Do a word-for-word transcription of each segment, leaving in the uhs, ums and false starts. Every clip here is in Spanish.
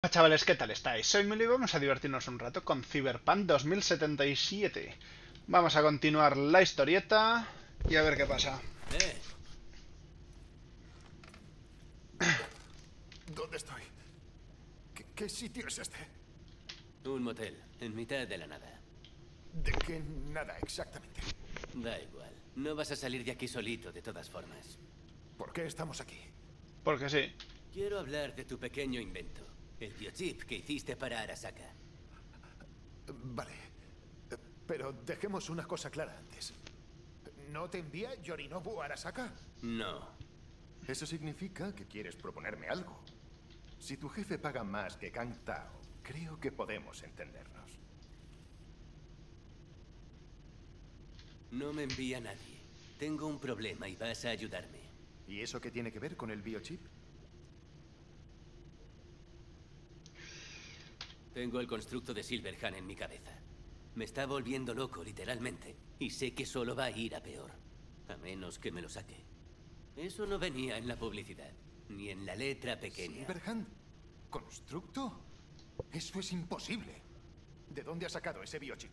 Chavales, ¿qué tal estáis? Soy Milo y vamos a divertirnos un rato con Cyberpunk dos mil setenta y siete. Vamos a continuar la historieta y a ver qué pasa. Eh, ¿Dónde estoy? ¿Qué, qué sitio es este? un motel, en mitad de la nada. ¿De qué nada exactamente? Da igual, no vas a salir de aquí solito de todas formas. ¿Por qué estamos aquí? Porque sí. Quiero hablar de tu pequeño invento, el biochip que hiciste para Arasaka. Vale. Pero dejemos una cosa clara antes. ¿No te envía Yorinobu Arasaka? No. Eso significa que quieres proponerme algo. Si tu jefe paga más que Kang Tao, creo que podemos entendernos. No me envía nadie. Tengo un problema y vas a ayudarme. ¿Y eso qué tiene que ver con el biochip? Tengo el constructo de Silverhand en mi cabeza. Me está volviendo loco, literalmente. Y sé que solo va a ir a peor. A menos que me lo saque. Eso no venía en la publicidad. Ni en la letra pequeña. ¿Silverhand? ¿Constructo? Eso es imposible. ¿De dónde has sacado ese biochip?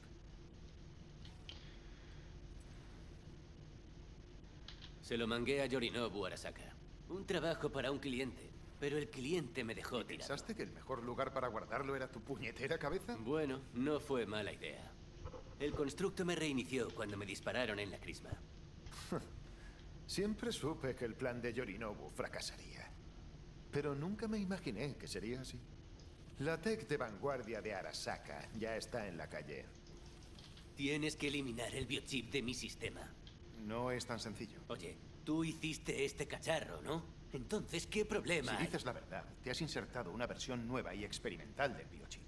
Se lo mangué a Yorinobu Arasaka. Un trabajo para un cliente. Pero el cliente me dejó tirado. ¿Pensaste que el mejor lugar para guardarlo era tu puñetera cabeza? Bueno, no fue mala idea. El constructo me reinició cuando me dispararon en la crisma. Siempre supe que el plan de Yorinobu fracasaría. Pero nunca me imaginé que sería así. La tech de vanguardia de Arasaka ya está en la calle. Tienes que eliminar el biochip de mi sistema. No es tan sencillo. Oye, tú hiciste este cacharro, ¿no? Entonces, ¿qué problema Si hay? dices la verdad, te has insertado una versión nueva y experimental del biochip.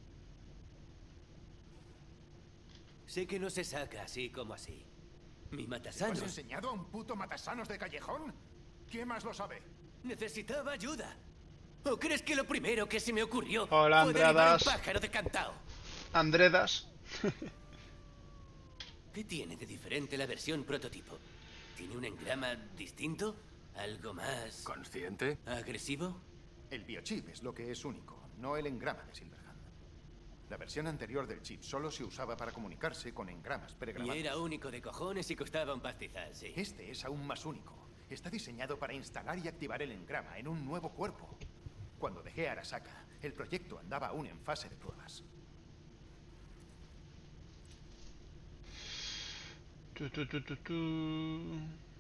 Sé que no se saca así como así. Mi ¿Te has matasanos enseñado a un puto matasanos de callejón? ¿Quién más lo sabe? necesitaba ayuda. ¿O crees que lo primero que se me ocurrió Hola, fue derribar un Andradas. pájaro de cantao? Andredas. ¿Qué tiene de diferente la versión prototipo? ¿Tiene un engrama distinto? ¿Algo más ¿Consciente? agresivo? El biochip es lo que es único, no el engrama de Silverhand. La versión anterior del chip solo se usaba para comunicarse con engramas Y pregrabados. era único de cojones y costaba un pastizal, sí. Este es aún más único. Está diseñado para instalar y activar el engrama en un nuevo cuerpo. Cuando dejé Arasaka, el proyecto andaba aún en fase de pruebas. Tu, tu, tu, tu, tu.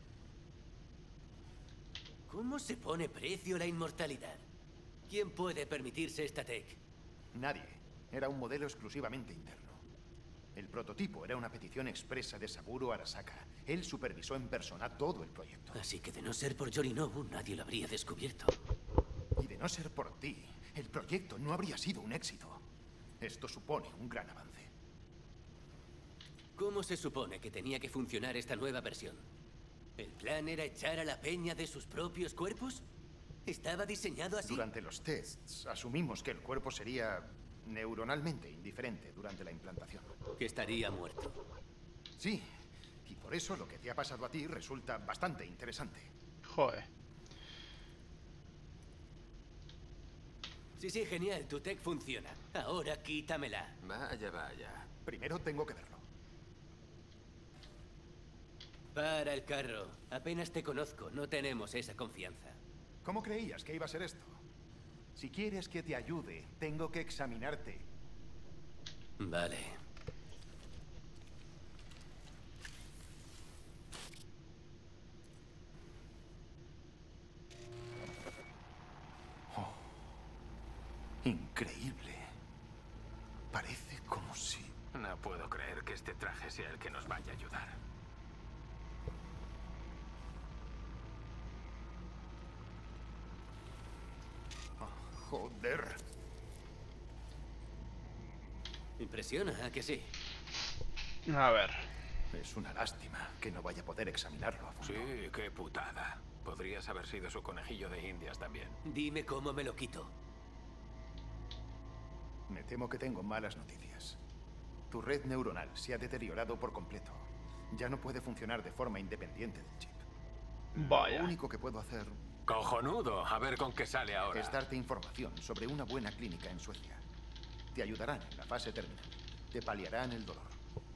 ¿Cómo se pone precio a la inmortalidad? ¿Quién puede permitirse esta tech? Nadie. Era un modelo exclusivamente interno. El prototipo era una petición expresa de Saburo Arasaka. Él supervisó en persona todo el proyecto. Así que de no ser por Yorinobu, nadie lo habría descubierto. Y de no ser por ti, el proyecto no habría sido un éxito. Esto supone un gran avance. ¿Cómo se supone que tenía que funcionar esta nueva versión? ¿El plan era echar a la peña de sus propios cuerpos? ¿Estaba diseñado así? Durante los tests, asumimos que el cuerpo sería neuronalmente indiferente durante la implantación. Que estaría muerto. Sí, y por eso lo que te ha pasado a ti resulta bastante interesante. Joder. Sí, sí, genial, tu tech funciona. Ahora quítamela. Vaya, vaya. Primero tengo que verlo. Para el carro. Apenas te conozco, no tenemos esa confianza. ¿Cómo creías que iba a ser esto? Si quieres que te ayude, tengo que examinarte. Vale. Increíble. Parece como si... No puedo creer que este traje sea el que nos vaya a ayudar. Joder. Impresiona, ¿a que sí? A ver. Es una lástima que no vaya a poder examinarlo a fondo. Sí, qué putada. Podrías haber sido su conejillo de indias también. Dime cómo me lo quito. Me temo que tengo malas noticias. Tu red neuronal se ha deteriorado por completo. Ya no puede funcionar de forma independiente del chip. Lo Vaya. único que puedo hacer Cojonudo. A ver con qué sale ahora. Es darte información sobre una buena clínica en Suecia. Te ayudarán en la fase terminal. Te paliarán el dolor.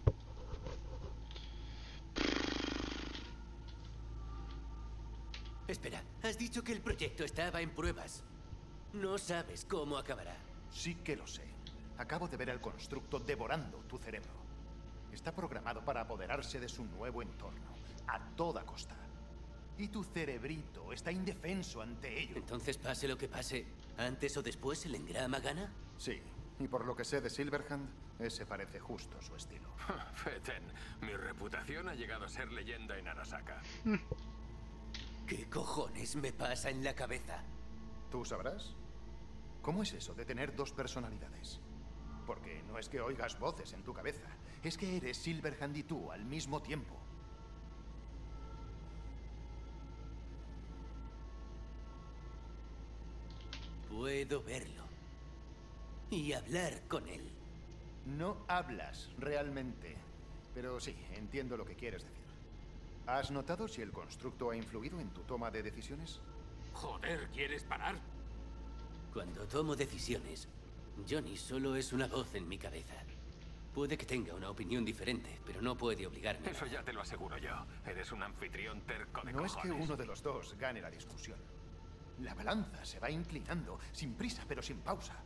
Espera, has dicho que el proyecto estaba en pruebas. No sabes cómo acabará. Sí que lo sé. Acabo de ver al constructo devorando tu cerebro. Está programado para apoderarse de su nuevo entorno, a toda costa. Y tu cerebrito está indefenso ante ello. Entonces, pase lo que pase, antes o después el engrama gana. Sí, y por lo que sé de Silverhand, ese parece justo su estilo. Feten, mi reputación ha llegado a ser leyenda en Arasaka. ¿Qué cojones me pasa en la cabeza? ¿Tú sabrás? ¿Cómo es eso de tener dos personalidades? Porque no es que oigas voces en tu cabeza, es que eres Silverhand y tú al mismo tiempo. Puedo verlo. Y hablar con él. No hablas realmente, pero sí, entiendo lo que quieres decir. ¿Has notado si el constructo ha influido en tu toma de decisiones? Joder, ¿quieres parar? Cuando tomo decisiones, Johnny solo es una voz en mi cabeza. Puede que tenga una opinión diferente, pero no puede obligarme. Eso ya te lo aseguro yo. Eres un anfitrión terco de No cojones. es que uno de los dos gane la discusión. La balanza se va inclinando, sin prisa pero sin pausa.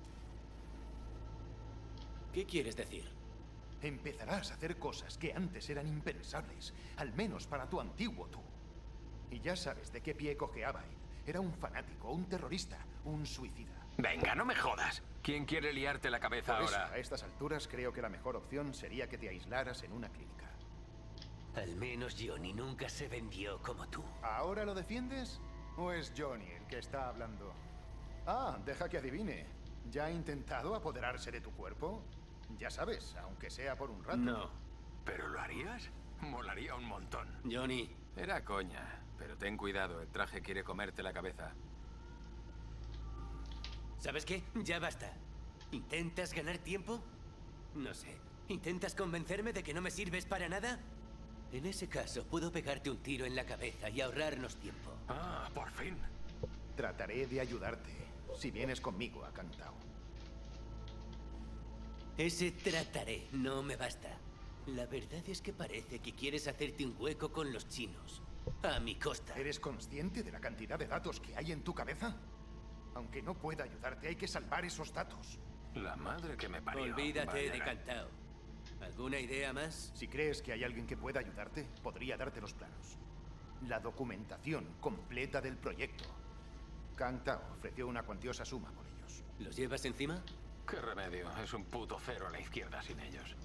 ¿Qué quieres decir? Empezarás a hacer cosas que antes eran impensables, al menos para tu antiguo tú. Y ya sabes de qué pie cojeaba él. Era un fanático, un terrorista, un suicida. Venga, no me jodas. ¿Quién quiere liarte la cabeza Por eso, ahora? a estas alturas creo que la mejor opción sería que te aislaras en una clínica. Al menos Johnny nunca se vendió como tú. ¿Ahora lo defiendes? ¿O es Johnny el que está hablando? Ah, deja que adivine. ¿Ya ha intentado apoderarse de tu cuerpo? Ya sabes, aunque sea por un rato. No. ¿Pero lo harías? Molaría un montón. Johnny, Era coña, pero ten cuidado, el traje quiere comerte la cabeza. ¿sabes qué? Ya basta. ¿Intentas ganar tiempo? No sé. ¿Intentas convencerme de que no me sirves para nada? En ese caso, puedo pegarte un tiro en la cabeza y ahorrarnos tiempo. Ah, por fin. Trataré de ayudarte, si vienes conmigo a Cantao. Ese trataré no me basta. La verdad es que parece que quieres hacerte un hueco con los chinos. A mi costa. ¿Eres consciente de la cantidad de datos que hay en tu cabeza? Aunque no pueda ayudarte, hay que salvar esos datos. La madre que me parió. Olvídate de Vaya. Cantao. ¿Alguna idea más? Si crees que hay alguien que pueda ayudarte, podría darte los planos. La documentación completa del proyecto. Kang Tao ofreció una cuantiosa suma por ellos. ¿Los llevas encima? Qué remedio, es un puto cero a la izquierda sin ellos.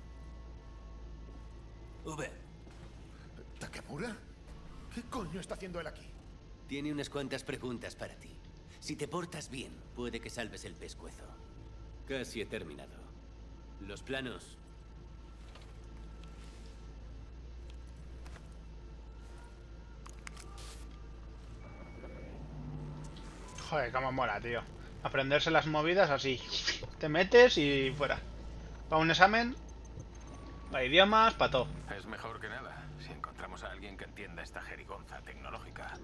V. ¿Takemura? ¿Qué coño está haciendo él aquí? Tiene unas cuantas preguntas para ti. Si te portas bien, puede que salves el pescuezo. Casi he terminado. Los planos. Joder, cómo mola, tío. Aprenderse las movidas así. Te metes y fuera. Para un examen, para idiomas, para todo. Es mejor que nada, si encontramos a alguien que entienda esta jerigonza tecnológica.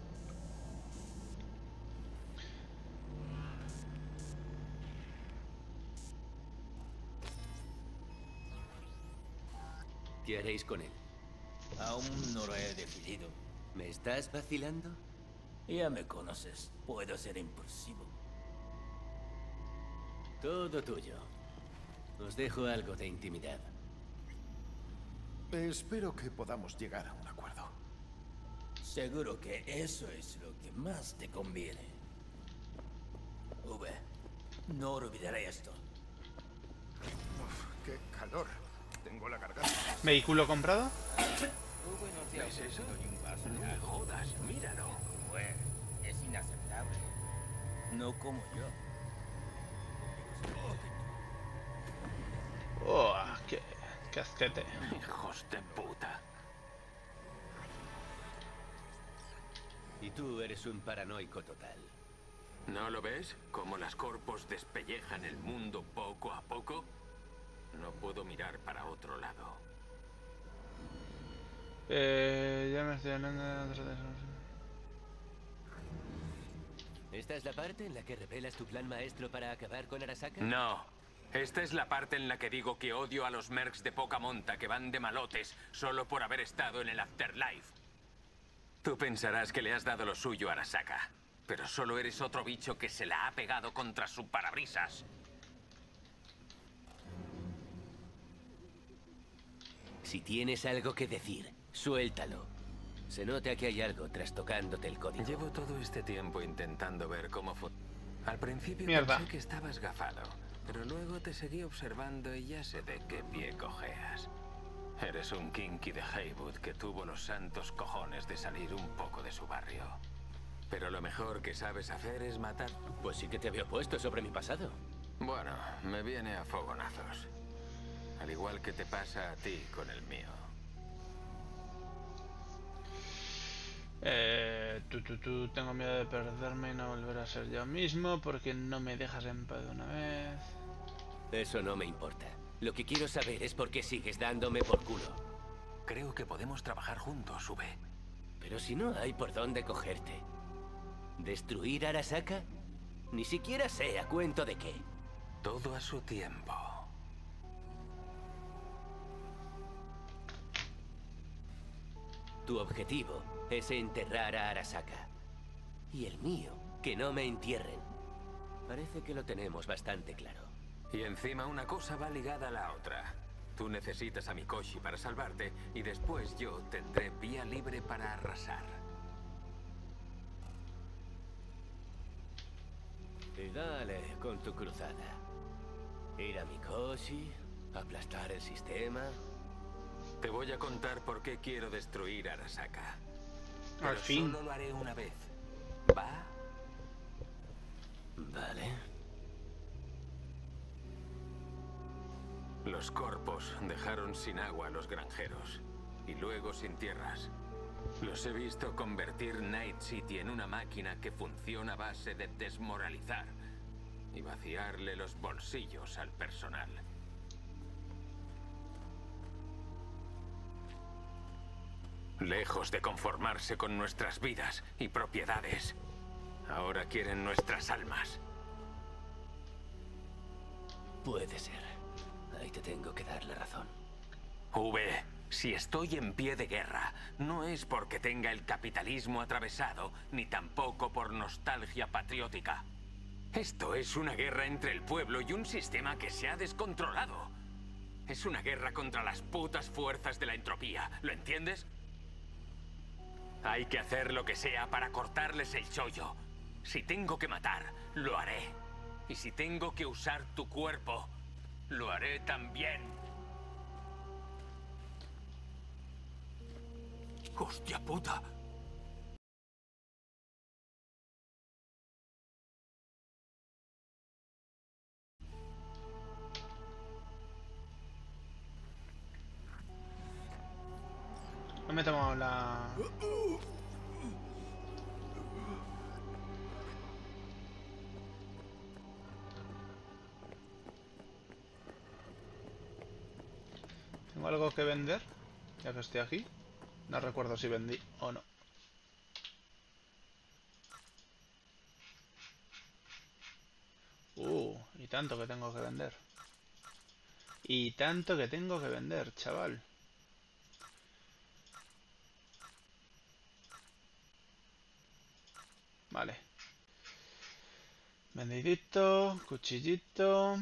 ¿Qué haréis con él? Aún no lo he decidido. ¿Me estás vacilando? Ya me conoces. Puedo ser impulsivo. Todo tuyo. Os dejo algo de intimidad. Espero que podamos llegar a un acuerdo. Seguro que eso es lo que más te conviene. V, no olvidaré esto. Uf, qué calor. Tengo la garganta. ¿Vehículo comprado? V no te ha ¿Es eso? ofrecido ni un vaso No de me agua. jodas, míralo. Pues, es inaceptable. No como yo. Oh, qué, qué asquete. Hijos de puta. Y tú eres un paranoico total. ¿No lo ves? Cómo las corpos despellejan el mundo poco a poco. No puedo mirar para otro lado. Eh, ya me estoy hablando de... ¿Esta es la parte en la que revelas tu plan maestro para acabar con Arasaka? No. Esta es la parte en la que digo que odio a los mercs de poca monta que van de malotes solo por haber estado en el Afterlife. Tú pensarás que le has dado lo suyo a Arasaka, pero solo eres otro bicho que se la ha pegado contra su parabrisas. Si tienes algo que decir, suéltalo. Se nota que hay algo trastocándote el código. Llevo todo este tiempo intentando ver cómo fue. Al principio Mierda. pensé que estabas gafado, pero luego te seguí observando y ya sé de qué pie cojeas. Eres un kinky de Haywood que tuvo los santos cojones de salir un poco de su barrio. Pero lo mejor que sabes hacer es matar. Pues sí que te había puesto sobre mi pasado. Bueno, me viene a fogonazos. Al igual que te pasa a ti con el mío. Eh, tú, tú, tú, tengo miedo de perderme y no volver a ser yo mismo porque no me dejas en paz de una vez. Eso no me importa. Lo que quiero saber es por qué sigues dándome por culo. Creo que podemos trabajar juntos, V. Pero si no hay por dónde cogerte. ¿Destruir Arasaka? Ni siquiera sé a cuento de qué. Todo a su tiempo. Tu objetivo es enterrar a Arasaka. Y el mío, que no me entierren. Parece que lo tenemos bastante claro. Y encima una cosa va ligada a la otra. Tú necesitas a Mikoshi para salvarte y después yo tendré vía libre para arrasar. Y dale con tu cruzada. Ir a Mikoshi, aplastar el sistema. Te voy a contar por qué quiero destruir Arasaka. Al Pero fin. solo lo haré una vez. ¿Va? Vale. Los corpos dejaron sin agua a los granjeros y luego sin tierras. Los he visto convertir Night City en una máquina que funciona a base de desmoralizar y vaciarle los bolsillos al personal. Lejos de conformarse con nuestras vidas y propiedades, ahora quieren nuestras almas. Puede ser. Ahí te tengo que dar la razón. V, si estoy en pie de guerra, no es porque tenga el capitalismo atravesado, ni tampoco por nostalgia patriótica. Esto es una guerra entre el pueblo y un sistema que se ha descontrolado. Es una guerra contra las putas fuerzas de la entropía, ¿lo entiendes? Hay que hacer lo que sea para cortarles el chollo. Si tengo que matar, lo haré. Y si tengo que usar tu cuerpo, lo haré también. ¡Hostia puta! No me he tomado la... ¿Tengo algo que vender? Ya que estoy aquí. No recuerdo si vendí o no. Uh, y tanto que tengo que vender. Y tanto que tengo que vender, chaval. Vale. Vendidito, cuchillito.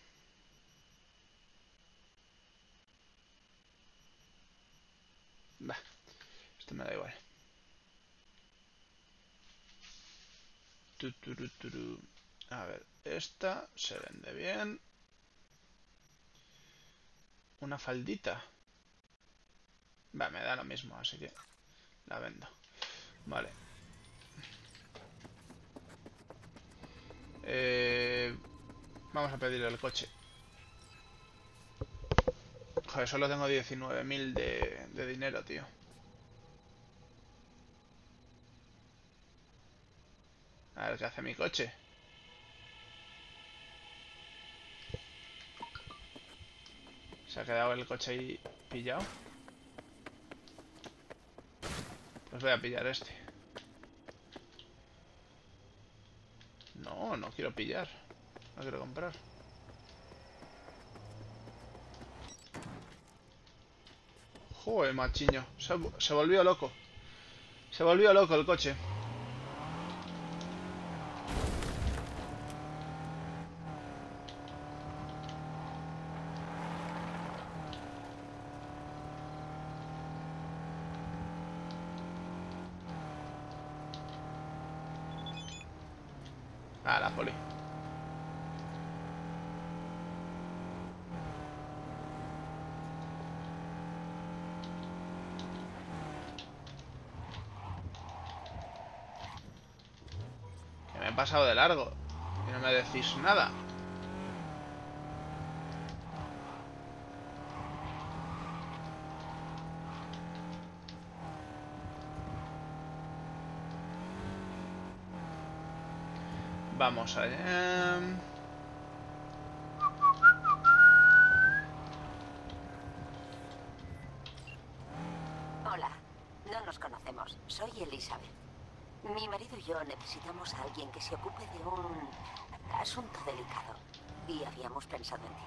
Bah, esto me da igual. Tu, turu, turu. A ver, esta se vende bien. Una faldita. Va, me da lo mismo, así que la vendo. Vale. Eh, vamos a pedir el coche. Joder, solo tengo diecinueve mil de, de dinero, tío. A ver qué hace mi coche. Se ha quedado el coche ahí pillado. Pues voy a pillar este. No, no quiero pillar. No quiero comprar. Joder, machiño. Se, se volvió loco. Se volvió loco el coche. Ah, la poli. Que me he pasado de largo. Y no me decís nada. Vamos allá. Hola, no nos conocemos. Soy Elizabeth. Mi marido y yo necesitamos a alguien que se ocupe de un asunto delicado. Y habíamos pensado en ti.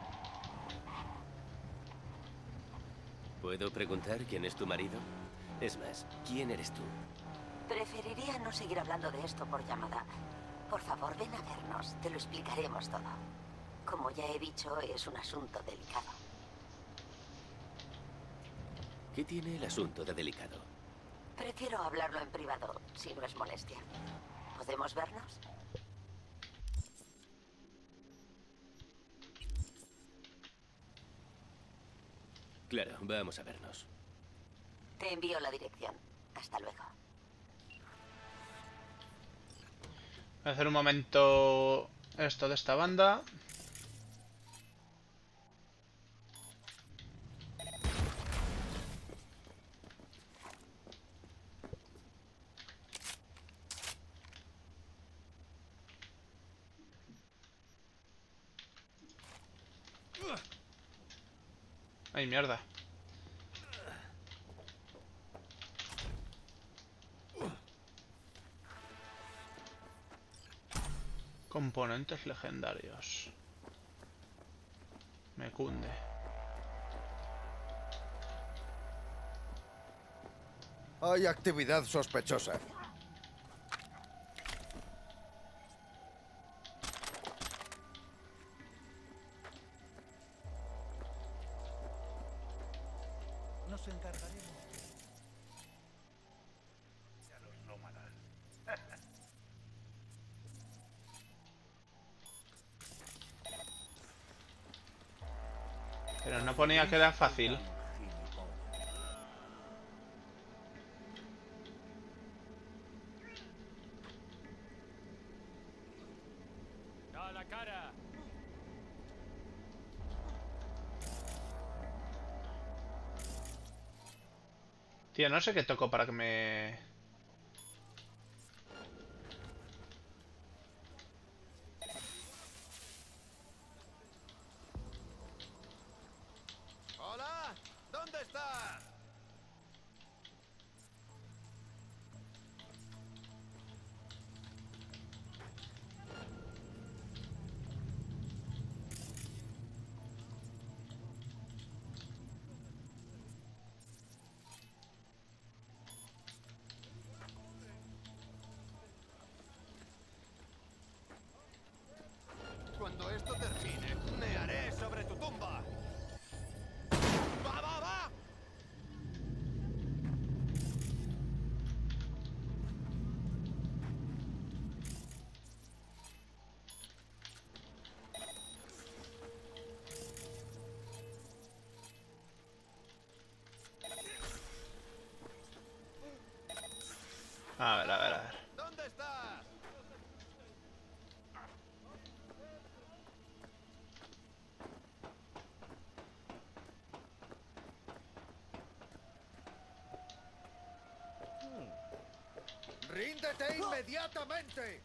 ¿Puedo preguntar quién es tu marido? Es más, ¿quién eres tú? Preferiría no seguir hablando de esto por llamada. Por favor, ven a vernos. Te lo explicaremos todo. Como ya he dicho, es un asunto delicado. ¿Qué tiene el asunto de delicado? Prefiero hablarlo en privado, si no es molestia. ¿Podemos vernos? Claro, vamos a vernos. Te envío la dirección. Hasta luego. Voy a hacer un momento esto de esta banda. Ay, mierda. Componentes legendarios. Me cunde. Hay actividad sospechosa. Nos encargaremos. Pero no ponía que era fácil. ¡A la cara! Tío, no sé qué toco para que me... ¡Hola! ¿Dónde estás? Cuando esto termine, me haré sobre tu tumba. ¡Va, va, va! A ver, a ver, a ver. ¿Dónde estás? ¡Ríndete inmediatamente!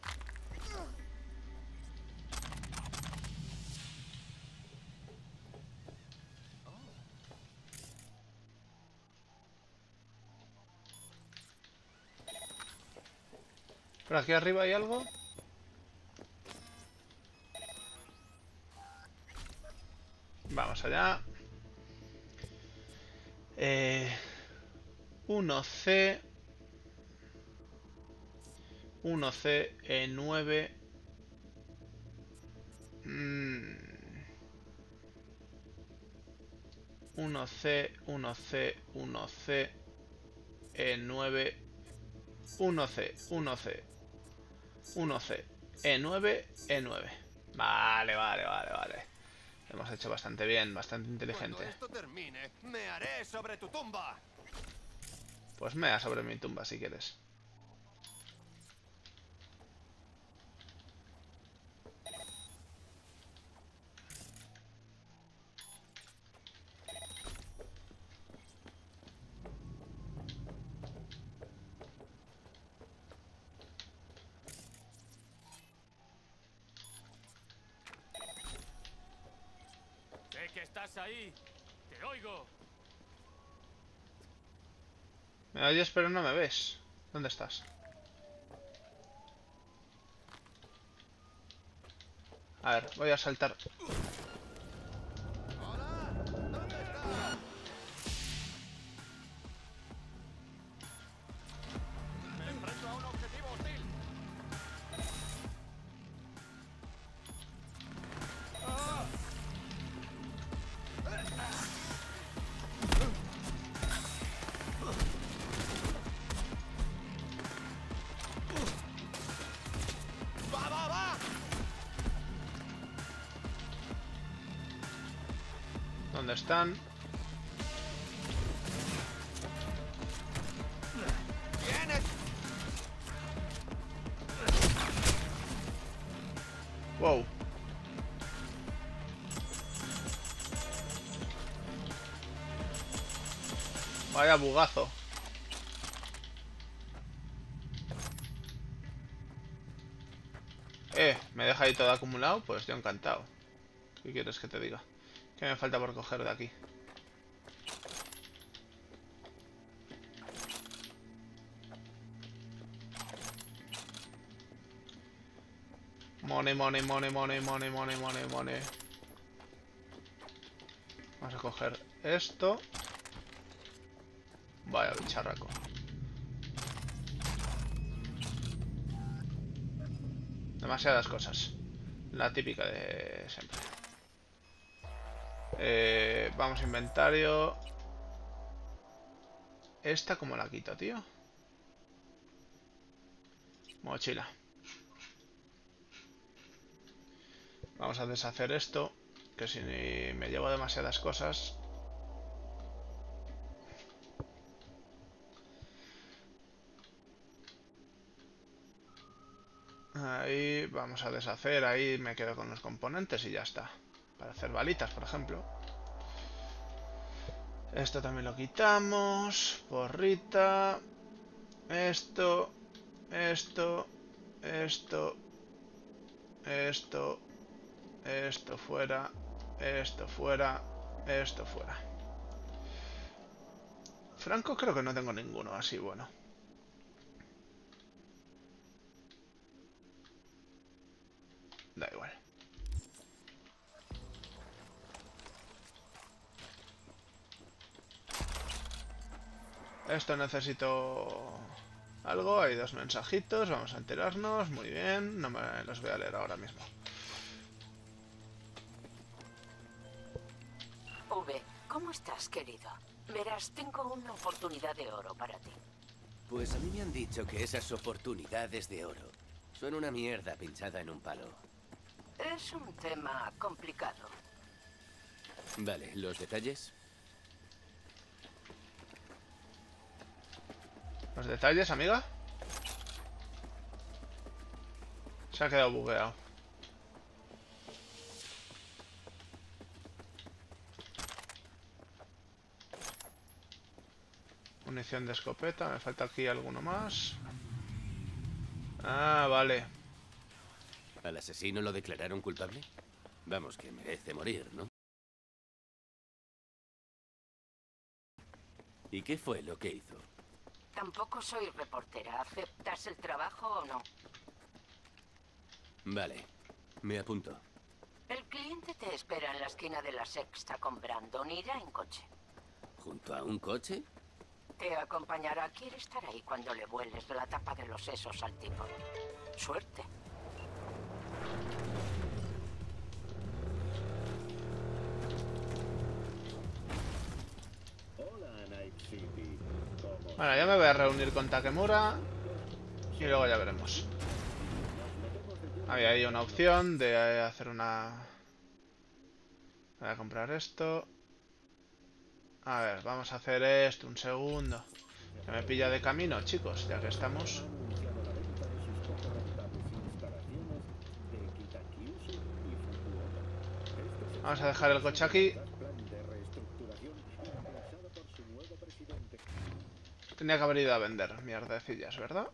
¿Por aquí arriba hay algo? Vamos allá. Eh, uno C. uno C, E nueve. Mm. uno C, uno C, uno C. E nueve. uno C, uno C. uno C. E nueve, E nueve. Vale, vale, vale, vale. Lo hemos hecho bastante bien, bastante inteligente. Cuando esto termine, me haré sobre tu tumba. Pues mea sobre mi tumba si quieres. Sé que estás ahí. Te oigo. Me oyes pero no me ves. ¿Dónde estás? A ver, voy a saltar. Hola, ¿dónde estás? Me enfrento a un objetivo hostil. ¡Ah! ¡Va, va, va! ¿Dónde están? ¡Tienes! Wow. Vaya bugazo. Eh, me deja ahí todo acumulado. Pues yo encantado. ¿Qué quieres que te diga? ¿Qué me falta por coger de aquí? Money, money, money, money, money, money, money, money. Vamos a coger esto. Vaya bicharraco. Demasiadas cosas. La típica de siempre. Eh, vamos a inventario. ¿Esta cómo la quito, tío? Mochila. Vamos a deshacer esto. Que si me llevo demasiadas cosas. Ahí vamos a deshacer. Ahí me quedo con los componentes y ya está. Para hacer balitas, por ejemplo. Esto también lo quitamos. Porrita. Esto. Esto. Esto. Esto. Esto fuera. Esto fuera. Esto fuera. Franco creo que no tengo ninguno así bueno. Da igual. Esto necesito algo. Hay dos mensajitos. Vamos a enterarnos. Muy bien. No me los voy a leer ahora mismo. V, ¿cómo estás, querido? Verás, tengo una oportunidad de oro para ti. Pues a mí me han dicho que esas oportunidades de oro son una mierda pinchada en un palo. Es un tema complicado. Vale, ¿los detalles? ¿Los detalles, amiga? Se ha quedado bugueado. Munición de escopeta. Me falta aquí alguno más. Ah, vale. ¿Al asesino lo declararon culpable? Vamos, que merece morir, ¿no? ¿Y qué fue lo que hizo? Tampoco soy reportera. ¿Aceptas el trabajo o no? Vale, me apunto. El cliente te Te espera en la esquina de la Sexta con Brandon. Irá en coche. ¿Junto a un coche? Te acompañará. Quiere estar ahí cuando le vueles la tapa de los sesos al tipo. Suerte. Bueno, ya me voy a reunir con Takemura y luego ya veremos. Había ahí una opción de hacer una... Voy a comprar esto. A ver, vamos a hacer esto un segundo. Que me pilla de camino, chicos, ya que estamos. Vamos a dejar el coche aquí. Tenía que haber ido a vender mierdecillas, ¿verdad?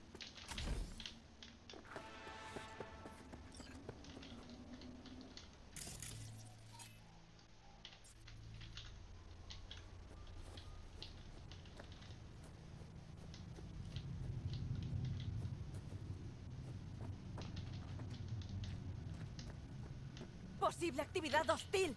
Posible actividad hostil.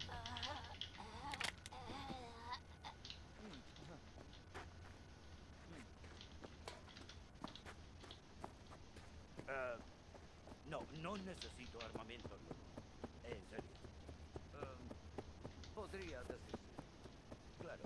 Uh, no, no necesito armamento nuevo. En serio. Uh, podría decirse. Claro.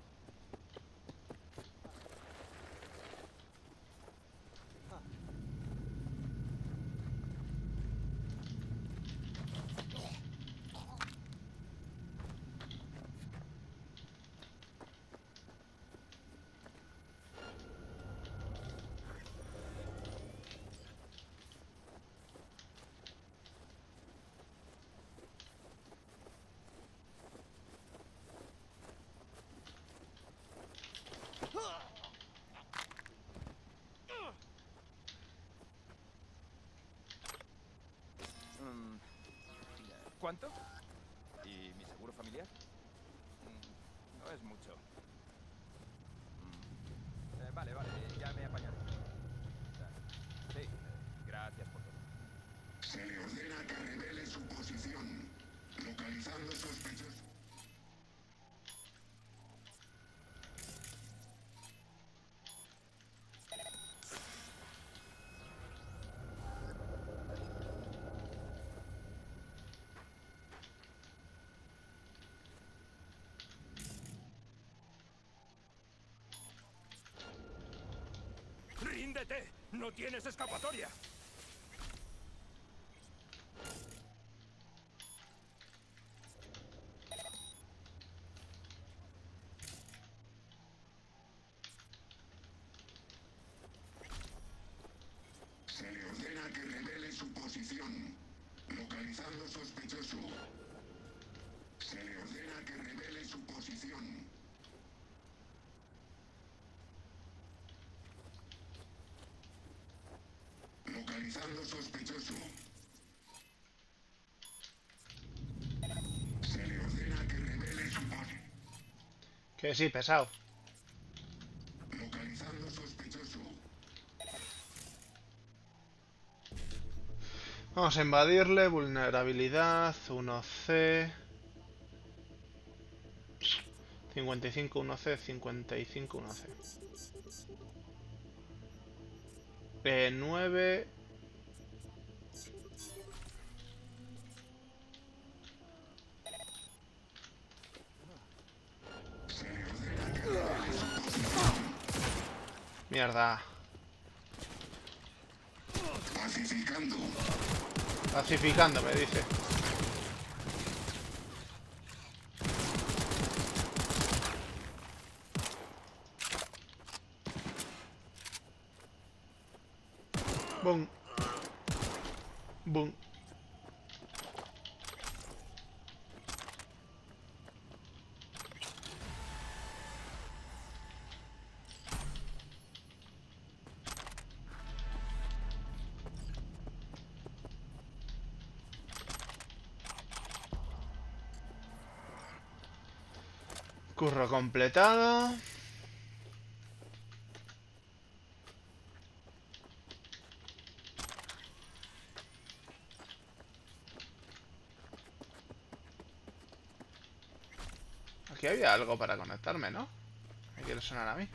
Mm, ¿Cuánto? ¿Y mi seguro familiar? Mm, no es mucho. Mm, eh, vale, vale, ya me apañaré. Sí, eh, gracias por todo. Se le ordena que revele su posición, localizando sospechosos. ¡Ríndete! ¡No tienes escapatoria! Se le ordena que revele su posición, localizando sospechoso. Se le ordena que revele su posición. Localizando sospechoso. Se le ordena que revele su posición. Que sí, pesado. Localizando sospechoso. Vamos a invadirle. Vulnerabilidad uno C. cincuenta y cinco uno C, cincuenta y cinco uno C. P nueve. Mierda. Pacificando. Pacificando, me dice. Boom. Boom. Curro completado. Aquí había algo para conectarme, ¿no? Me quiere sonar a mí.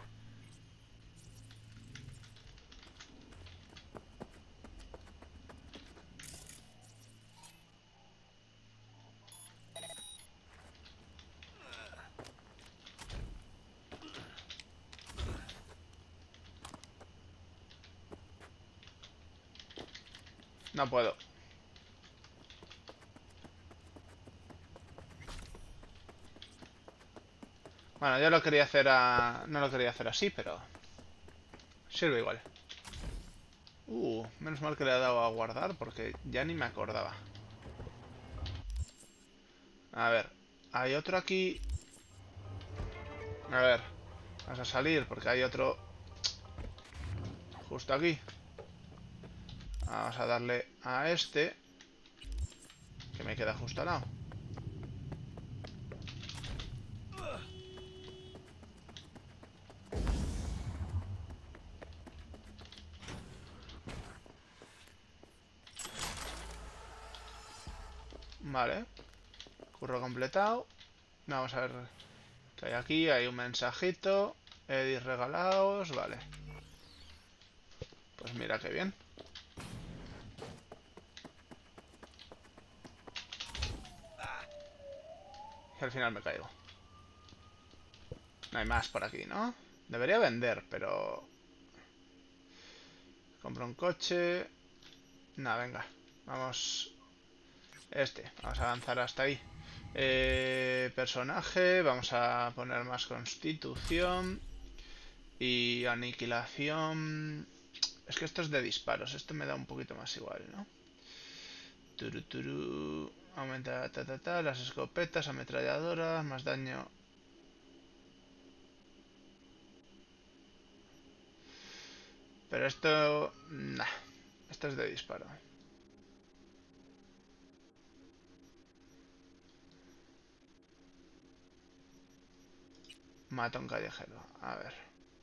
No puedo. Bueno, yo lo quería hacer a... No lo quería hacer así, pero... sirve igual. Uh, menos mal que le he dado a guardar porque ya ni me acordaba. A ver, hay otro aquí. A ver, vamos a salir porque hay otro justo aquí. Vamos a darle a este, que me queda justo al lado. Vale, curro completado. Vamos a ver qué hay aquí. Hay un mensajito. Edis regalados, vale. Pues mira qué bien. Y al final me caigo. No hay más por aquí, ¿no? Debería vender, pero... compro un coche. Nah, venga. Vamos... Este, vamos a avanzar hasta ahí. Eh, personaje, vamos a poner más constitución. Y aniquilación. Es que esto es de disparos, esto me da un poquito más igual, ¿no? Turu, turu. Aumenta ta, ta, ta, las escopetas, ametralladoras, más daño. Pero esto... nah, esto es de disparo. Matón callejero, a ver.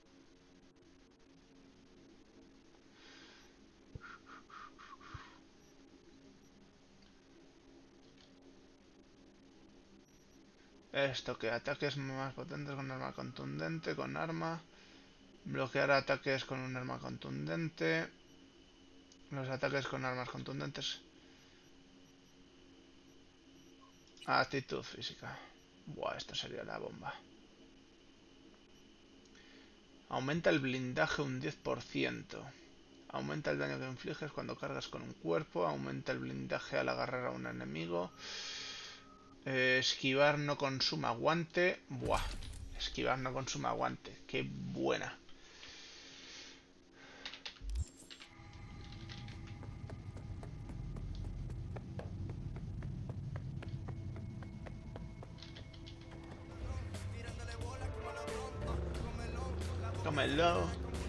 Esto, que ataques más potentes con arma contundente, con arma. Bloquear ataques con un arma contundente. Los ataques con armas contundentes. Actitud física. Buah, esto sería la bomba. Aumenta el blindaje un diez por ciento. Aumenta el daño que infliges cuando cargas con un cuerpo. Aumenta el blindaje al agarrar a un enemigo. Eh, esquivar no consuma guante. Buah. Esquivar no consuma guante. Qué buena. Cómelo.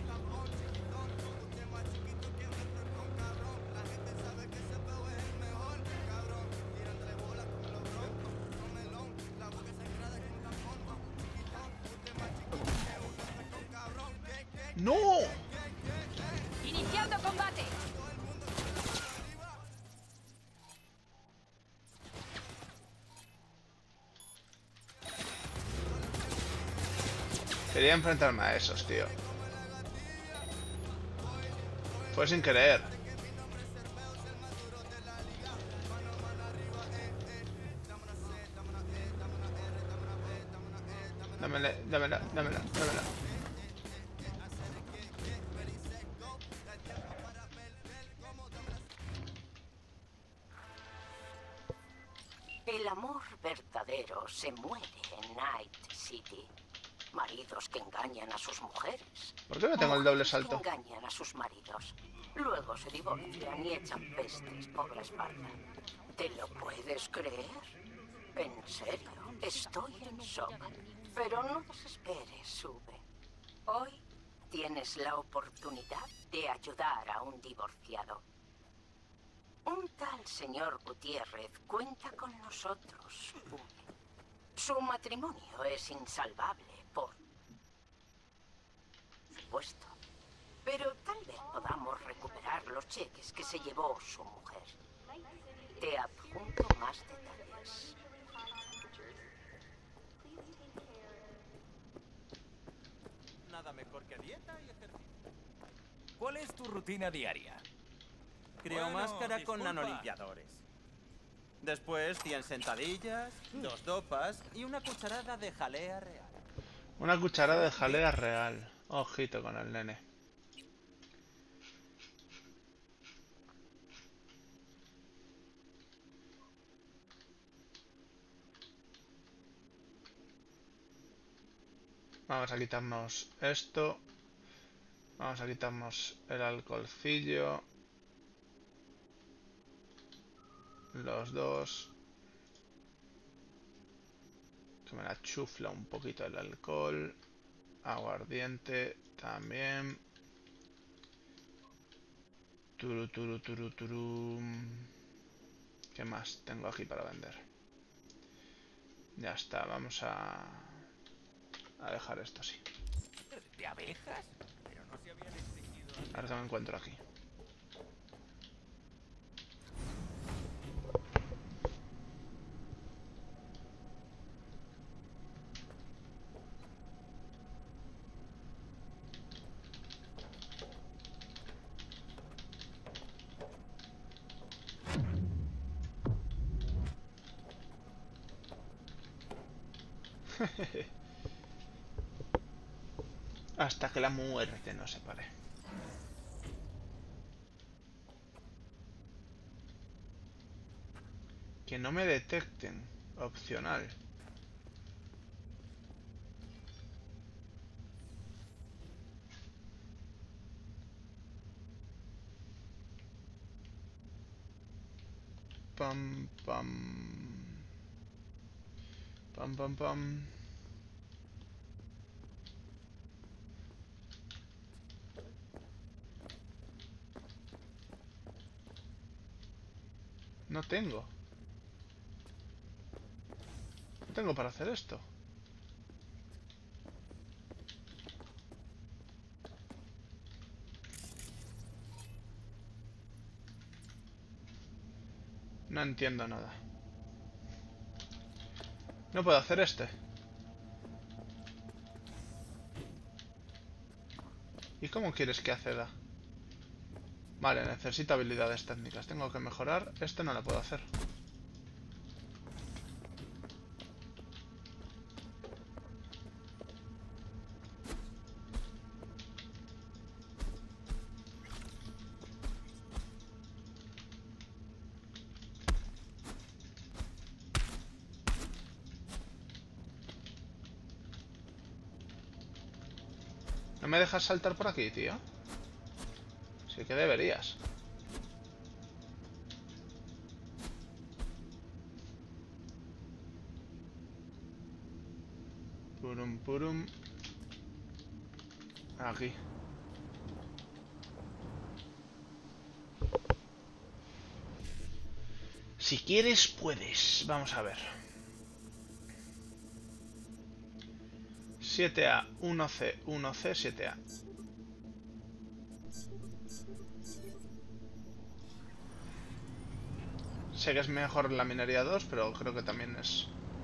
¡No! Iniciando combate. Quería enfrentarme a esos, tío. Fue sin querer. Dámela, dámela, dámela, dámela. El amor verdadero se muere en Night City. Maridos que engañan a sus mujeres. ¿Por qué no tengo el doble salto? Que engañan a sus maridos. Luego se divorcian y echan pestes por la espalda. ¿Te lo puedes creer? En serio, estoy en shock. Pero no desesperes, sube. Hoy tienes la oportunidad de ayudar a un divorciado. Un tal señor Gutiérrez cuenta con nosotros. Su matrimonio es insalvable, por supuesto. Pero tal vez podamos recuperar los cheques que se llevó su mujer. Te adjunto más detalles. mejor que dieta y ejercicio. ¿Cuál es tu rutina diaria? Creo Bueno, máscara con disculpa. nanolimpiadores. Después cien sentadillas, dos dopas y una cucharada de jalea real. Una cucharada de jalea real. Ojito con el nene. Vamos a quitarnos esto. Vamos a quitarnos el alcoholcillo. Los dos. Que me la chufla un poquito el alcohol. Aguardiente también. Turu, turu, turu, turu. ¿Qué más tengo aquí para vender? Ya está, vamos a... a dejar esto así. ¿De abejas? Pero no se habían extinguido. A ver qué me encuentro aquí. Hasta que la muerte nos separe. Que no me detecten. Opcional. Pam, pam. Pam, pam, pam. No tengo. No tengo para hacer esto. No entiendo nada. No puedo hacer este. ¿Y cómo quieres que acceda? Vale, necesito habilidades técnicas. Tengo que mejorar. Este no lo puedo hacer. ¿No me dejas saltar por aquí, tío? Sí que deberías. Purum, purum. Aquí. Si quieres, puedes. Vamos a ver. siete A, uno C, uno C, siete A. Sé que es mejor la minería dos, pero creo que también es...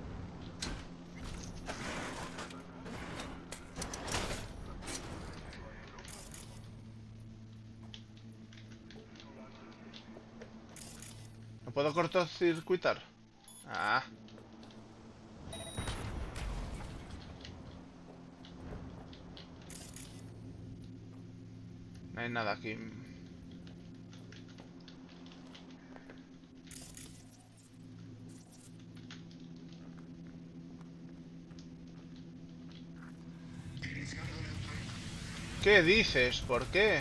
¿No puedo cortocircuitar? Ah. No hay nada aquí. ¿Qué dices? ¿Por qué?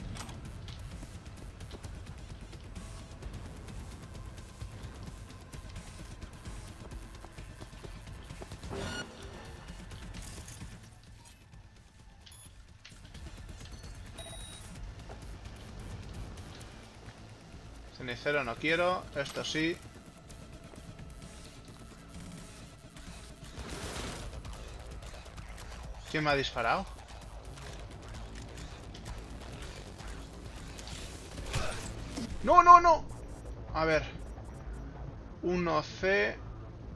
Cenicero no quiero, esto sí. ¿Quién me ha disparado? ¡No, no, no! A ver. uno C.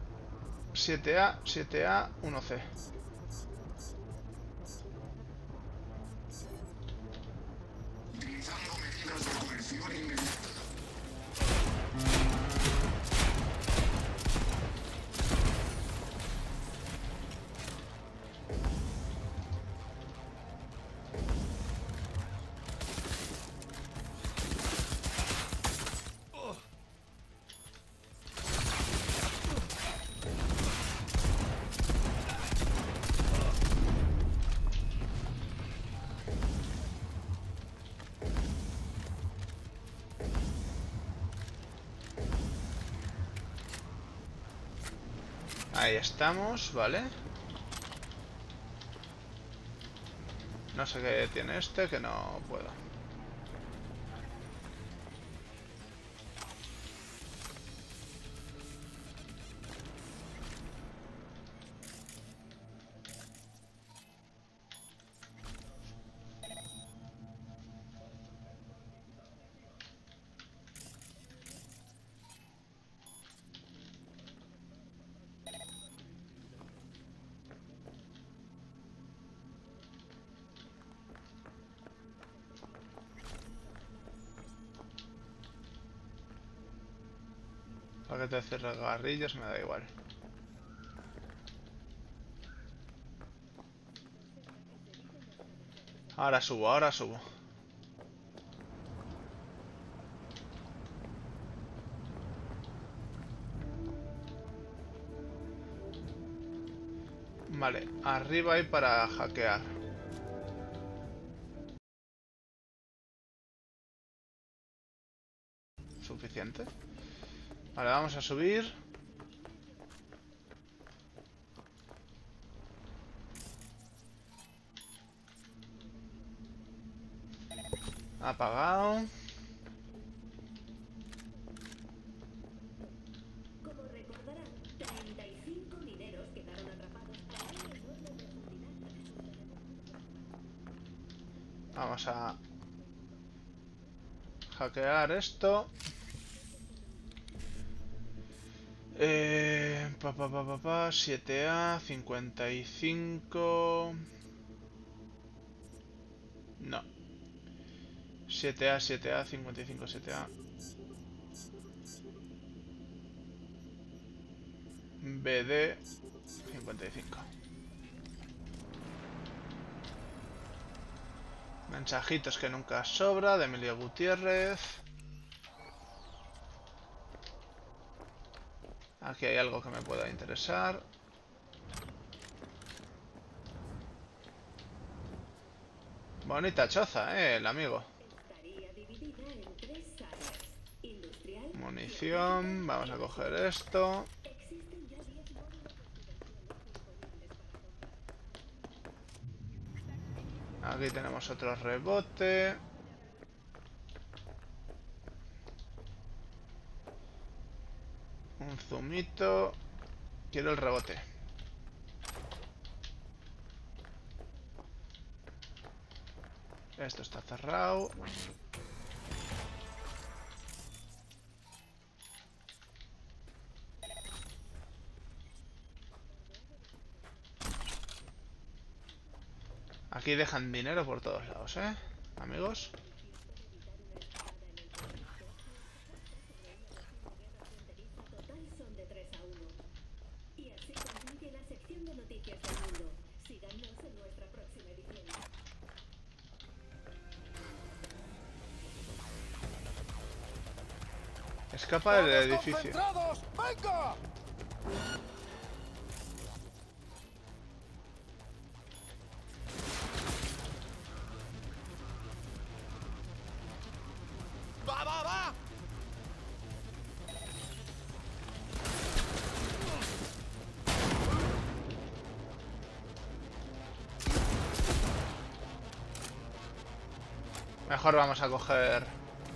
siete A, siete A, uno C. Inserción inmediata. Ahí estamos, vale. No sé qué tiene este, que no puedo. Paquete de cigarrillos, me da igual. Ahora subo, ahora subo. Vale, arriba hay para hackear. Suficiente. Vale, vamos a subir. Apagado. Como recordarán, treinta y cinco mineros quedaron atrapados a una enorme profundidad. Vamos a hackear esto. Eh, pa, pa, pa, pa, pa, siete A, cincuenta y cinco. No. siete A, siete A, cincuenta y cinco, siete A. B D, cincuenta y cinco. Mensajitos que nunca sobra, de Emilio Gutiérrez. Aquí hay algo que me pueda interesar. Bonita choza, eh, el amigo. Munición, vamos a coger esto. Aquí tenemos otro rebote. Un zumito. Quiero el rebote. Esto está cerrado. Aquí dejan dinero por todos lados, ¿eh? Amigos. Escapa del edificio. ¡Venga! ¡Va, va, va! Mejor vamos a coger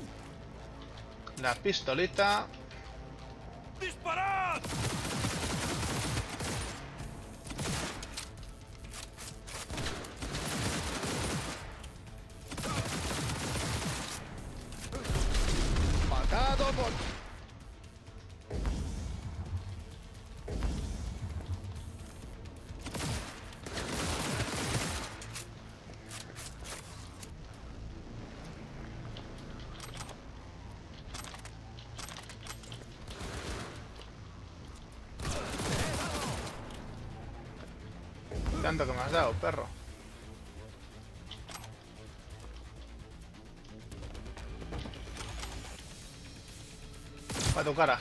la pistolita. ¡Disparad! Matado por... tanto que me has dado, perro. Pa' tu cara.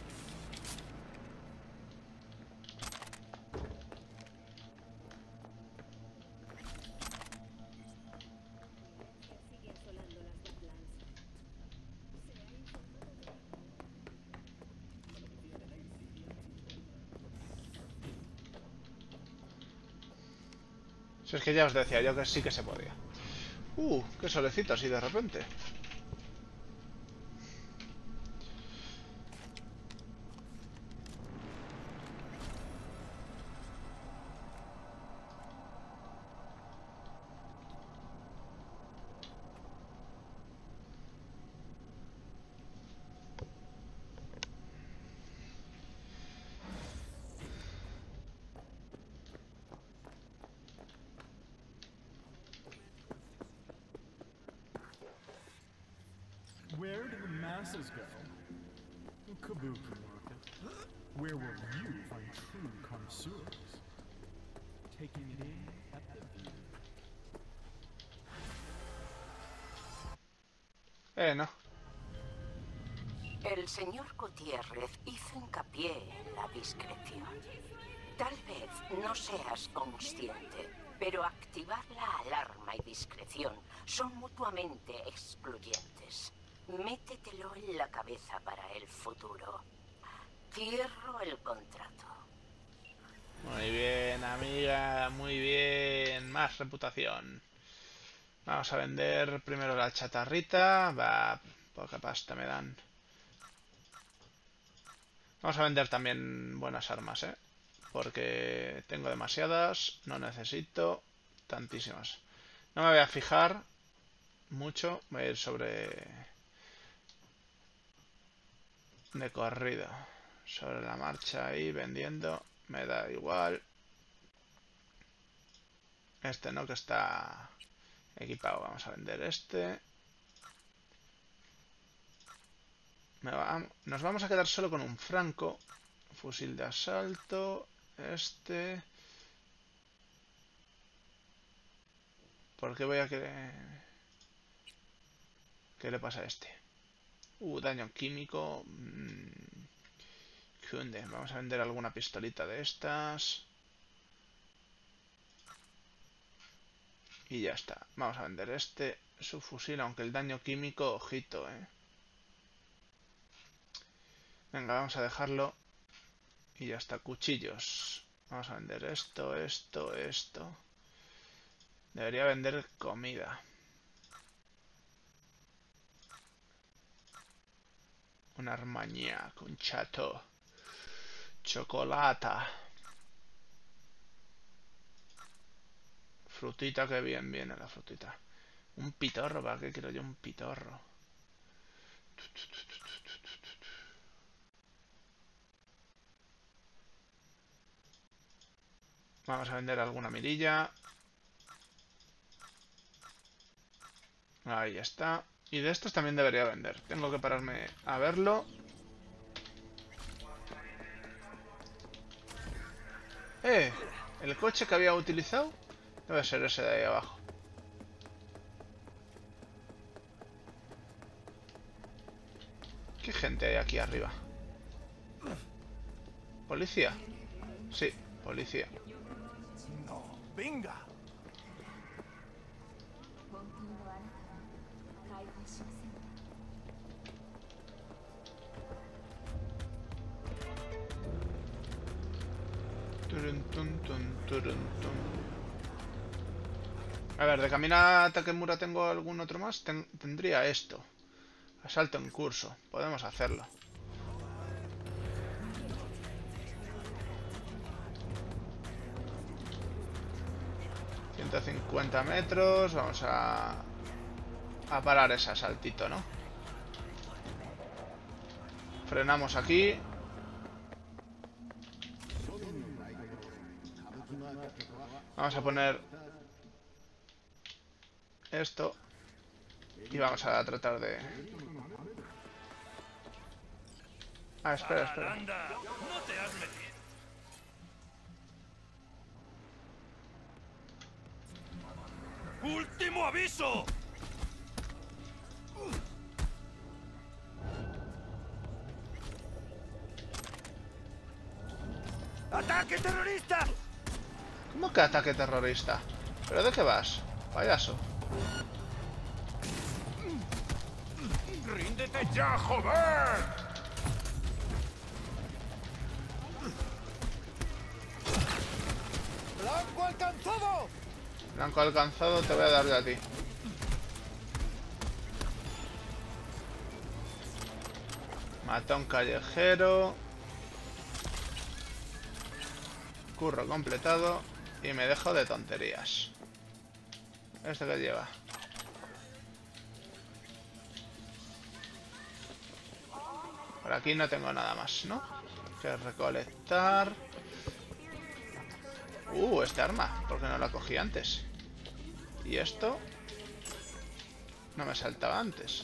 Si es que ya os decía yo que sí que se podía. Uh, qué solecito así de repente. Where do the masses go? Kabuki market. Where will you find true connoisseurs? Taking it in at the view. Eh, no. El señor Gutiérrez hizo hincapié en la discreción. Tal vez no seas consciente, pero activar la alarma y discreción son mutuamente excluyentes. Métetelo en la cabeza para el futuro. Cierro el contrato. Muy bien, amiga, muy bien. Más reputación. Vamos a vender primero la chatarrita. Va, poca pasta me dan. Vamos a vender también buenas armas, ¿eh? Porque tengo demasiadas, no necesito tantísimas. No me voy a fijar mucho, voy a ir sobre... de corrido. Sobre la marcha ahí, vendiendo. Me da igual. Este no, que está equipado. Vamos a vender este. Me va... Nos vamos a quedar solo con un franco. Fusil de asalto. Este. ¿Por qué voy a querer? ¿Qué le pasa a este? Uh, daño químico. Mm. Vamos a vender alguna pistolita de estas. Y ya está. Vamos a vender este. Su fusil, aunque el daño químico, ojito, eh. Venga, vamos a dejarlo. Y ya está. Cuchillos. Vamos a vender esto, esto, esto. Debería vender comida. Un armagnac, un chateau. Chocolata. Frutita, que bien viene la frutita. Un pitorro, ¿para qué quiero yo un pitorro? Vamos a vender alguna mirilla. Ahí está. Y de estos también debería vender. Tengo que pararme a verlo. Eh, el coche que había utilizado debe ser ese de ahí abajo. ¿Qué gente hay aquí arriba? ¿Policía? Sí, policía. No, venga. A ver, de camino a Takemura tengo algún otro más. Ten tendría esto. Asalto en curso. Podemos hacerlo. ciento cincuenta metros. Vamos a... a parar ese asaltito, ¿no? Frenamos aquí. Vamos a poner esto y vamos a tratar de... Ah, espera, espera. ¡Nuevo aviso! ¡Ataque terrorista! ¿Cómo que ataque terrorista? ¿Pero de qué vas, payaso? ¡Ríndete ya, joder! ¡Blanco alcanzado! Blanco alcanzado, te voy a dar yo a ti. Matón callejero. Curro completado. Y me dejo de tonterías. ¿Esto qué lleva? Por aquí no tengo nada más, ¿no? Que recolectar. Uh, este arma. ¿Por qué no la cogí antes? ¿Y esto? No me saltaba antes.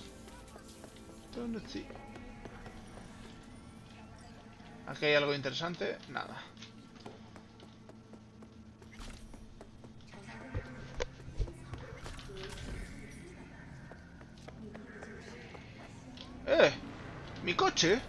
¿Aquí hay algo interesante? Nada. ¡Eh! ¡Mi coche!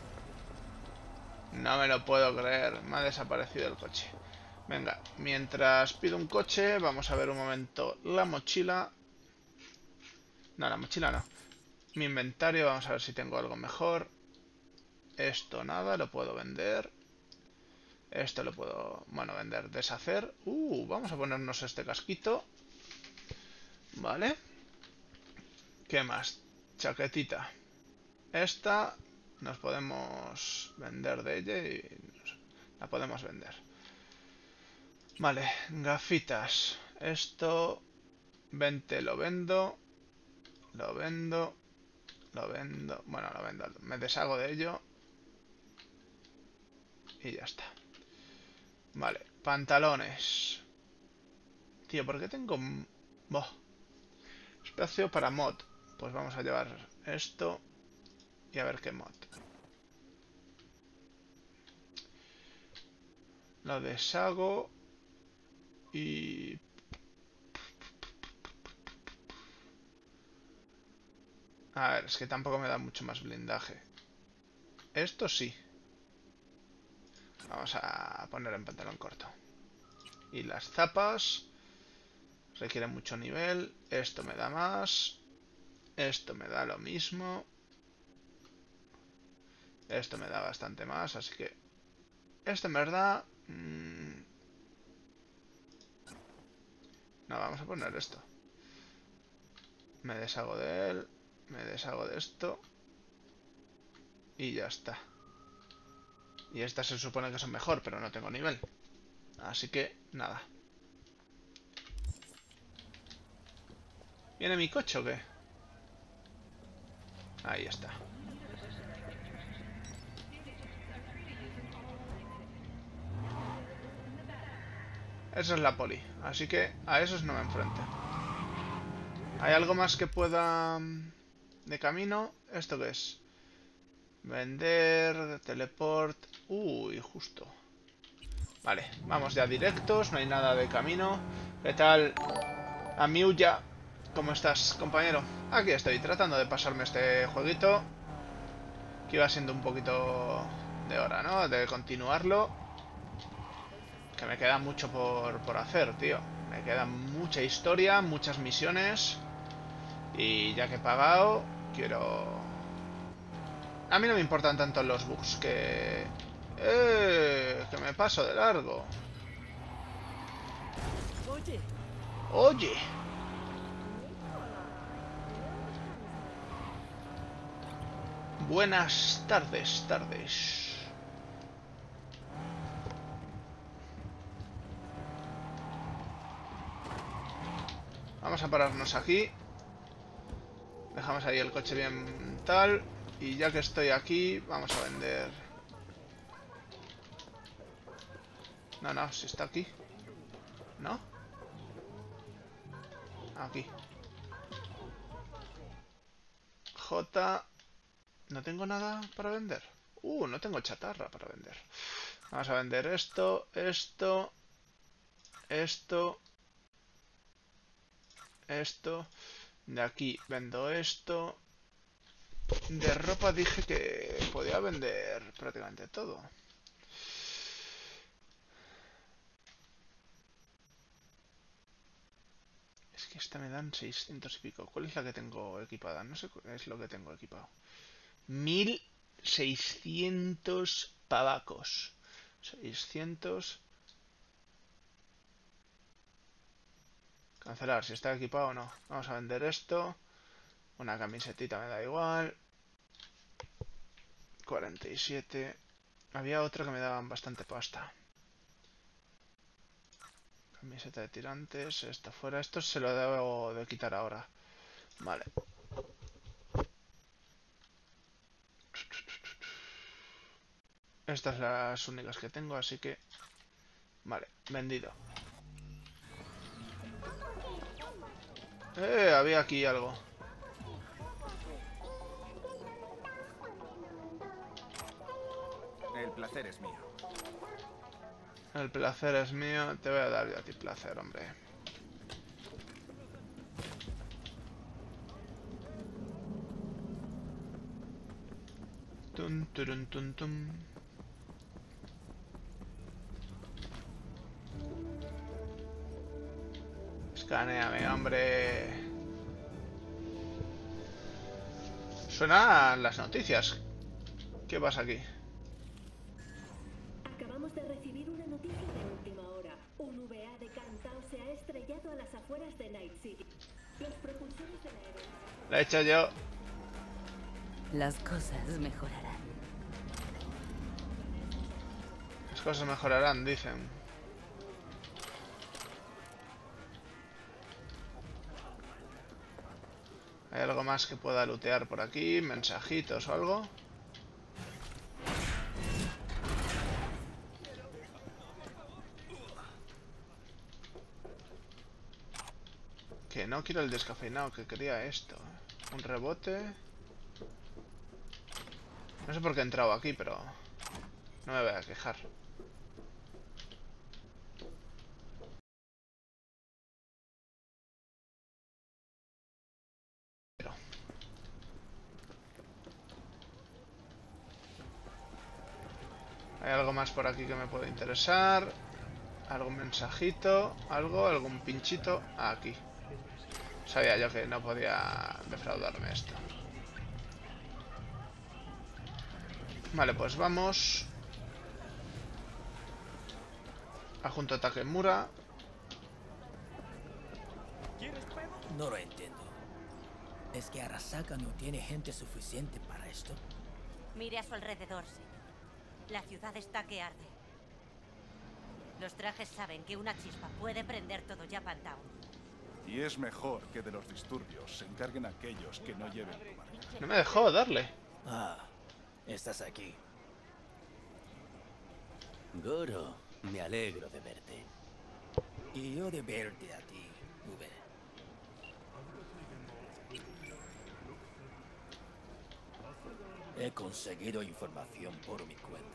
No me lo puedo creer. Me ha desaparecido el coche. Venga, mientras pido un coche, vamos a ver un momento la mochila. No, la mochila no. Mi inventario, vamos a ver si tengo algo mejor. Esto nada, lo puedo vender. Esto lo puedo, bueno, vender, deshacer. Uh, vamos a ponernos este casquito. Vale. ¿Qué más? Chaquetita. Esta nos podemos vender de ella y la podemos vender. Vale, gafitas. Esto veinte lo vendo. Lo vendo. Lo vendo. Bueno, lo vendo. Me deshago de ello. Y ya está. Vale, pantalones. Tío, ¿por qué tengo... Boh. Espacio para mod. Pues vamos a llevar esto. Y a ver qué mod. Lo deshago. Y... A ver, es que tampoco me da mucho más blindaje. Esto sí. Vamos a poner en pantalón corto. Y las zapas requieren mucho nivel. Esto me da más. Esto me da lo mismo. Esto me da bastante más, así que... Esto en verdad... Mmm... No, vamos a poner esto. Me deshago de él. Me deshago de esto. Y ya está. Y estas se supone que son mejor, pero no tengo nivel. Así que, nada. ¿Viene mi coche o qué? Ahí está. Esa es la poli. Así que a esos no me enfrento. ¿Hay algo más que pueda... de camino? ¿Esto qué es? Vender, teleport... Uy, justo. Vale, vamos ya directos. No hay nada de camino. ¿Qué tal? Amiuya. ¿Cómo estás, compañero? Aquí estoy, tratando de pasarme este jueguito. Que iba siendo un poquito de hora, ¿no? De continuarlo. Que me queda mucho por, por hacer, tío. Me queda mucha historia, muchas misiones. Y ya que he pagado, quiero... A mí no me importan tanto los bugs, que... ¡Eh! Que me paso de largo. Oye. Oye. Buenas tardes, tardes. Vamos a pararnos aquí. Dejamos ahí el coche bien tal. Y ya que estoy aquí, vamos a vender. No, no, si está aquí. ¿No? Aquí. J. No tengo nada para vender. Uh, no tengo chatarra para vender. Vamos a vender esto, esto, esto, esto. De aquí vendo esto. De ropa dije que podía vender prácticamente todo. Es que esta me dan seiscientos y pico. ¿Cuál es la que tengo equipada? No sé cuál es lo que tengo equipado. mil seiscientos pavacos. seiscientos. Cancelar si está equipado o no. Vamos a vender esto. Una camisetita me da igual. cuarenta y siete. Había otro que me daban bastante pasta. Camiseta de tirantes. Esto fuera. Esto se lo debo de quitar ahora. Vale. Estas son las únicas que tengo, así que... Vale, vendido. Eh, había aquí algo. El placer es mío. El placer es mío. Te voy a dar yo a ti placer, hombre. Tum, turum, tum, tum. Escanéame, hombre. Suenan las noticias. ¿Qué pasa aquí? Acabamos de recibir una noticia de última hora. Un V A de Cantao se ha estrellado a las afueras de Night City. Los propulsores de la aeronave... La he hecho yo. Las cosas mejorarán. Las cosas mejorarán, dicen. ¿Hay algo más que pueda lootear por aquí? ¿Mensajitos o algo? Que no quiero el descafeinado, que quería esto. Un rebote. No sé por qué he entrado aquí, pero no me voy a quejar. ¿Hay algo más por aquí que me puede interesar? ¿Algún mensajito? ¿Algo? ¿Algún pinchito? Ah, aquí. Sabía yo que no podía defraudarme esto. Vale, pues vamos. Adjunto Takemura. No lo entiendo. ¿Es que Arasaka no tiene gente suficiente para esto? Mire a su alrededor, señor. La ciudad está que arde. Los trajes saben que una chispa puede prender todo Japantown. Y es mejor que de los disturbios se encarguen aquellos que no lleven tu marca. No me dejó darle. Ah, estás aquí. Goro, me alegro de verte. Y yo de verte a ti, V. He conseguido información por mi cuenta.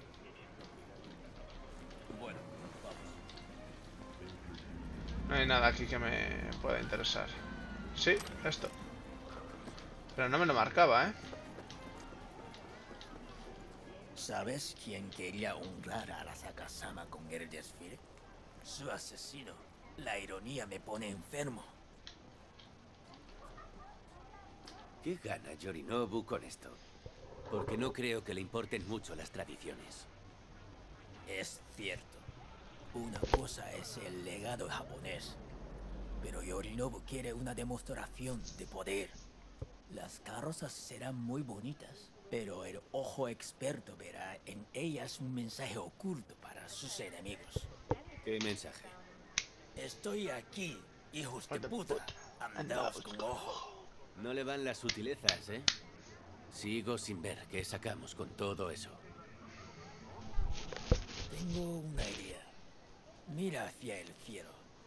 Bueno, vamos. No hay nada aquí que me pueda interesar. Sí, esto. Pero no me lo marcaba, ¿eh? ¿Sabes quién quería honrar a Arasaka-sama con el desfile? Su asesino. La ironía me pone enfermo. ¿Qué gana Yorinobu con esto? Porque no creo que le importen mucho las tradiciones. Es cierto. Una cosa es el legado japonés, pero Yorinobu quiere una demostración de poder. Las carrozas serán muy bonitas, pero el ojo experto verá en ellas un mensaje oculto para sus enemigos. ¿Qué mensaje? Estoy aquí, hijos de puta. Andaos con ojo. No le van las sutilezas, ¿eh? Sigo sin ver qué sacamos con todo eso. Tengo una idea. Mira hacia el cielo.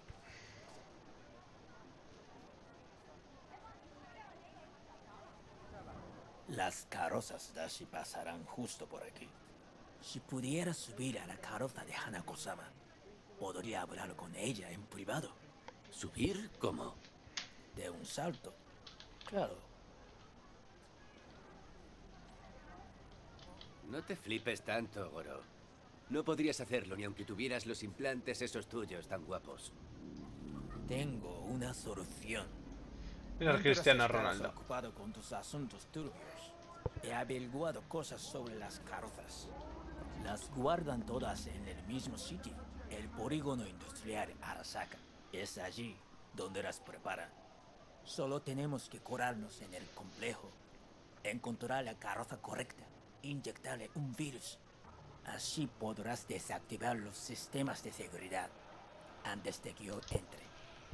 Las carrozas Dashi pasarán justo por aquí. Si pudiera subir a la carroza de Hanako-sama, podría hablar con ella en privado. ¿Subir? ¿Cómo? De un salto. Claro. No te flipes tanto, Goro. No podrías hacerlo ni aunque tuvieras los implantes esos tuyos tan guapos. Tengo una solución. Mira a Cristiano Ronaldo. Ocupado con tus asuntos turbios. He averiguado cosas sobre las carrozas. Las guardan todas en el mismo sitio. El polígono industrial Arasaka. Es allí donde las preparan. Solo tenemos que colarnos en el complejo. Encontrar la carroza correcta. Inyectarle un virus. Así podrás desactivar los sistemas de seguridad antes de que yo entre.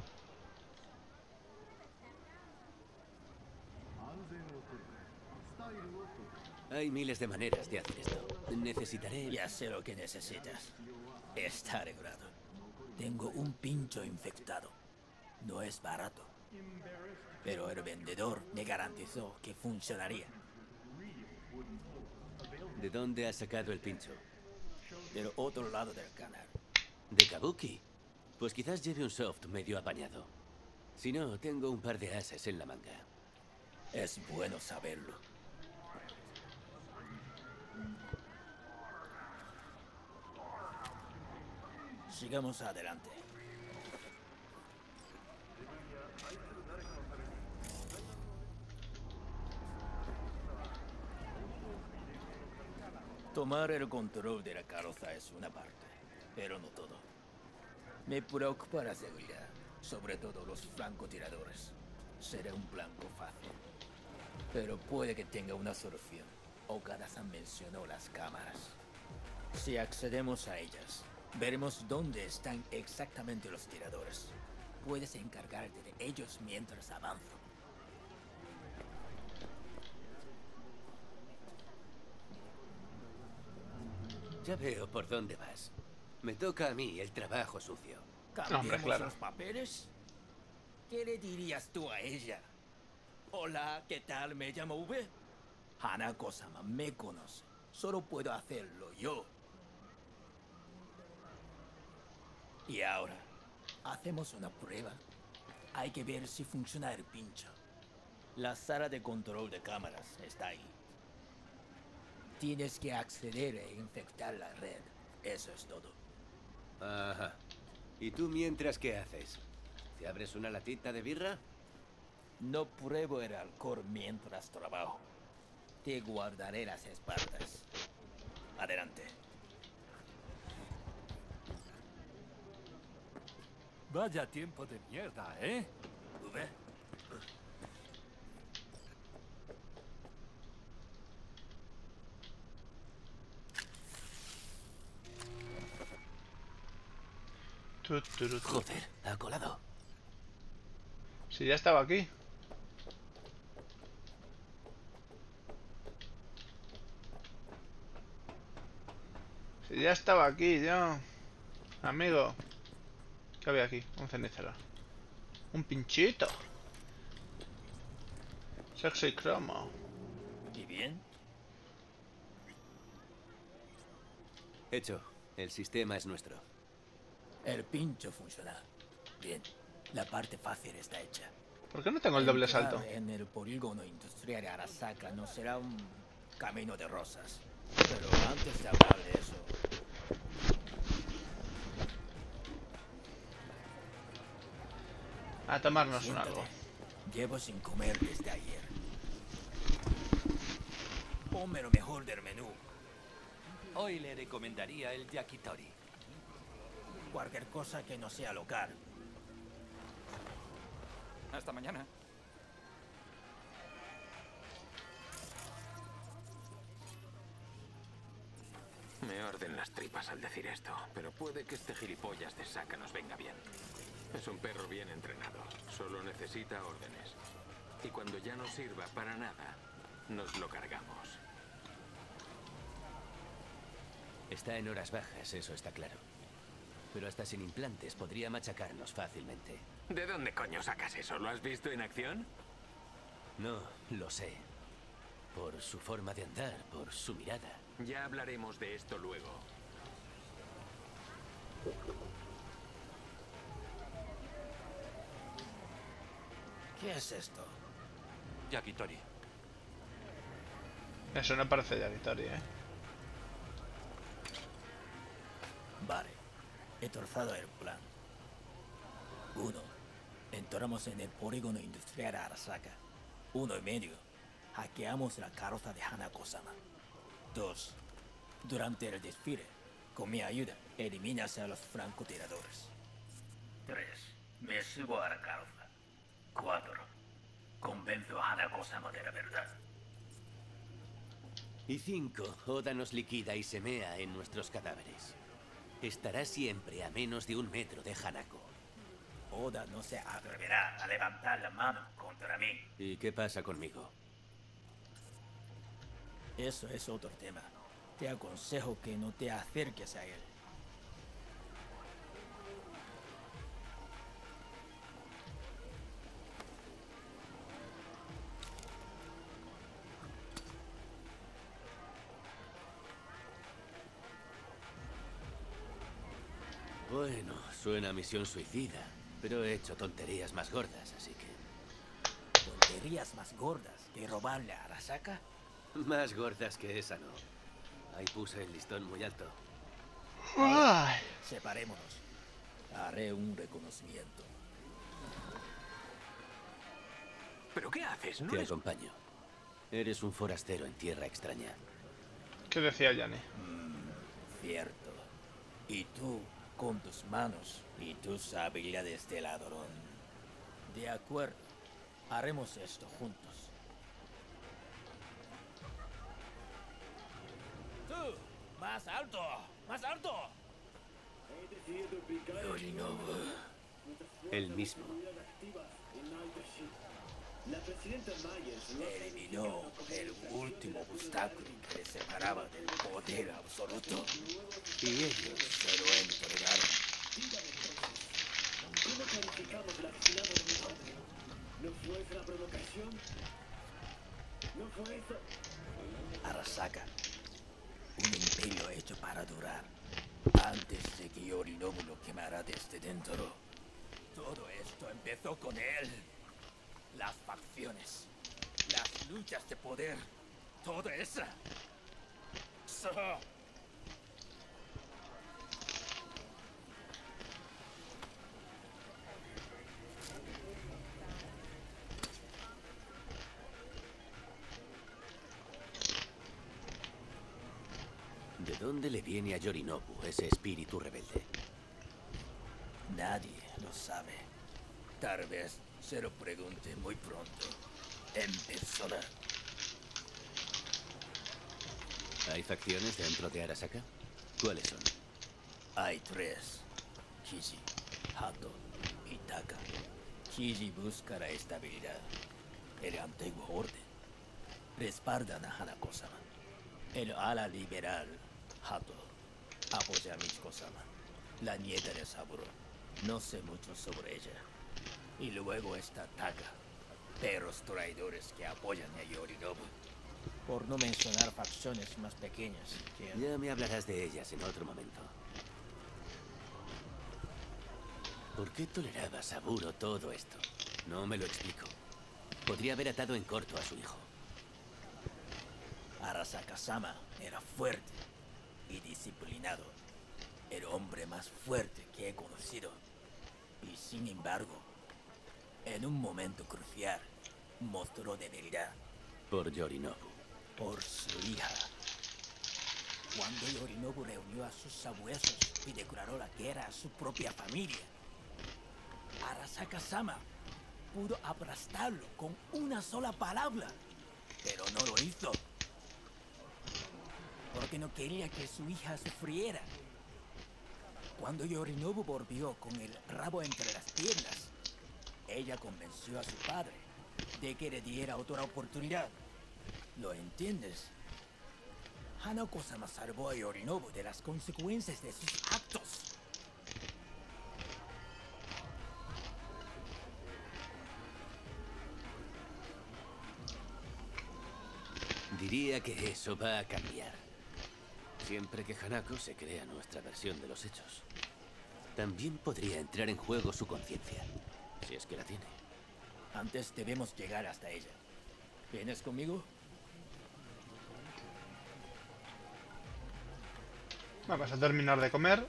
Hay miles de maneras de hacer esto. Necesitaré... Ya sé lo que necesitas. Está arreglado. Tengo un pincho infectado. No es barato. Pero el vendedor me garantizó que funcionaría. ¿De dónde has sacado el pincho? Del otro lado del canal. ¿De Kabuki? Pues quizás lleve un soft medio apañado. Si no, tengo un par de ases en la manga. Es bueno saberlo. Sigamos adelante. Tomar el control de la carroza es una parte, pero no todo. Me preocupa la seguridad, sobre todo los francotiradores. Será un blanco fácil. Pero puede que tenga una solución. Okada-san mencionó las cámaras. Si accedemos a ellas, veremos dónde están exactamente los tiradores. Puedes encargarte de ellos mientras avanzo. Ya veo por dónde vas. Me toca a mí el trabajo sucio. ¿Cambiemos Hombre, claro. los papeles? ¿Qué le dirías tú a ella? Hola, ¿qué tal? Me llamo V. Hanako-sama me conoce. Solo puedo hacerlo yo. Y ahora, hacemos una prueba. Hay que ver si funciona el pincho. La sala de control de cámaras está ahí. Tienes que acceder e infectar la red. Eso es todo. Ajá. ¿Y tú mientras qué haces? ¿Te abres una latita de birra? No pruebo el alcohol mientras trabajo. Te guardaré las espaldas. Adelante. Vaya tiempo de mierda, ¿eh? ¿V? Tu, tu, tu, tu. Joder, ha colado. Si ya estaba aquí. Si ya estaba aquí, yo. Amigo. ¿Qué había aquí? Un cenicero. Un pinchito. Sexy cromo. ¿Y bien? Hecho. El sistema es nuestro. El pincho funciona. Bien. La parte fácil está hecha. ¿Por qué no tengo el doble Entrar salto? En el polígono industrial de Arasaka no será un camino de rosas. Pero antes de hablar de eso... A tomarnos un Siéntate. algo. Llevo sin comer desde ayer. Ponme lo mejor del menú. Hoy le recomendaría el yakitori. Cualquier cosa que no sea local. Hasta mañana. Me arden las tripas al decir esto, pero puede que este gilipollas de Saka nos venga bien. Es un perro bien entrenado, solo necesita órdenes. Y cuando ya no sirva para nada, nos lo cargamos. Está en horas bajas, eso está claro. Pero hasta sin implantes podría machacarnos fácilmente. ¿De dónde coño sacas eso? ¿Lo has visto en acción? No, lo sé. Por su forma de andar, por su mirada. Ya hablaremos de esto luego. ¿Qué es esto? Yakitori. Eso no parece Yakitori, ¿eh? Vale. He trazado el plan. Uno. Entramos en el polígono industrial Arasaka. Uno y medio. Hackeamos la carroza de Hanako-sama. Dos. Durante el desfile, con mi ayuda, eliminas a los francotiradores. Tres. Me subo a la carroza. Cuatro. Convenzo a Hanako-sama de la verdad. Y cinco. Oda nos liquida y semea en nuestros cadáveres. Estará siempre a menos de un metro de Hanako. Oda no se atreverá a levantar la mano contra mí. ¿Y qué pasa conmigo? Eso es otro tema. Te aconsejo que no te acerques a él. Bueno, suena a misión suicida, pero he hecho tonterías más gordas, así que... ¿Tonterías más gordas que robarle a Arasaka? Más gordas que esa, no. Ahí puse el listón muy alto. Ahora, separémonos. Haré un reconocimiento. ¿Pero qué haces? No Te es... acompaño. Eres un forastero en tierra extraña. ¿Qué decía Yanni? Mm, cierto. Y tú, con tus manos y tus habilidades de ladrón. De acuerdo. Haremos esto juntos. ¡Tú! ¡Más alto! ¡Más alto! Yorinobu. El mismo. Eliminó el último obstáculo que le separaba del poder absoluto. Y ellos se lo entregaron. ¿Cómo calificamos el asesinato de mi padre? ¿No fue esa la provocación? ¿No fue eso? Arasaka. Un imperio hecho para durar. Antes de que Yorinobu lo quemara desde dentro. Todo esto empezó con él. Las facciones. Las luchas de poder. Toda esa. So. ¿De dónde le viene a Yorinobu ese espíritu rebelde? Nadie lo sabe. Tal vez se lo pregunte muy pronto. En persona. ¿Hay facciones dentro de Arasaka? ¿Cuáles son? Hay tres. Kiji, Hato y Taka. Kiji busca la estabilidad. El antiguo orden. Respaldan a Hanako-sama. El ala liberal, Hato, apoya a Michiko-sama, la nieta de Saburo. No sé mucho sobre ella. Y luego está Taka, perros traidores que apoyan a Yorinobu. Por no mencionar facciones más pequeñas que... Ya me hablarás de ellas en otro momento. ¿Por qué toleraba Saburo todo esto? No me lo explico. Podría haber atado en corto a su hijo. Arasaka-sama era fuerte y disciplinado. El hombre más fuerte que he conocido. Y sin embargo, en un momento crucial, mostró debilidad. Por Yorinobu. Por su hija. Cuando Yorinobu reunió a sus sabuesos y declaró la guerra a su propia familia, Arasaka-sama pudo aplastarlo con una sola palabra, pero no lo hizo. Porque no quería que su hija sufriera. Cuando Yorinobu volvió con el rabo entre las piernas, ella convenció a su padre de que le diera otra oportunidad. ¿Lo entiendes? Hanako-sama salvó a Yorinobu de las consecuencias de sus actos. Diría que eso va a cambiar. Siempre que Hanako se crea nuestra versión de los hechos. También podría entrar en juego su conciencia, si es que la tiene. Antes debemos llegar hasta ella. ¿Vienes conmigo? Vamos a terminar de comer.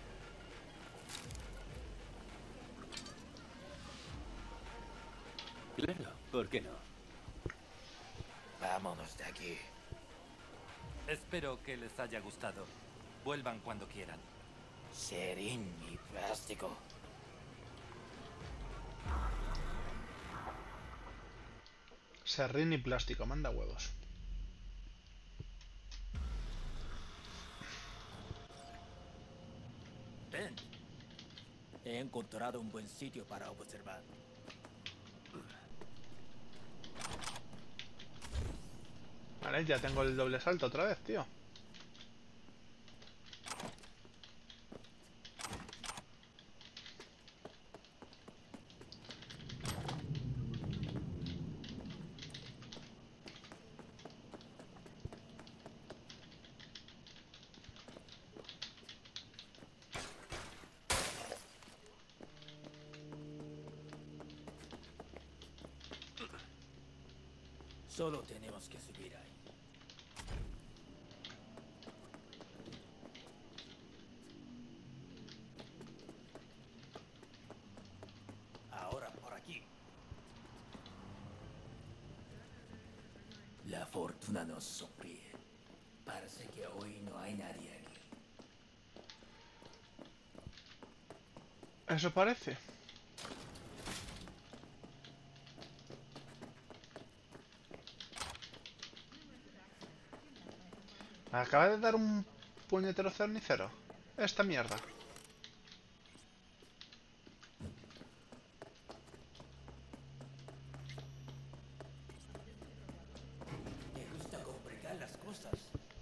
Claro, ¿por qué no? Vámonos de aquí. Espero que les haya gustado. Vuelvan cuando quieran. Serín y plástico. Serrín y plástico, manda huevos. Ven. He encontrado un buen sitio para observar. Vale, ya tengo el doble salto otra vez, tío. Solo tenemos que subir ahí. Ahora por aquí. La fortuna nos sonríe. Parece que hoy no hay nadie aquí. Eso parece. Me acaba de dar un puñetero cernicero. Esta mierda. Me gusta complicar las cosas.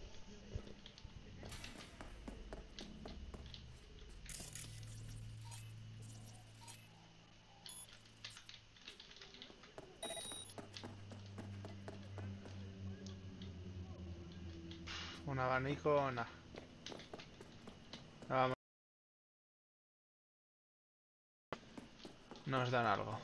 Un abanico, nada. Vamos. Nos dan algo.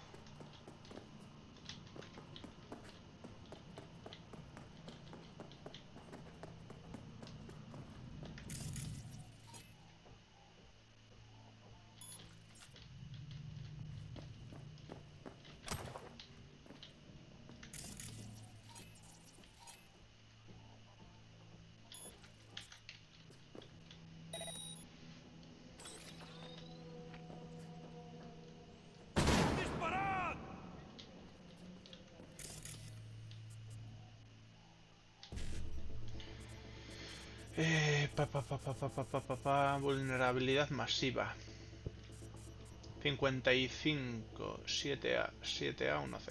Eh, pa, pa, pa, pa, pa, pa, pa, pa, pa, vulnerabilidad masiva. cincuenta y cinco, siete A, siete A, uno C.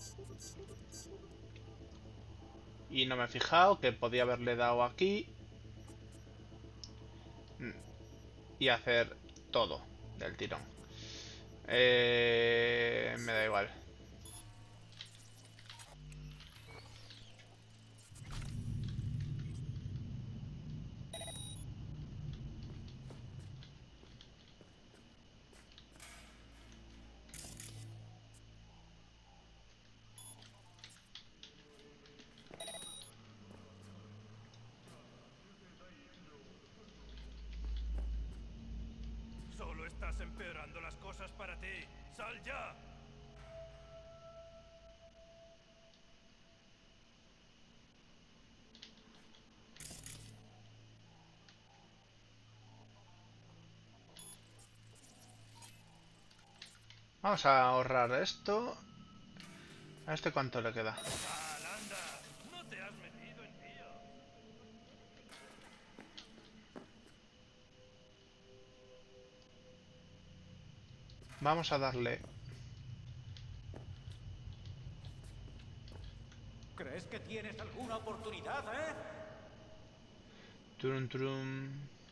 Y no me he fijado que podía haberle dado aquí. Y hacer todo del tirón. Eh, me da igual. Solo estás empeorando las cosas para ti. ¡Sal ya! Vamos a ahorrar esto. ¿A este cuánto le queda? ¡Sal, anda! ¡No te has metido en lío! Vamos a darle. ¿Crees que tienes alguna oportunidad, eh? Trum, trum.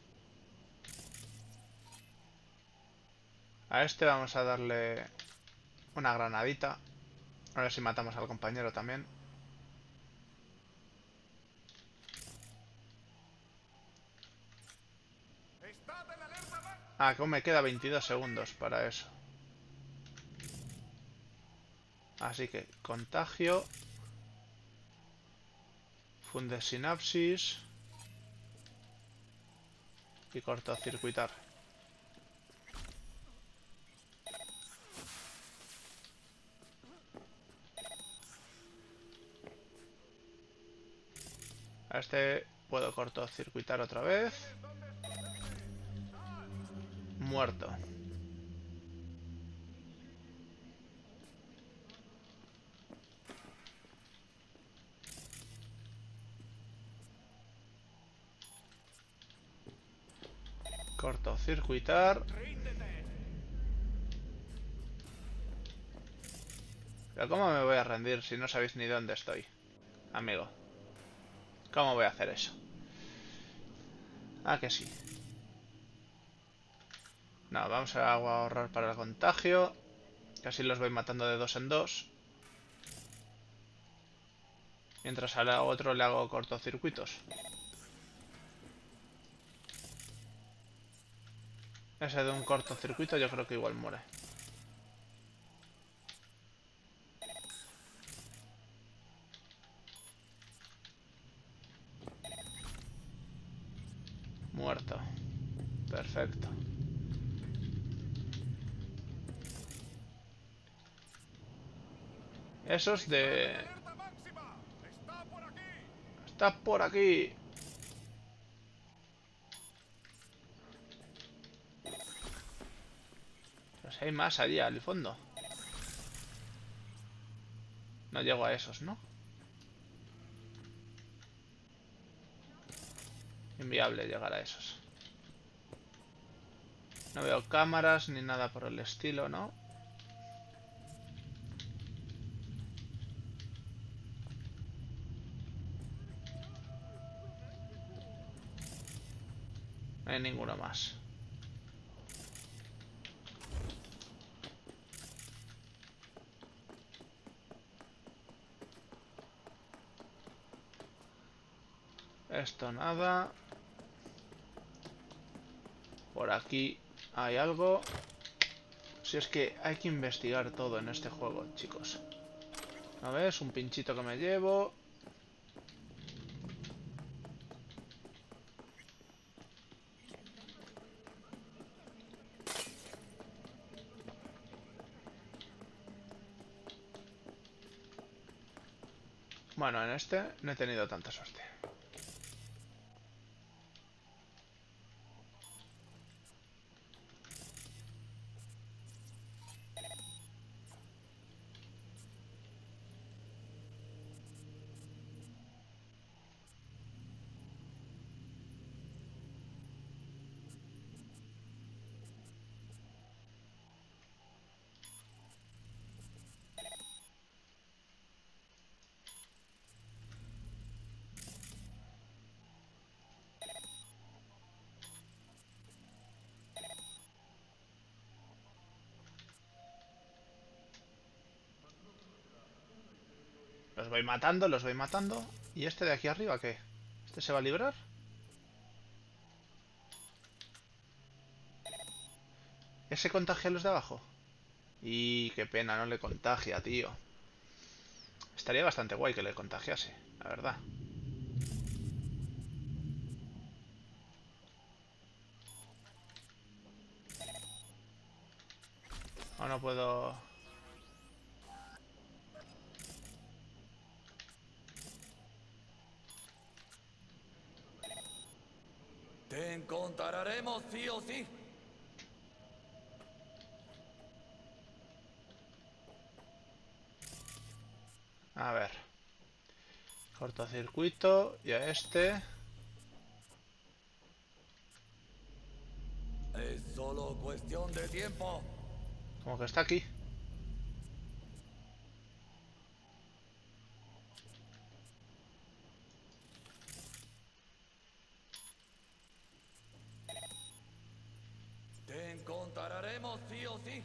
A este vamos a darle una granadita. A ver si matamos al compañero también. Ah, que aún me queda veintidós segundos para eso. Así que contagio. Funde sinapsis. Y cortocircuitar. A este puedo cortocircuitar otra vez. Muerto. Cortocircuitar. Pero ¿cómo me voy a rendir si no sabéis ni dónde estoy, amigo? ¿Cómo voy a hacer eso? Ah, que sí. No, vamos a ahorrar para el contagio. Casi los voy matando de dos en dos. Mientras al otro le hago cortocircuitos. Ese de un cortocircuito yo creo que igual muere. Muerto. Perfecto. Esos de... Está por aquí. Pues hay más allá al fondo. No llego a esos, ¿no? Inviable llegar a esos. No veo cámaras ni nada por el estilo, ¿no? No hay ninguno más. Esto nada. Por aquí hay algo. Si es que hay que investigar todo en este juego, chicos. ¿No ves? Un pinchito que me llevo. Bueno, en este no he tenido tanta suerte. Los voy matando, los voy matando. ¿Y este de aquí arriba qué? ¿Este se va a librar? ¿Ese contagia a los de abajo? Y qué pena, no le contagia, tío. Estaría bastante guay que le contagiase, la verdad. O no puedo... Te encontraremos sí o sí. A ver. Cortocircuito. Y a este. Es solo cuestión de tiempo. Como que está aquí. Te encontraremos sí o sí.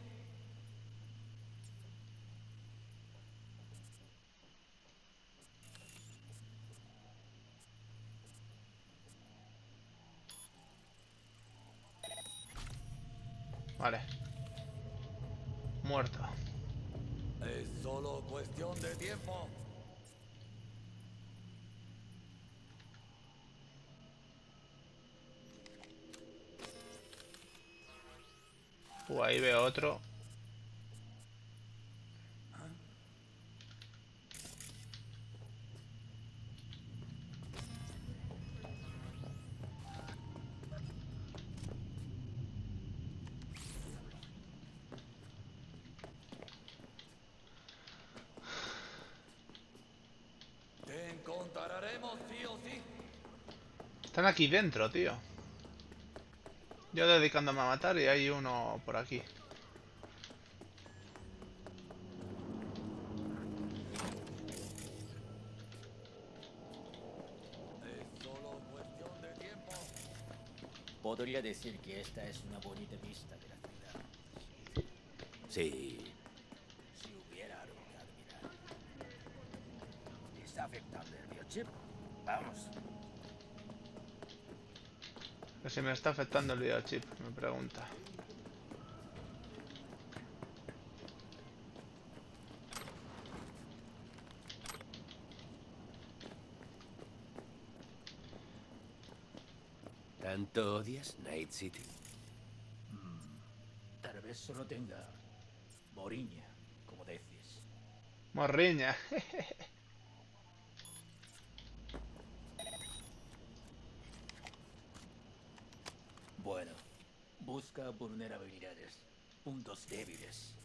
Vale. Muerto. Es solo cuestión de tiempo. Uh, ahí veo otro. Te encontraremos sí o sí. Están aquí dentro, tío. Yo dedicándome a matar y hay uno por aquí. Podría decir que esta es una bonita vista de la ciudad. Sí. Si hubiera algo que admirar. ¿Está afectando el biochip? Vamos. Que si me está afectando el biochip, me pregunta. ¿Tanto odias Night City? Mm, tal vez solo tenga moriña, como decís. Morriña. Bueno, busca vulnerabilidades, puntos débiles.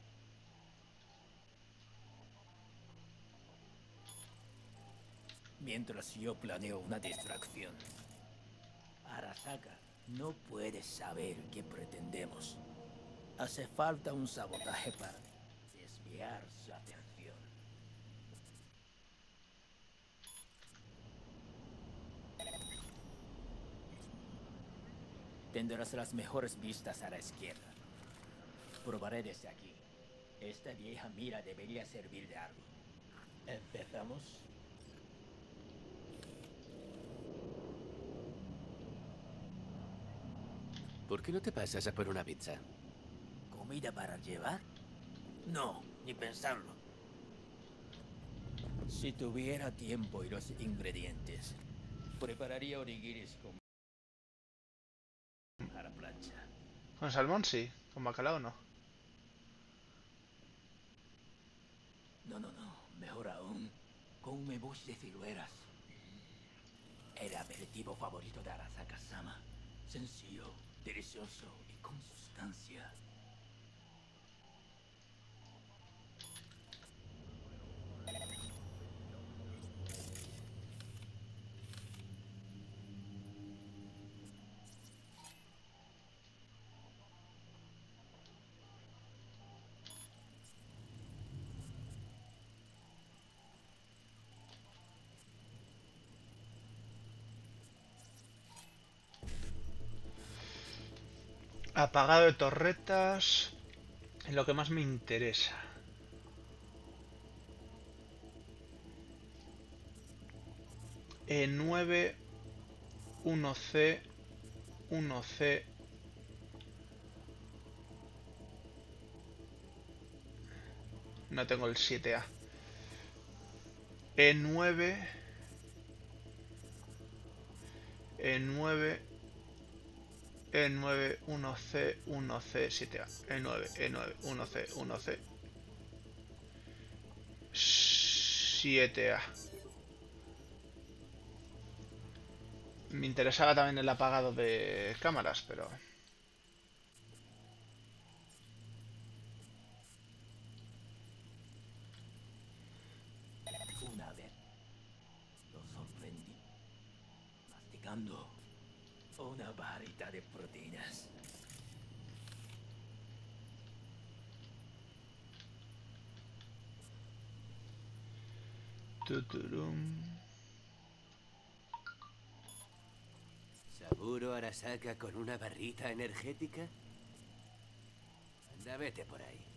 Mientras yo planeo una distracción. Arasaka no puede saber qué pretendemos. Hace falta un sabotaje para desviar su atención. Tendrás las mejores vistas a la izquierda. Probaré desde aquí. Esta vieja mira debería servir de algo. ¿Empezamos? ¿Por qué no te pasas a por una pizza? ¿Comida para llevar? No, ni pensarlo. Si tuviera tiempo y los ingredientes, prepararía onigiris con a la plancha. Con salmón sí, con bacalao no. No, no, no. Mejor aún, con un mebush de ciruelas. El aperitivo favorito de Arasaka-sama. Sencillo, delicioso y con sustancia. Apagado de torretas. Es lo que más me interesa. E nueve, uno C, uno C. No tengo el siete A. E nueve. E nueve. E nueve, uno C, uno C, siete A. E nueve, E nueve, uno C, uno C. siete A. Me interesaba también el apagado de cámaras, pero... Una vez lo sorprendí, masticando una barrita de proteínas. Tuturum. ¿Saburo Arasaka con una barrita energética? Anda, vete por ahí.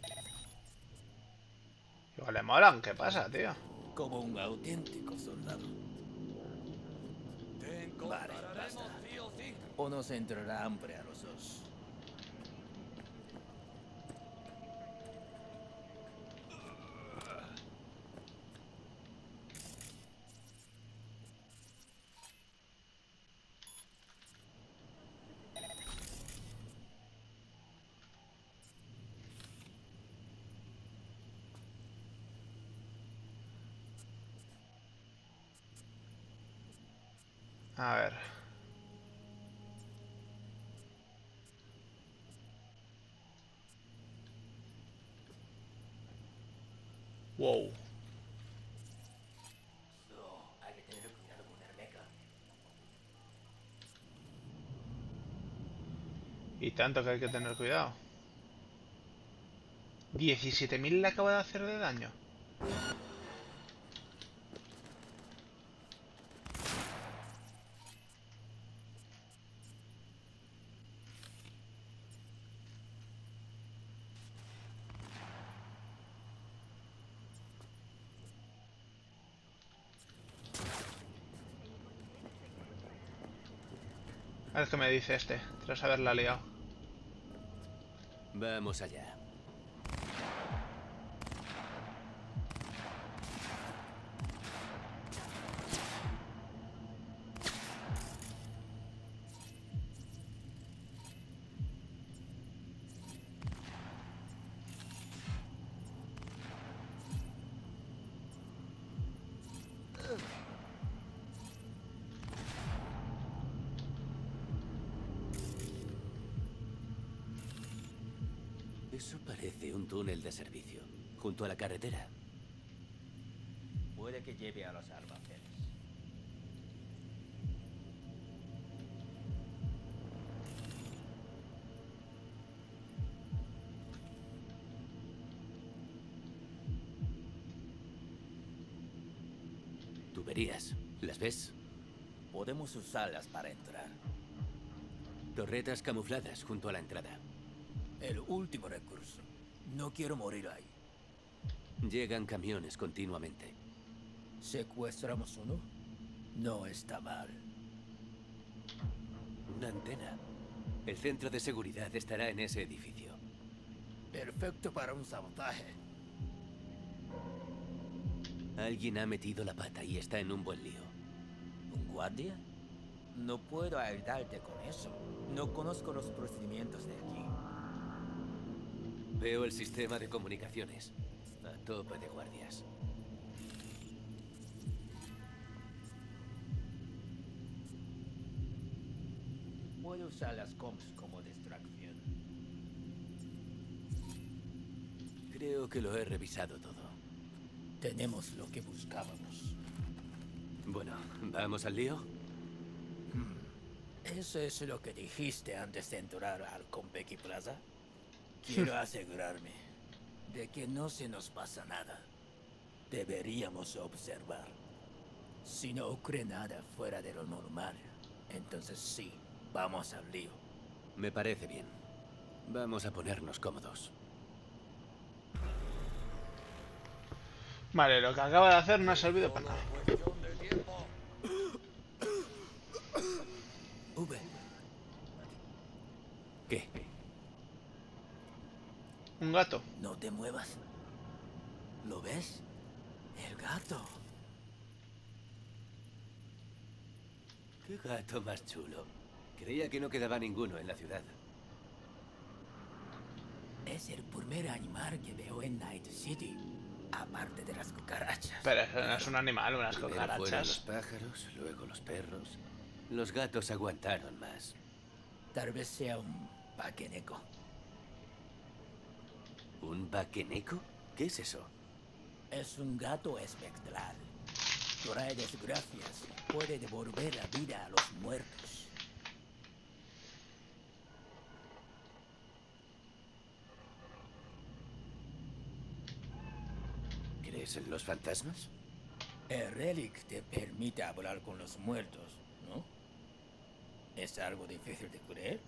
Igual le molan, ¿qué pasa, tío? Como un auténtico soldado. Vale, basta. O nos entrará hambre a los dos. A ver. Wow. Hay que tener cuidado con el mecha. Y tanto que hay que tener cuidado. diecisiete mil le acaba de hacer de daño. A ver qué me dice este, tras haberla liado. Vamos allá. Eso parece un túnel de servicio, junto a la carretera. Puede que lleve a los almacenes. Tuberías, ¿las ves? Podemos usarlas para entrar. Torretas camufladas junto a la entrada. El último recurso. No quiero morir ahí. Llegan camiones continuamente. ¿Secuestramos uno? No está mal. Una antena. El centro de seguridad estará en ese edificio. Perfecto para un sabotaje. Alguien ha metido la pata y está en un buen lío. ¿Un guardia? No puedo ayudarte con eso. No conozco los procedimientos de aquí. Veo el sistema de comunicaciones. A tope de guardias. Puedo usar las comms como distracción. Creo que lo he revisado todo. Tenemos lo que buscábamos. Bueno, ¿vamos al lío? ¿Eso es lo que dijiste antes de entrar al Konpeki Plaza? Quiero asegurarme de que no se nos pasa nada. Deberíamos observar. Si no ocurre nada fuera de lo normal, entonces sí, vamos al lío. Me parece bien. Vamos a ponernos cómodos. Vale, lo que acaba de hacer no ha servido para nada. V. ¿Qué? Un gato. No te muevas. ¿Lo ves? El gato. Qué gato más chulo. Creía que no quedaba ninguno en la ciudad. Es el primer animal que veo en Night City. Aparte de las cucarachas. Pero eso no es un animal, unas Primero cucarachas. fueron los pájaros, luego los perros. Los gatos aguantaron más. Tal vez sea un paqueneco. ¿Un vaqueneco? ¿Qué es eso? Es un gato espectral. Trae desgracias. Puede devolver la vida a los muertos. ¿Crees en los fantasmas? El relic te permite hablar con los muertos, ¿no? ¿Es algo difícil de creer?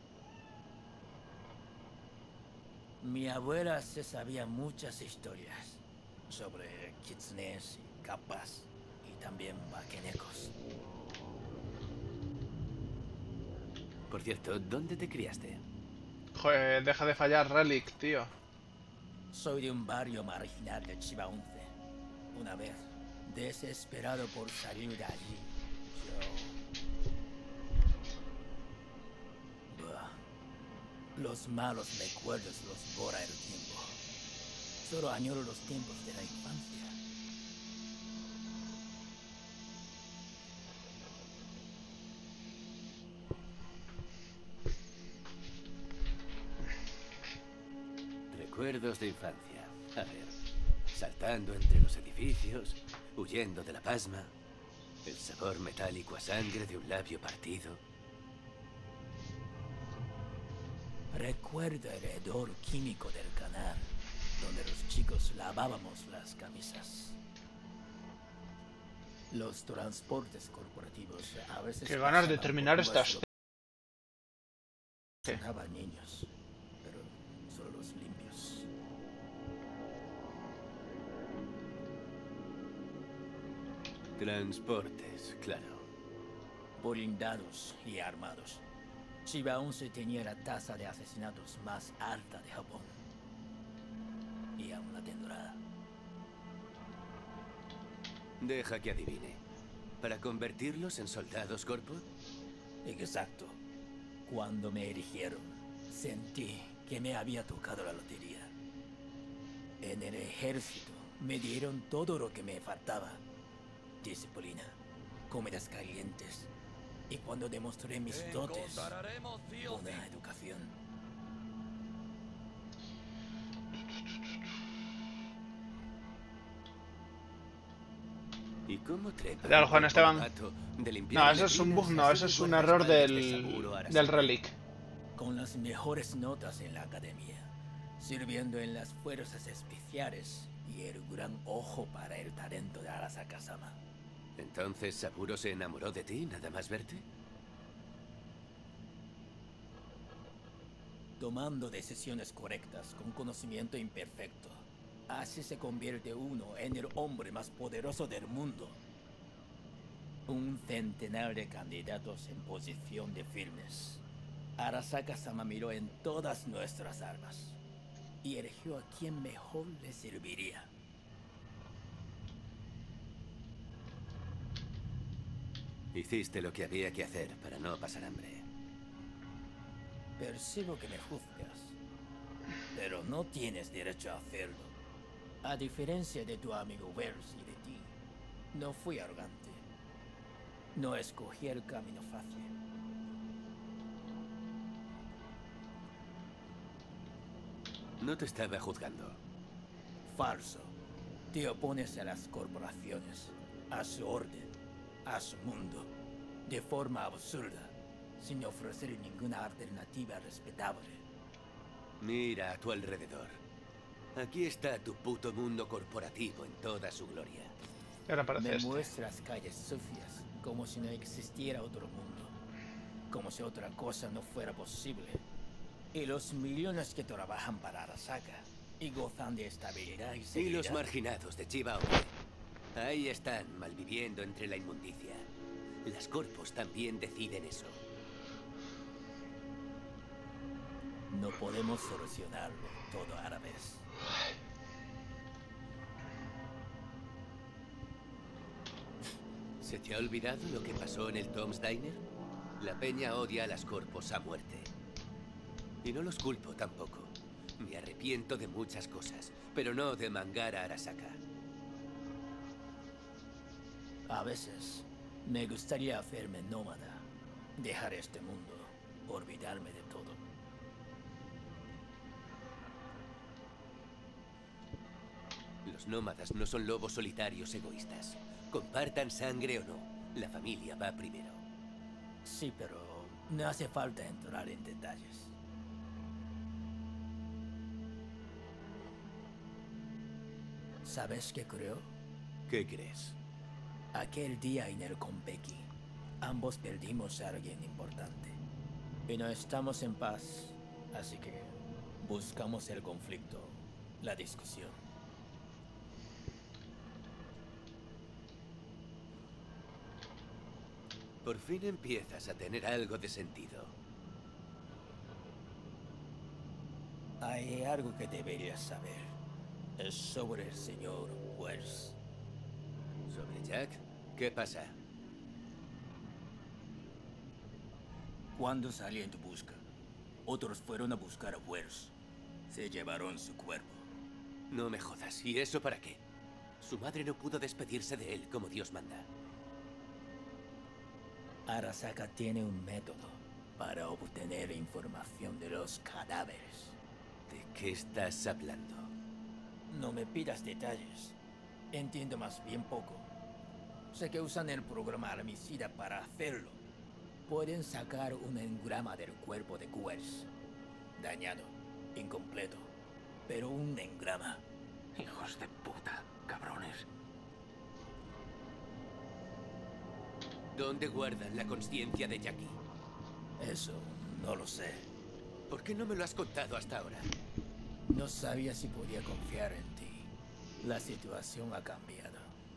Mi abuela se sabía muchas historias sobre kitsunes y kappas y también vaquenecos. Por cierto, ¿dónde te criaste? Joder, deja de fallar, Relic, tío. Soy de un barrio marginal de Chiba once. Una vez, desesperado por salir de allí, yo... Buah. Los malos recuerdos los borra el tiempo. Solo añoro los tiempos de la infancia. Recuerdos de infancia. A ver, saltando entre los edificios, huyendo de la pasma, el sabor metálico a sangre de un labio partido. Recuerda el hedor químico del canal, donde los chicos lavábamos las camisas. Los transportes corporativos a veces... Qué ganas de pasaban terminar por estas... nuestro- Dejaban niños, pero solo los limpios. Transportes, claro. Blindados y armados. Chiba once tenía la tasa de asesinatos más alta de Japón. Y aún la tendrá. Deja que adivine. ¿Para convertirlos en soldados, Corpo? Exacto. Cuando me eligieron, sentí que me había tocado la lotería. En el ejército me dieron todo lo que me faltaba. Disciplina, comidas calientes. Y cuando demostré mis dotes, Encontraremos sí o sí. una educación. ¿Y cómo trepa? Dale, Juan Esteban. Pato de limpiar No, eso es un bug, no, eso es un error del, del relic. Con las mejores notas en la academia, sirviendo en las fuerzas especiales y el gran ojo para el talento de Arasaka-sama. Entonces Saburo se enamoró de ti, nada más verte. Tomando decisiones correctas con conocimiento imperfecto, así se convierte uno en el hombre más poderoso del mundo. Un centenar de candidatos en posición de firmes. Arasaka-sama miró en todas nuestras armas y eligió a quien mejor le serviría. Hiciste lo que había que hacer para no pasar hambre. Percibo que me juzgas, pero no tienes derecho a hacerlo. A diferencia de tu amigo Wells y de ti, no fui arrogante. No escogí el camino fácil. No te estaba juzgando. Falso. Te opones a las corporaciones, a su orden, a su mundo, de forma absurda, sin ofrecer ninguna alternativa respetable. Mira a tu alrededor. Aquí está tu puto mundo corporativo en toda su gloria. Ahora parece Me este. muestras calles sucias, como si no existiera otro mundo. Como si otra cosa no fuera posible. Y los millones que trabajan para Arasaka y gozan de estabilidad y Y seguridad. los marginados de Chiba. Ahí están, malviviendo entre la inmundicia. Las corpos también deciden eso. No podemos solucionarlo todo a la vez. ¿Se te ha olvidado lo que pasó en el Tom's Diner? La peña odia a las corpos a muerte. Y no los culpo tampoco. Me arrepiento de muchas cosas, pero no de mangar a Arasaka. A veces me gustaría hacerme nómada, dejar este mundo, olvidarme de todo. Los nómadas no son lobos solitarios egoístas. Compartan sangre o no, la familia va primero. Sí, pero no hace falta entrar en detalles. ¿Sabes qué creo? ¿Qué crees? Aquel día en el Konpeki, ambos perdimos a alguien importante. Y no estamos en paz, así que buscamos el conflicto, la discusión. Por fin empiezas a tener algo de sentido. Hay algo que deberías saber. Es sobre el señor Wells. ¿Sobre Jack? ¿Qué pasa? Cuando salí en tu busca, otros fueron a buscar a Wells. Se llevaron su cuerpo. No me jodas. ¿Y eso para qué? Su madre no pudo despedirse de él como Dios manda. Arasaka tiene un método para obtener información de los cadáveres. ¿De qué estás hablando? No me pidas detalles. Entiendo más bien poco. Sé que usan el programa Armicida para hacerlo. Pueden sacar un engrama del cuerpo de Quers. Dañado, incompleto, pero un engrama. Hijos de puta, cabrones. ¿Dónde guardan la conciencia de Jackie? Eso no lo sé. ¿Por qué no me lo has contado hasta ahora? No sabía si podía confiar en ti. La situación ha cambiado.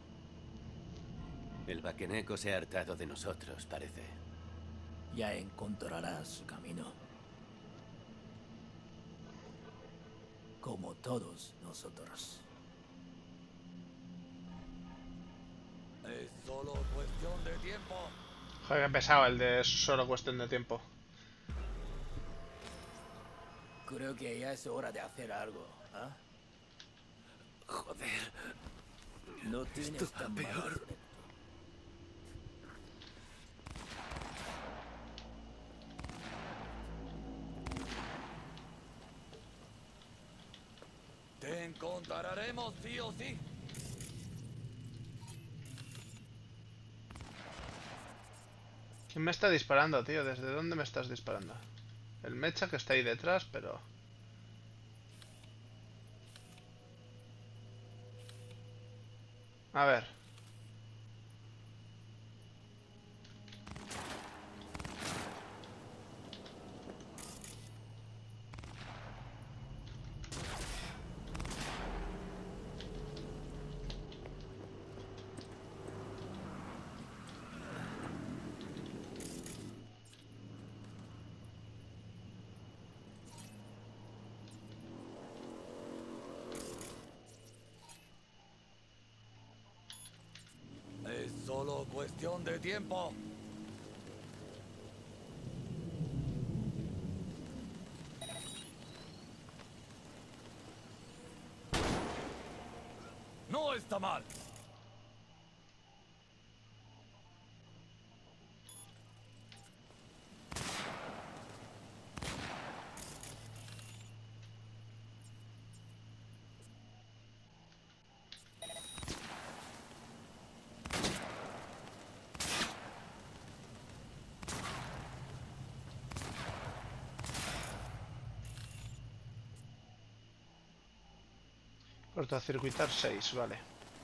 El vaqueneco se ha hartado de nosotros, parece. Ya encontrarás su camino. Como todos nosotros. Es solo cuestión de tiempo. Joder, qué pesado el de solo cuestión de tiempo. Creo que ya es hora de hacer algo, ¿ah? Joder. No tienes Esto tan va peor. mal aspecto. Te encontraremos sí o sí. ¿Quién me está disparando, tío? ¿Desde dónde me estás disparando? El mecha que está ahí detrás, pero... A ver. Es solo cuestión de tiempo. No está mal. Cortocircuitar seis, vale.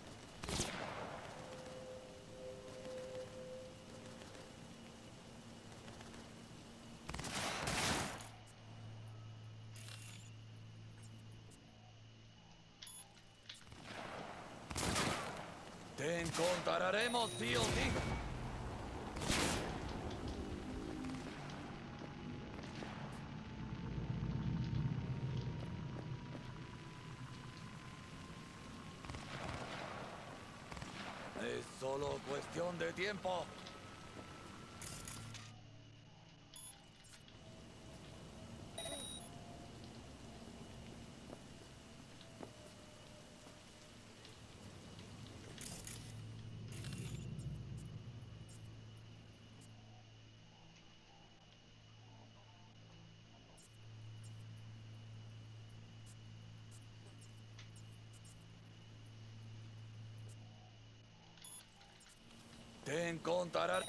Te encontraremos sí o sí. Es solo cuestión de tiempo. Te encontrarás.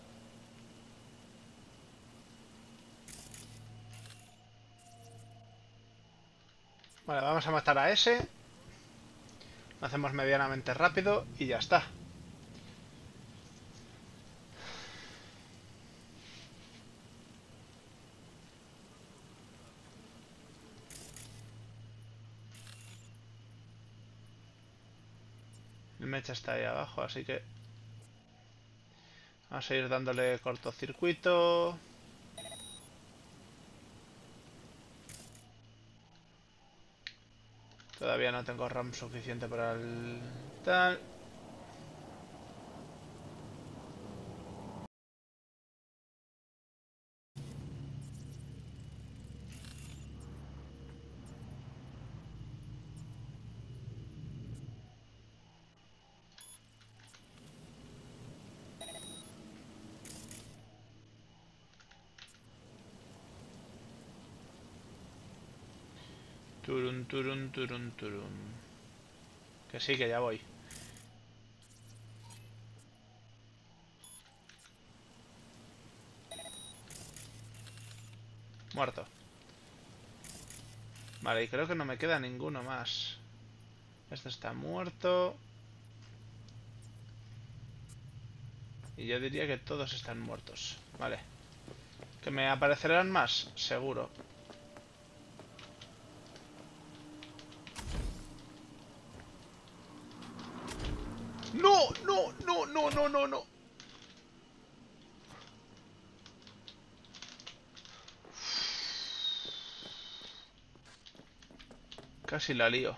Vale, vamos a matar a ese. Lo hacemos medianamente rápido y ya está. El mecha está ahí abajo, así que... Vamos a ir dándole cortocircuito. Todavía no tengo RAM suficiente para el tal. Turun, turun, turun, turun. Que sí, que ya voy. Muerto. Vale, y creo que no me queda ninguno más. Este está muerto. Y yo diría que todos están muertos. Vale. ¿Que me aparecerán más? Seguro. ¡No! ¡No! ¡No! ¡No! ¡No! ¡No! ¡No! Casi la lío.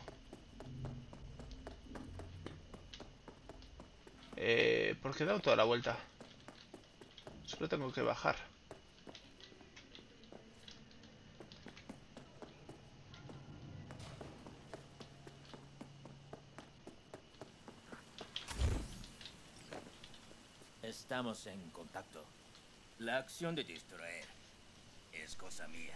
Eh, ¿por qué he dado toda la vuelta? Solo tengo que bajar. Estamos en contacto. La acción de distraer es cosa mía.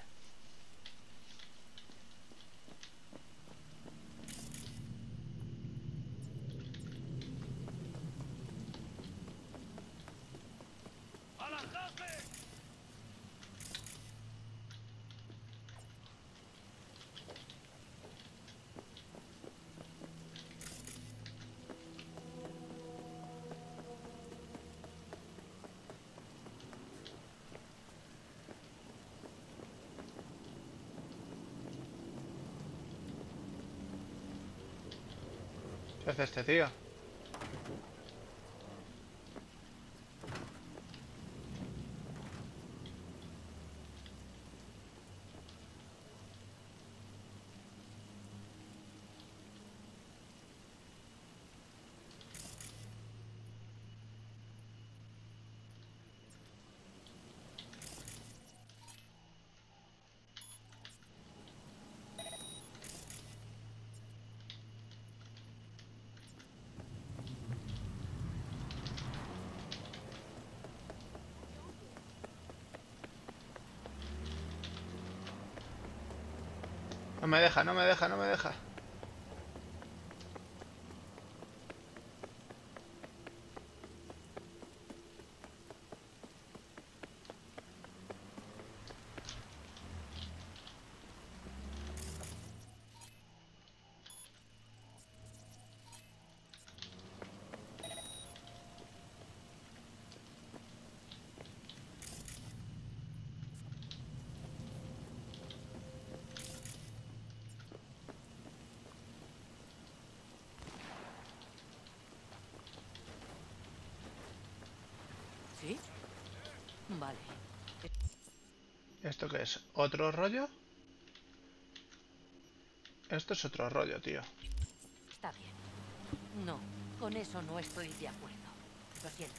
¿Qué hace este tío? No me deja, no me deja, no me deja. ¿Sí? Vale. ¿Esto qué es? ¿Otro rollo? Esto es otro rollo, tío. Está bien. No, con eso no estoy de acuerdo. Lo siento.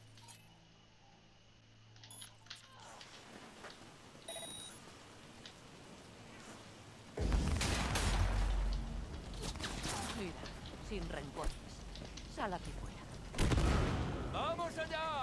Mira, sin rencores. Sal aquí fuera. ¡Vamos allá!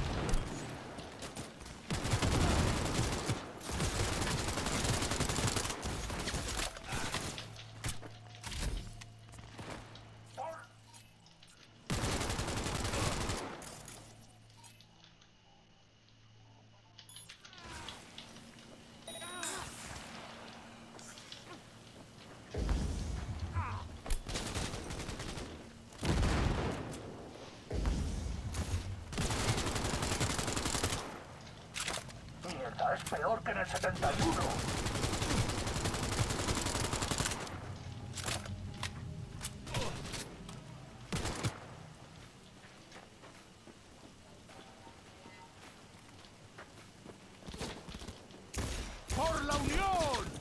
Es peor que en el setenta y uno. ¡Por la Unión!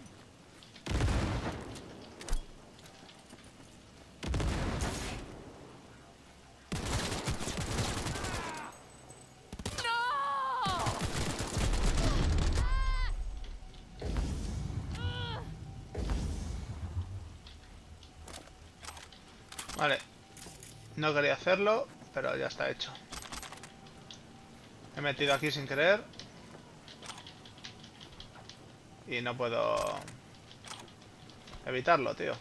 Vale. No quería hacerlo, pero ya está hecho. Me he metido aquí sin querer. Y no puedo... evitarlo, tío.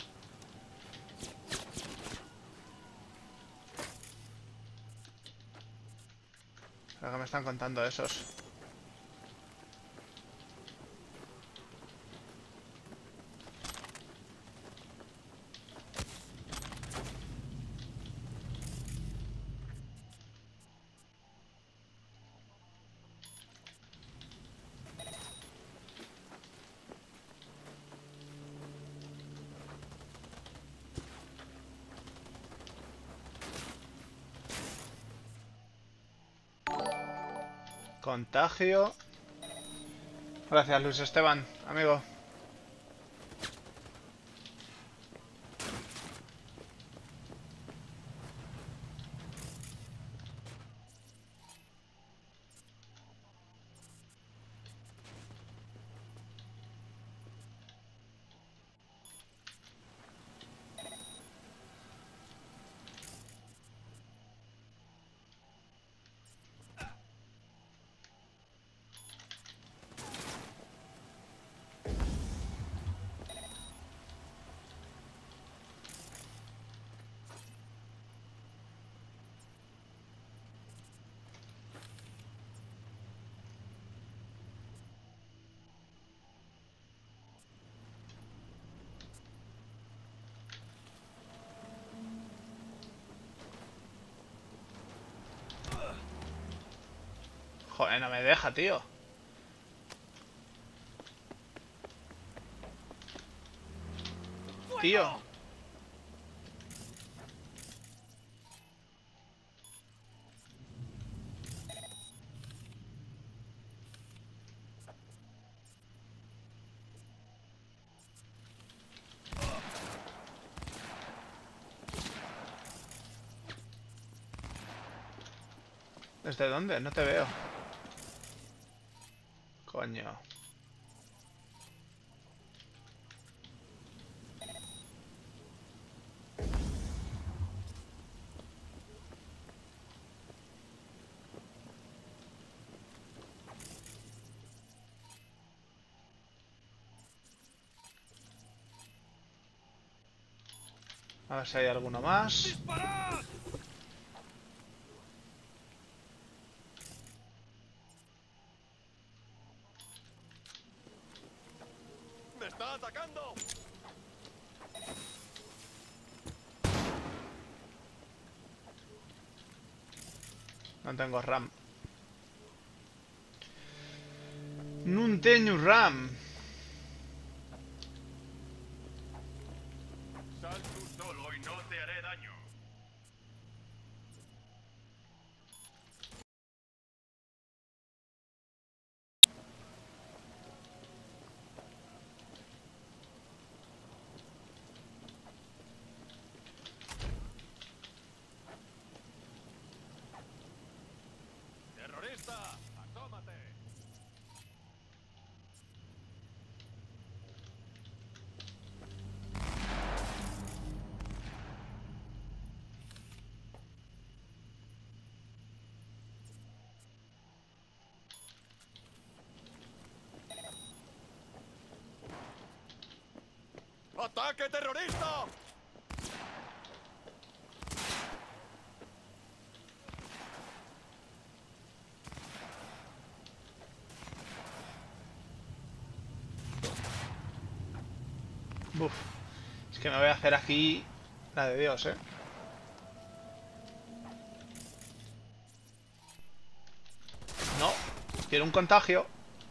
Creo que me están contando esos. Contagio. Gracias, Luis Esteban, amigo. Joder, no me deja, tío. Tío. ¿Desde dónde? No te veo. Coño. A ver si hay alguno más. ¡Me está atacando! No tengo RAM. No tengo RAM. Sal tú solo y no te haré daño. ¡Terrorista! ¡Asómate! ¡Ataque terrorista! Uf. Es que me voy a hacer aquí la de Dios, eh. No. Quiero un contagio.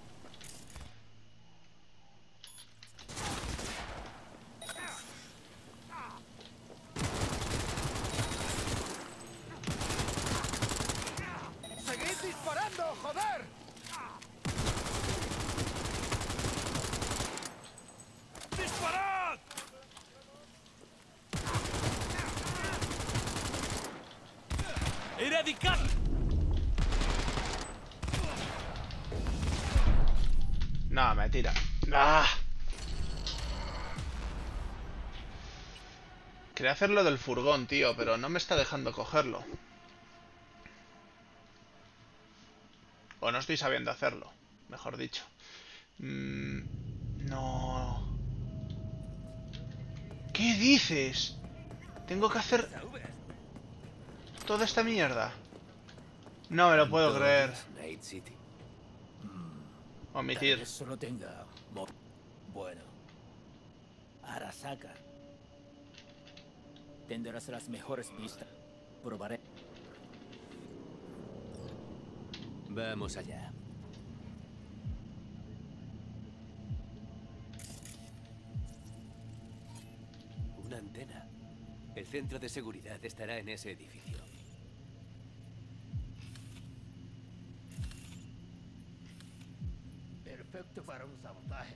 ¡Seguid disparando, joder! ¡Disparad! ¡Eradicar! No, me tira. ¡Ah! Quería hacerlo del furgón, tío, pero no me está dejando cogerlo. O no estoy sabiendo hacerlo, mejor dicho. Mm, no... ¿Qué dices? Tengo que hacer toda esta mierda. No me lo puedo creer. Night City. Omitir. Tal vez solo tenga... mo- Bueno. Arasaka. Tendrás las mejores vistas. Probaré. Vamos allá. Una antena. El centro de seguridad estará en ese edificio. Perfecto para un sabotaje.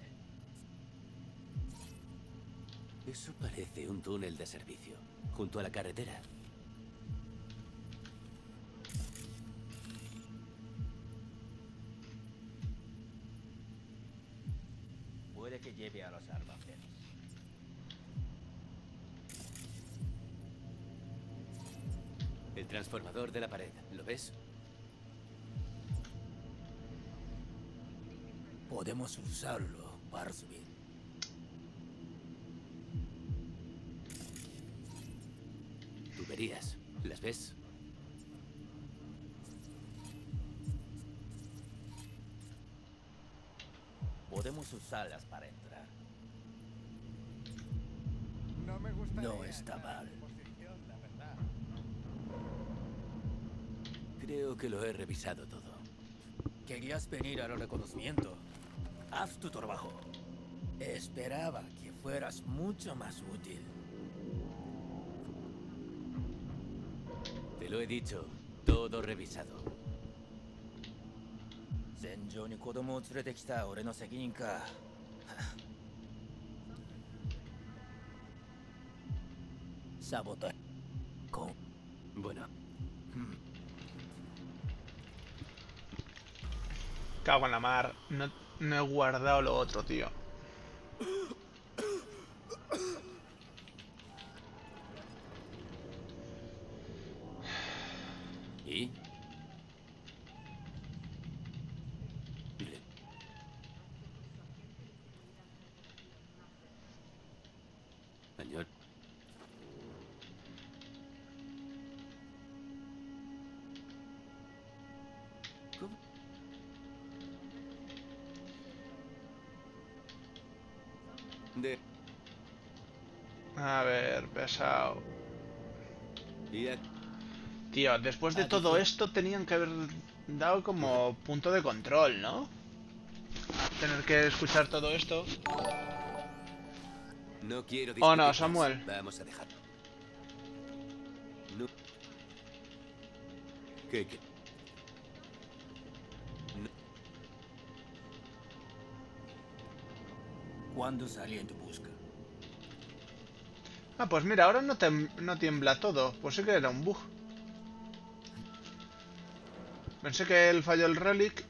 Eso parece un túnel de servicio, junto a la carretera. Puede que lleve a los almacenes. El transformador de la pared, ¿lo ves? Podemos usarlo para subir. Tuberías, ¿las ves? Podemos usarlas para entrar. No me gustaría No está mal. posición, la verdad. Creo que lo he revisado todo. Querías venir al reconocimiento. Haz tu trabajo. Esperaba que fueras mucho más útil. Te lo he dicho, todo revisado. 戦場に子供を連れてきた俺の責任か。Sabotaje. Con. Bueno. Cago en la mar. No, no he guardado lo otro, tío. ¿Y? Señor. ¿Cómo? De... A ver, pesado. Y a- Tío, después de todo esto tenían que haber dado como punto de control, ¿no? Tener que escuchar todo esto. No quiero Oh, no, discutir más. Samuel. Vamos a dejarlo. No. ¿Qué, qué? No. ¿Cuándo salí en tu busca? Ah, pues mira, ahora no, tem- no tiembla todo. Pues sí que era un bug. Pensé que él falló el relic.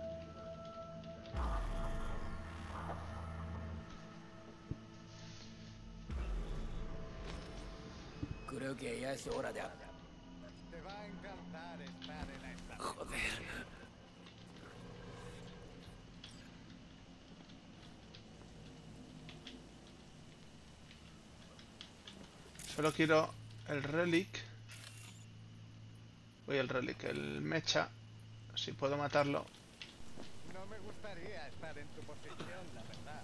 Creo que ya es hora de hablar. Te va a encantar estar en la estación. Joder. Solo quiero el relic. Voy el relic, el mecha. Si puedo matarlo. No me gustaría estar en tu posición, la verdad.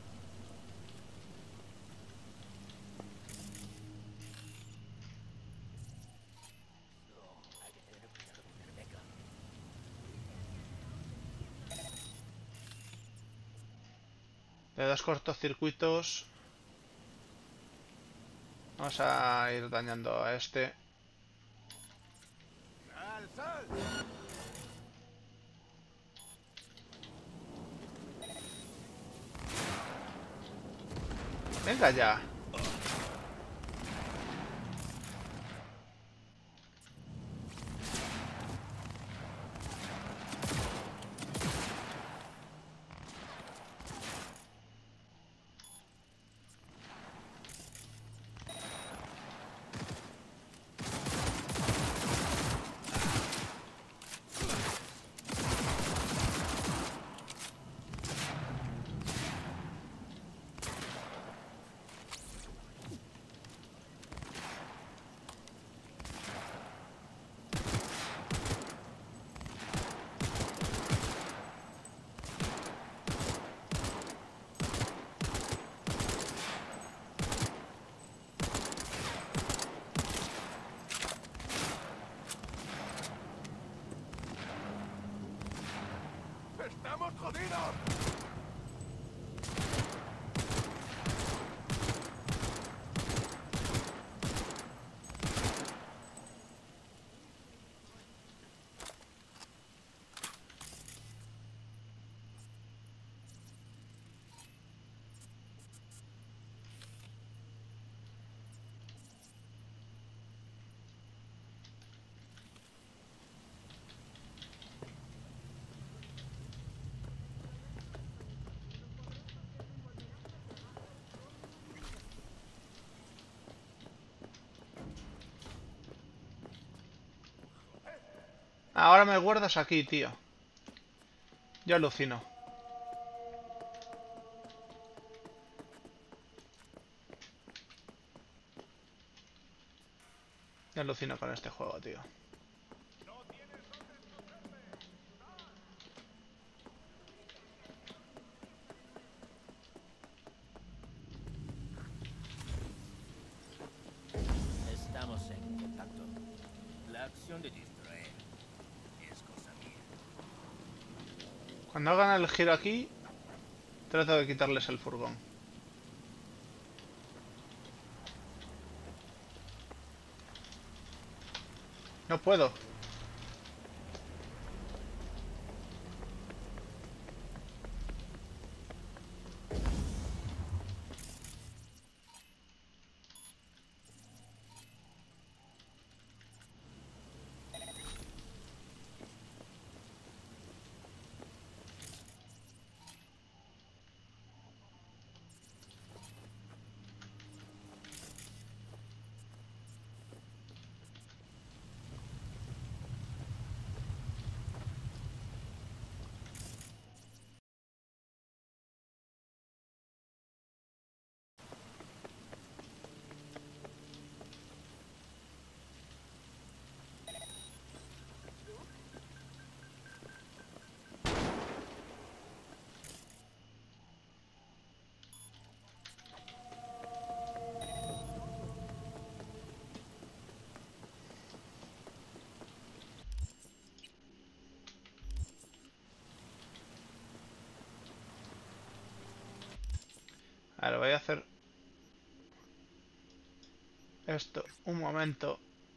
De dos cortocircuitos. Vamos a ir dañando a este. ¡Al sol! Venga ya. Ahora me guardas aquí, tío. Yo alucino. Yo alucino con este juego, tío. Estamos en contacto. La acción de distraer es cosa mía. Cuando hagan el giro aquí, trato de quitarles el furgón. No puedo. Ahora voy a hacer esto un momento.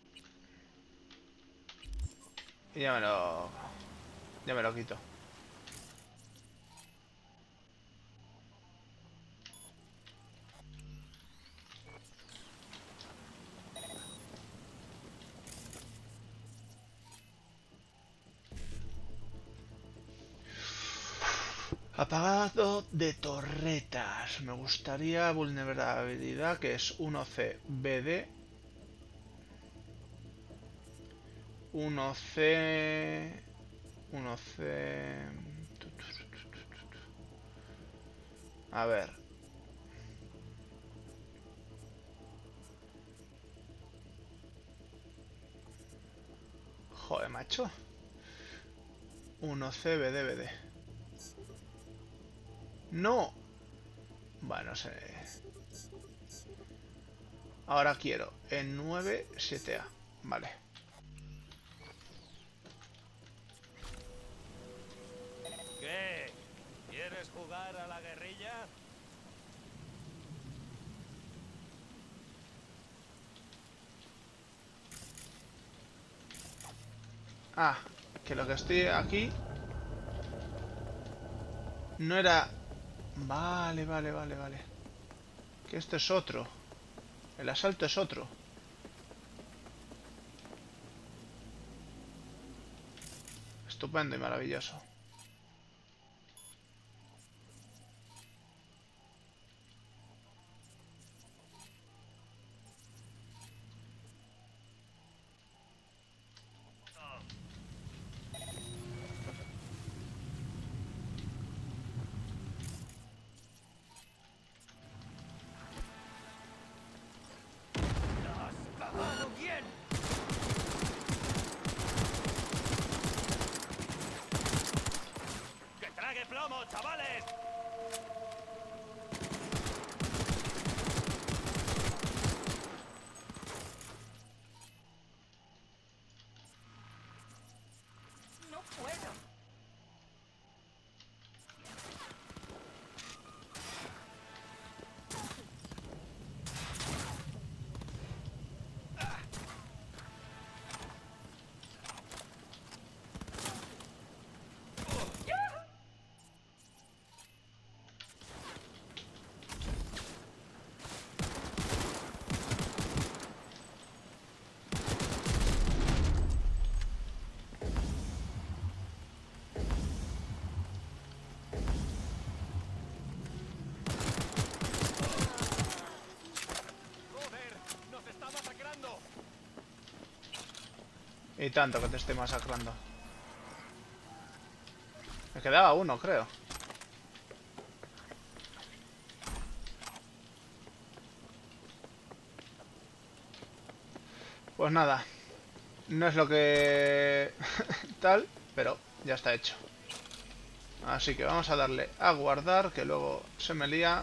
Y ya me lo... Ya me lo quito. Apagado de torretas. Me gustaría vulnerabilidad, que es uno C B D. uno C... uno C... A ver. Joder, macho. uno C B D B D. No. Bueno, no sé. Ahora quiero en nueve siete A. Vale. ¿Qué? ¿Quieres jugar a la guerrilla? Ah, que lo que estoy aquí no era... Vale, vale, vale, vale. Que esto es otro. El asalto es otro. Estupendo y maravilloso. ¡Que trague plomo, chavales! No puedo. Y tanto que te estoy masacrando. Me quedaba uno, creo. Pues nada. No es lo que... tal, pero ya está hecho. Así que vamos a darle a guardar, que luego se me lía.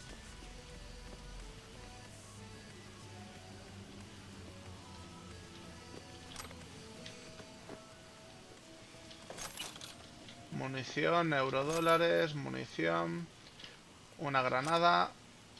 Munición, eurodólares, munición, una granada.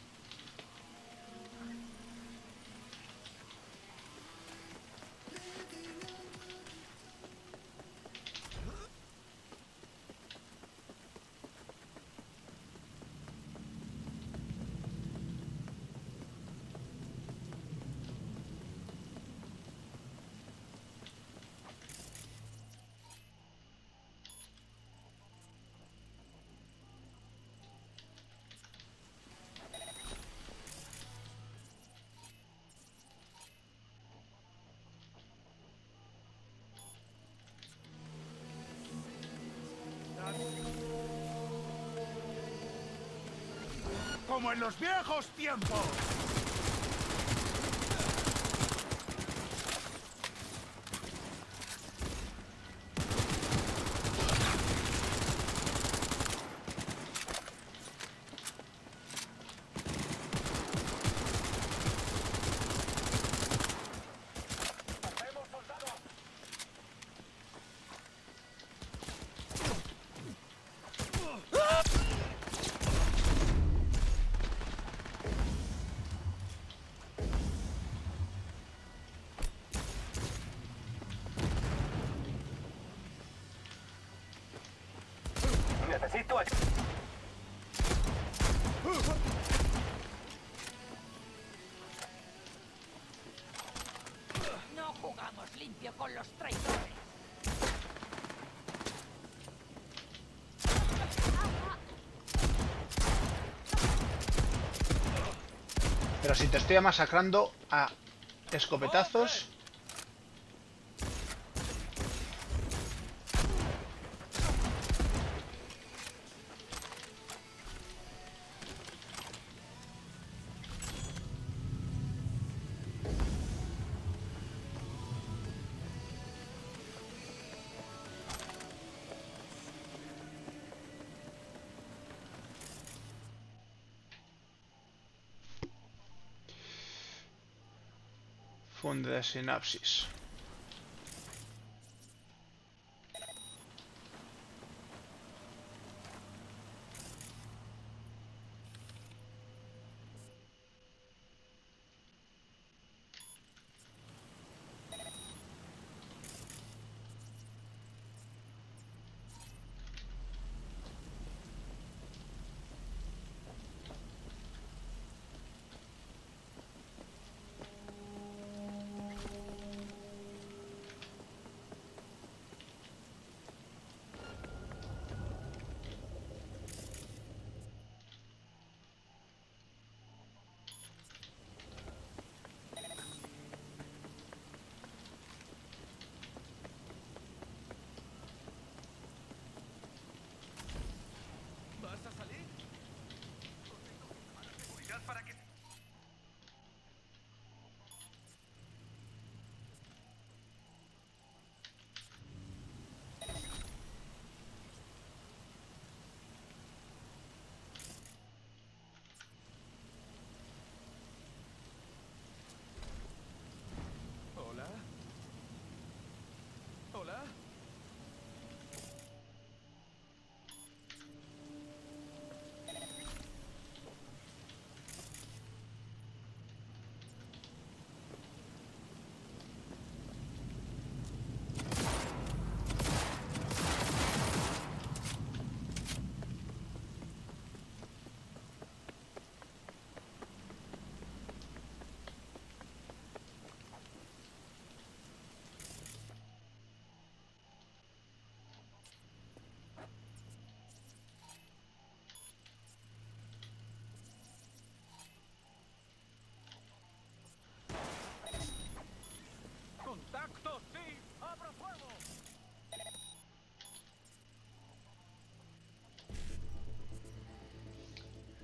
Como en los viejos tiempos. Necesito ayuda. No jugamos limpio con los traidores. Pero si te estoy masacrando a escopetazos... Funde de sinapsis.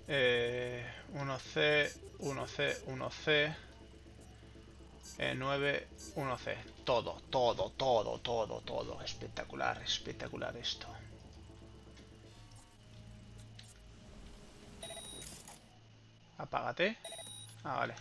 Eh, uno C, uno C, uno C. E nueve, uno C. Todo, todo, todo, todo, todo. Espectacular, espectacular esto. Apágate. Ah, vale.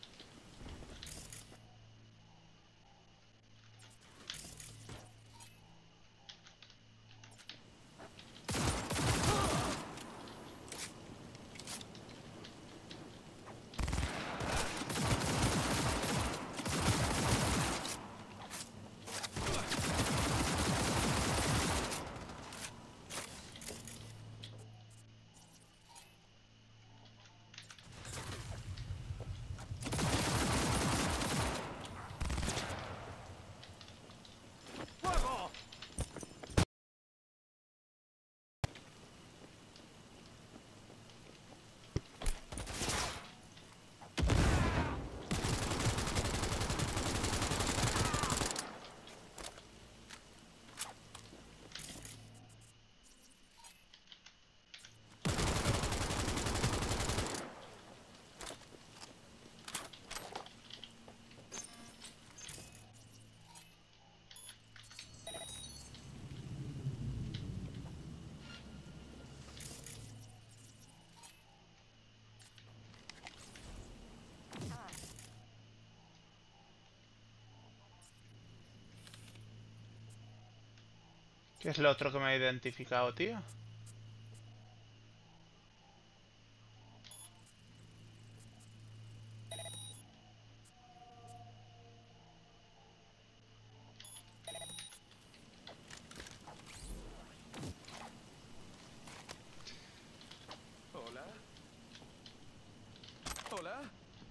¿Qué es lo otro que me ha identificado, tío? Hola. Hola.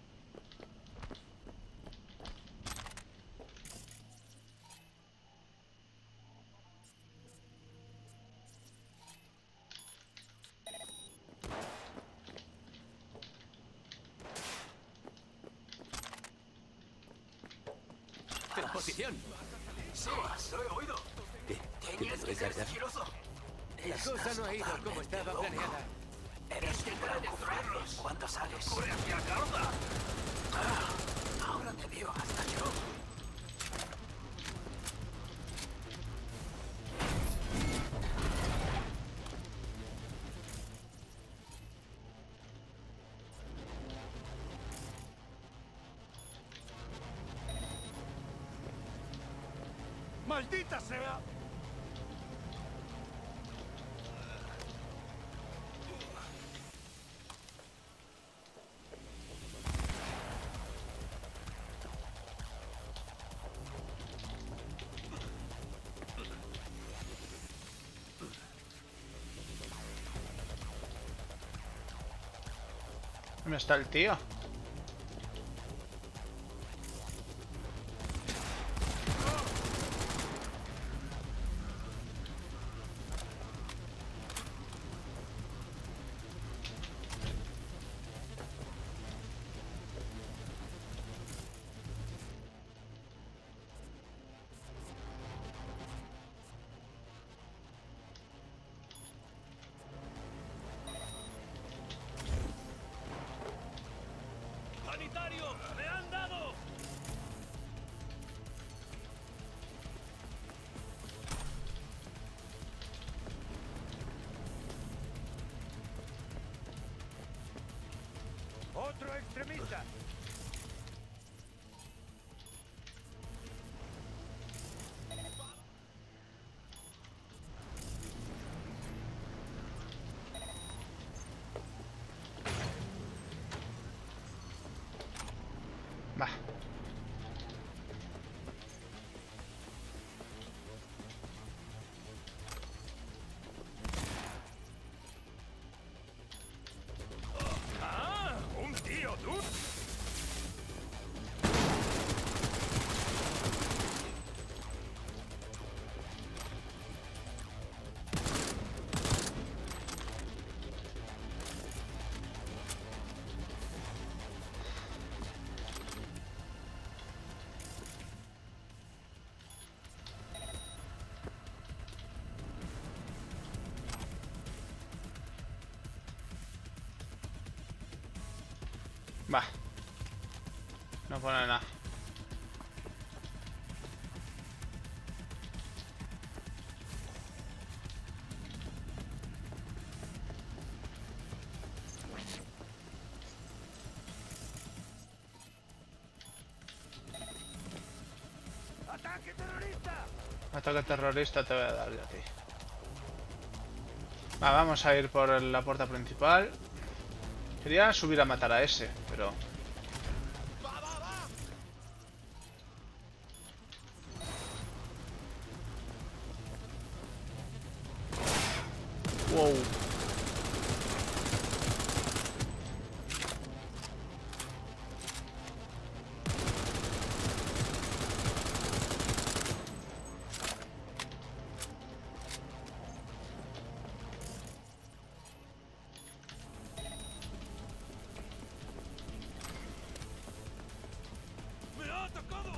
En posición. Sí, lo he oído. ¿Qué? ¿Qué Tenías puedo que ser recargar? sigiloso. La cosa no ha ido como estaba planeada. Eres que preocuparlos. ¿Cuánto sales? ¡Corre hacia Carda! Ah, ahora te veo hasta yo. ¡Maldita sea! ¿Dónde está el tío? ¡Sanitario! ¡Me han dado! ¡Otro extremista! Va. ¡Ah! ¡Un tío, tú! Va. No pone nada. ¡Ataque terrorista! Ataque terrorista te voy a dar yo a ti. Va, vamos a ir por la puerta principal. Quería subir a matar a ese, pero... Wow. ¡Me ha atacado!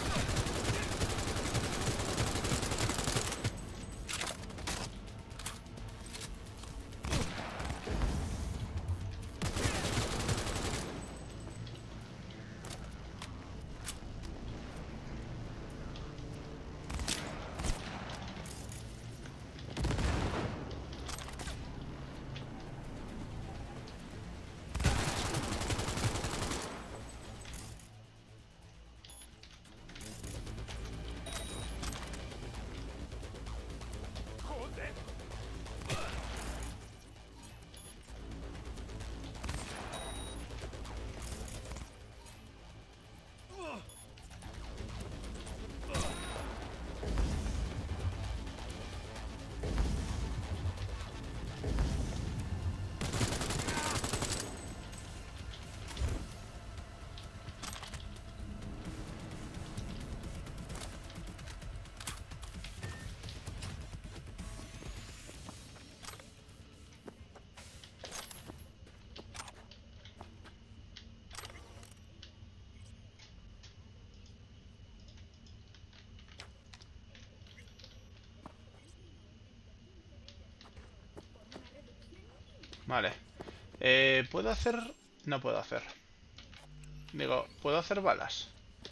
Vale. Eh, ¿Puedo hacer...? No puedo hacer. Digo, ¿puedo hacer balas?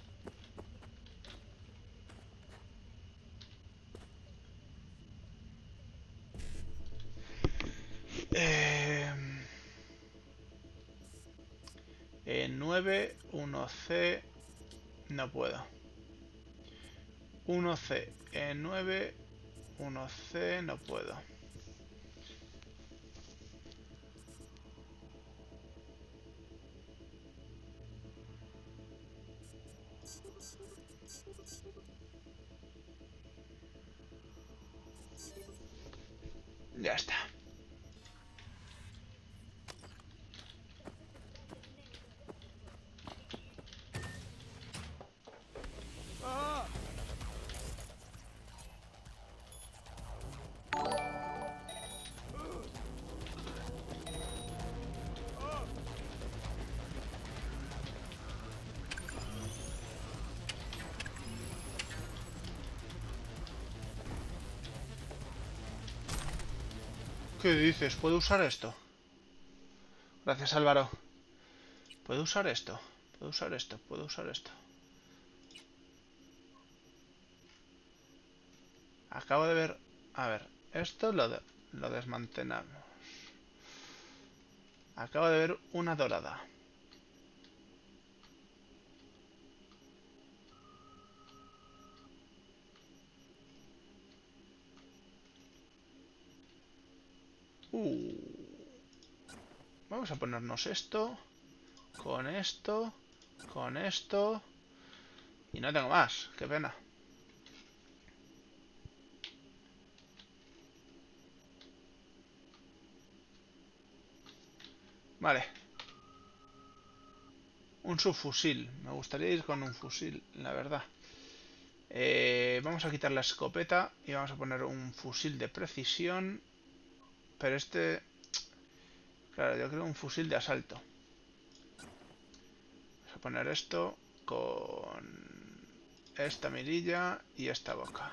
Eh... Eh, nueve, uno C... No puedo. uno C, E nueve, uno C, no puedo. Ya está. ¿Qué dices? ¿Puedo usar esto? Gracias, Álvaro. ¿Puedo usar esto? ¿Puedo usar esto? ¿Puedo usar esto? Acabo de ver... A ver, esto lo, de... lo desmantelamos. Acabo de ver una dorada. Uh. Vamos a ponernos esto. Con esto. Con esto. Y no tengo más. Qué pena. Vale. Un subfusil. Me gustaría ir con un fusil, la verdad. Eh, vamos a quitar la escopeta y vamos a poner un fusil de precisión. Pero este... Claro, yo creo un fusil de asalto. Vamos a poner esto con esta mirilla y esta boca.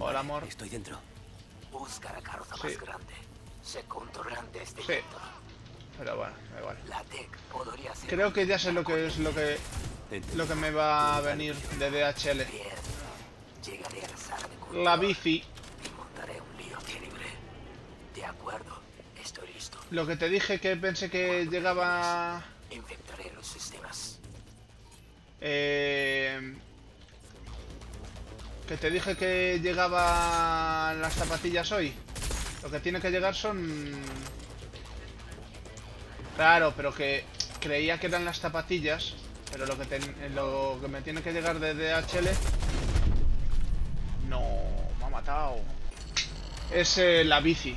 el amor. Estoy dentro. Busca la carroza Sí. más grande. Se controlará este Sí. invento. Pero bueno, da igual. La T E C podría ser... Creo que ya sé lo que es lo que lo que me va a venir de D H L. Llegaré a la sala de control La bici. y montaré un lío terrible. De acuerdo, estoy listo. Lo que te dije que pensé que llegaba... Infectaré los sistemas. Eh... Que te dije que llegaban las zapatillas hoy. Lo que tiene que llegar son... Claro, pero que creía que eran las zapatillas. Pero lo que, ten... lo que me tiene que llegar de D H L... No, me ha matado. Es eh, la bici.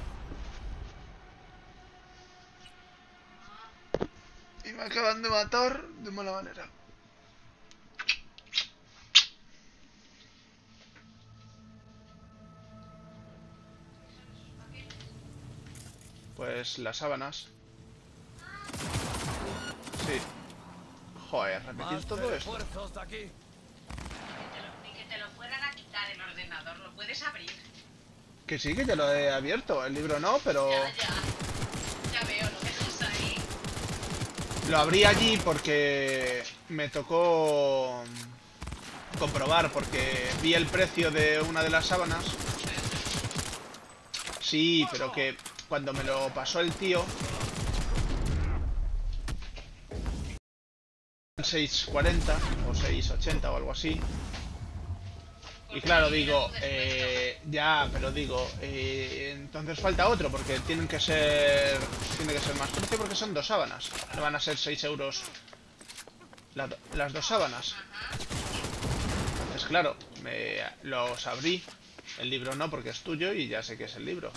Y me acaban de matar de mala manera. Pues las sábanas. Sí. Joder, repetir Más todo esto. refuerzos de aquí. Ni que te lo fueran a quitar el ordenador, lo puedes abrir. Que sí, que ya lo he abierto. El libro no, pero... Ya, ya. Ya veo, lo dejas ahí. Lo abrí allí porque me tocó comprobar, porque vi el precio de una de las sábanas. Sí, pero que cuando me lo pasó el tío... seis cuarenta o seis ochenta o algo así. Y claro, digo, eh, ya, pero digo, eh, entonces falta otro, porque tienen que ser, tiene que ser más precio porque son dos sábanas. No van a ser seis euros la, las dos sábanas. Entonces, claro, me, los abrí. El libro no, porque es tuyo y ya sé que es el libro.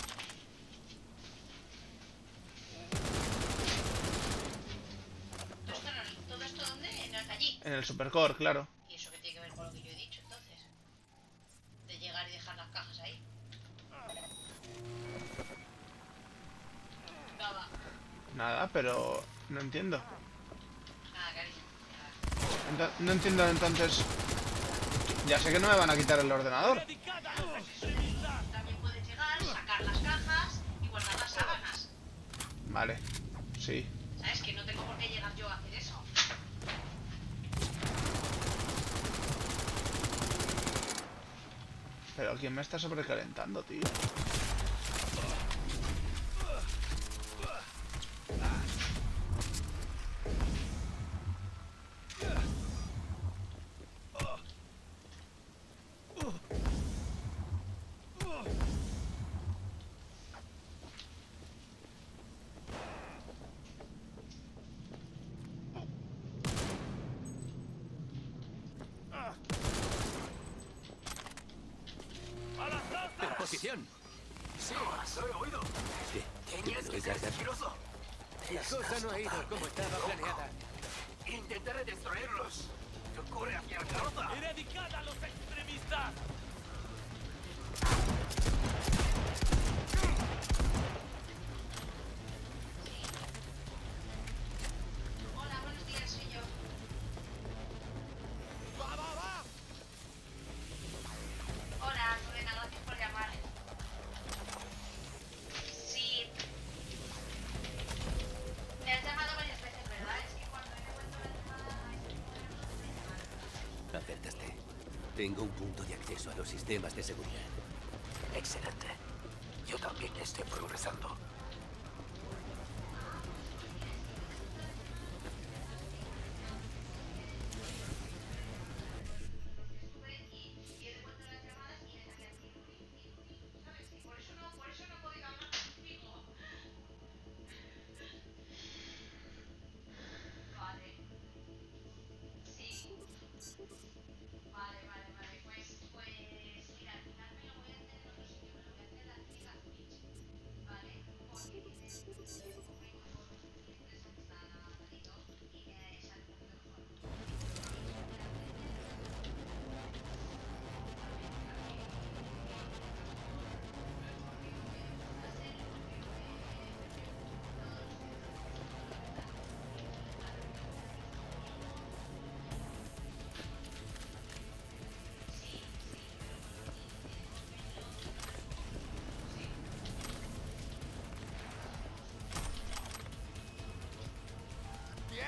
¿Todo esto dónde? ¿En el allí? En el Supercore, claro. ¿Y eso qué tiene que ver con lo que yo he dicho entonces? De llegar y dejar las cajas ahí. Va, va. Nada, pero no entiendo. Nada, cariño. Ento- no entiendo entonces. Ya sé que no me van a quitar el ordenador. También puedes llegar, sacar las cajas y guardar las sábanas. Vale, sí. ¿Sabes? Que no tengo por qué llegar yo a hacer eso. Pero ¿quién me está sobrecalentando, tío? En posición. Sí, lo he oído. Sí, Tenías lo que he ser cargado. sigiloso. La cosa no ha ido como estaba planeada. Intentaré destruirlos. Corre hacia la carroza. ¡Erradicad a los extremistas! Hola, buenos días, soy yo. ¡Va, va, va! Hola, Lorena, gracias por llamar. Sí. Me has llamado varias veces, ¿verdad? Es que cuando he devuelto la llamada... Acertaste. Tengo un punto de acceso a los sistemas de seguridad. Excelente. Yo también estoy progresando. Por eso no, por eso no he podido hablar contigo. Vale. Sí. Vale, vale, vale. Pues, pues, mira, al final me lo voy a hacer en otro sitio. Me lo voy a hacer aquí en la Twitch. ¿Vale?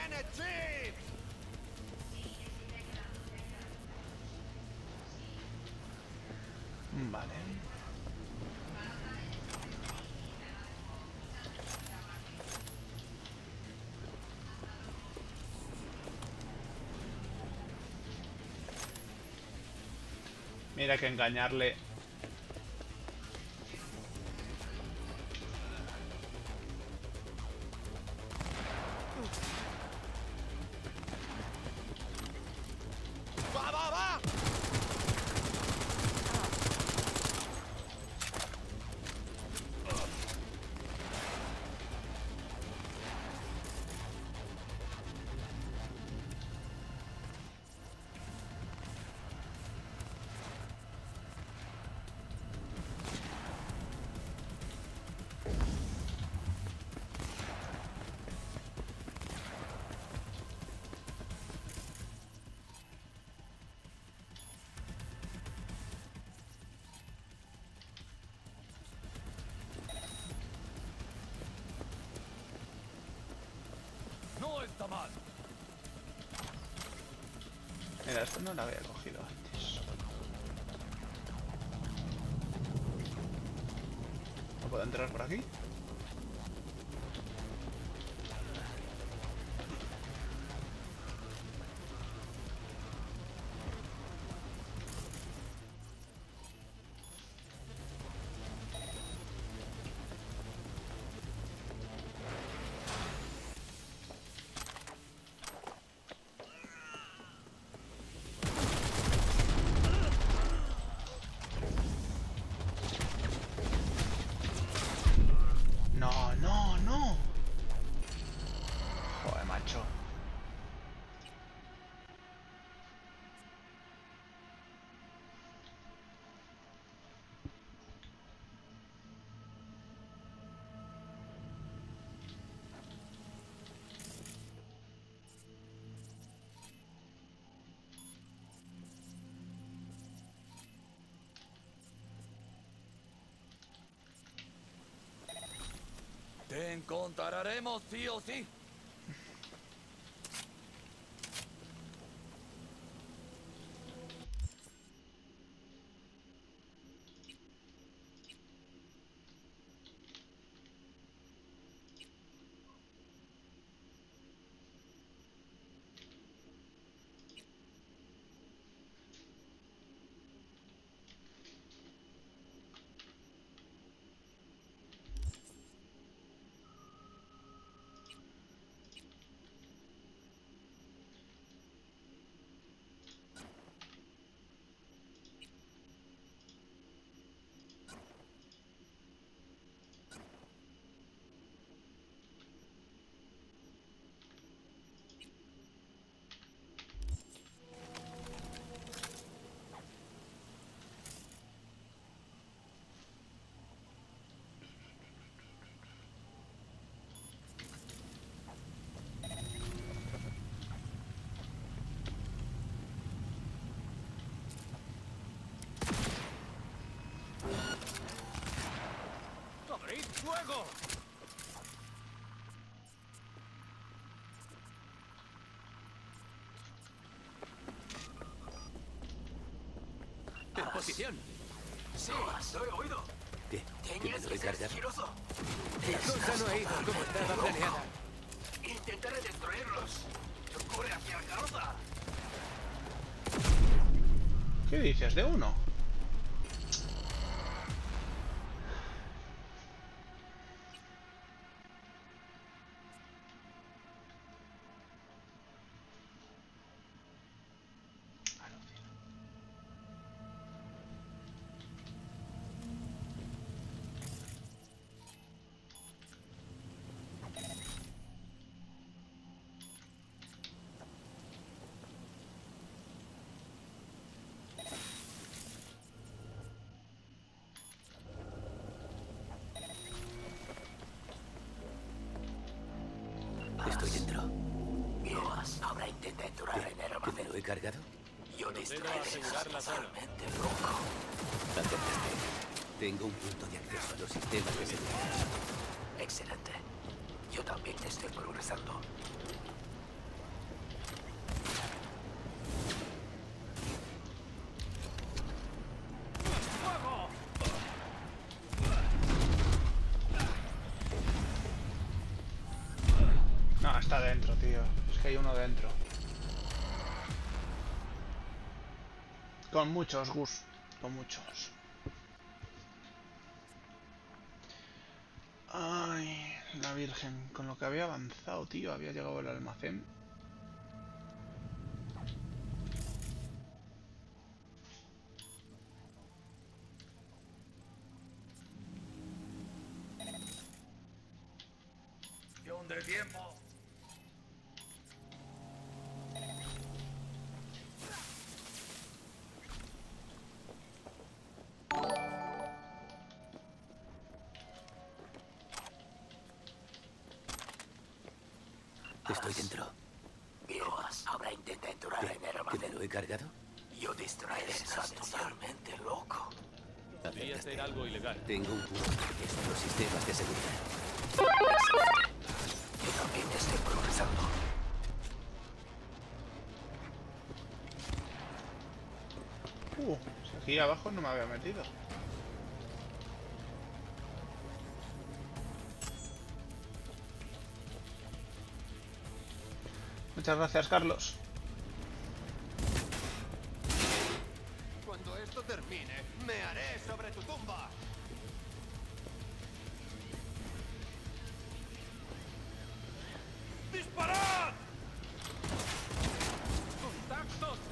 Vale. Mira que engañarle. ¡Va, va, va! No está mal. Mira, esto no lo había cogido antes. ¿No puedo entrar por aquí? No, no, no. Joder, macho. Te encontraremos sí o sí. ¡Abrid fuego! En posición. Sí, lo he oído. ¿Qué? ¿Que me Tienes lo que he ser cargado? sigiloso. La cosa no ha ido como estaba planeada. Intentaré destruirlos. Corre hacia la carroza. ¿Qué dices de uno? Estoy dentro. Bien, ahora intenta entrar en el ¿Que me almacén. lo he cargado? Yo distraeré asegurar la zona. totalmente bronco. Aceptaste. Tengo un punto de acceso a los sistemas de seguridad. Excelente. Yo también estoy progresando. Está dentro, tío. Es que hay uno dentro. Con muchos, Gus. Con muchos. Ay, la Virgen. Con lo que había avanzado, tío. Había llegado al almacén. De tiempo. Estoy dentro. Dios, ahora intenta entrar en el ¿Que almacén. me lo he cargado? Yo distraeré. Estás totalmente loco. Debí hacer algo ilegal. Tengo un punto que es los sistemas de seguridad. Yo también estoy progresando. Uh, si aquí abajo no me había metido. Muchas gracias, Carlos. Cuando esto termine, me haré sobre tu tumba. ¡Disparad! ¡Contacto, sí!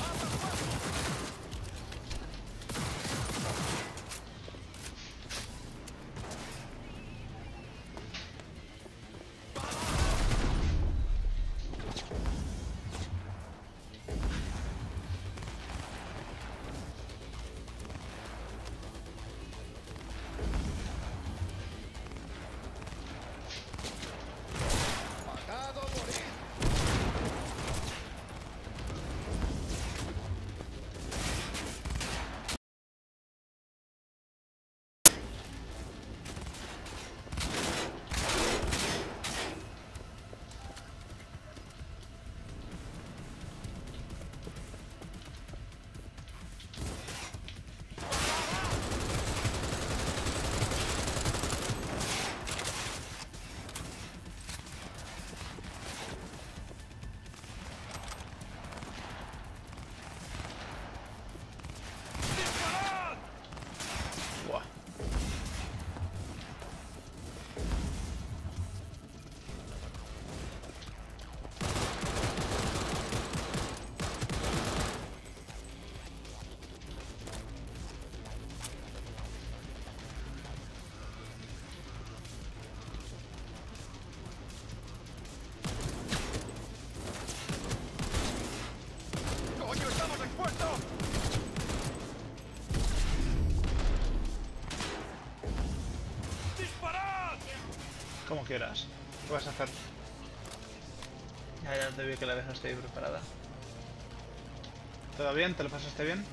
Como quieras. ¿Qué vas a hacer? Ya, ya te vi que la dejaste ahí preparada. ¿Todo bien? ¿Te lo pasaste bien?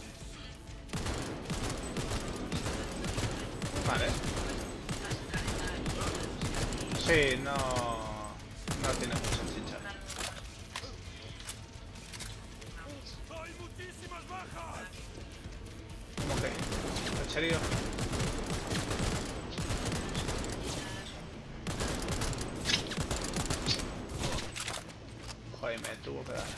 Vale. Sí, no... No tiene mucha chicha. ¡Hay muchísimas bajas! ¿Cómo que? ¿En serio? Joder, me tuvo que dar.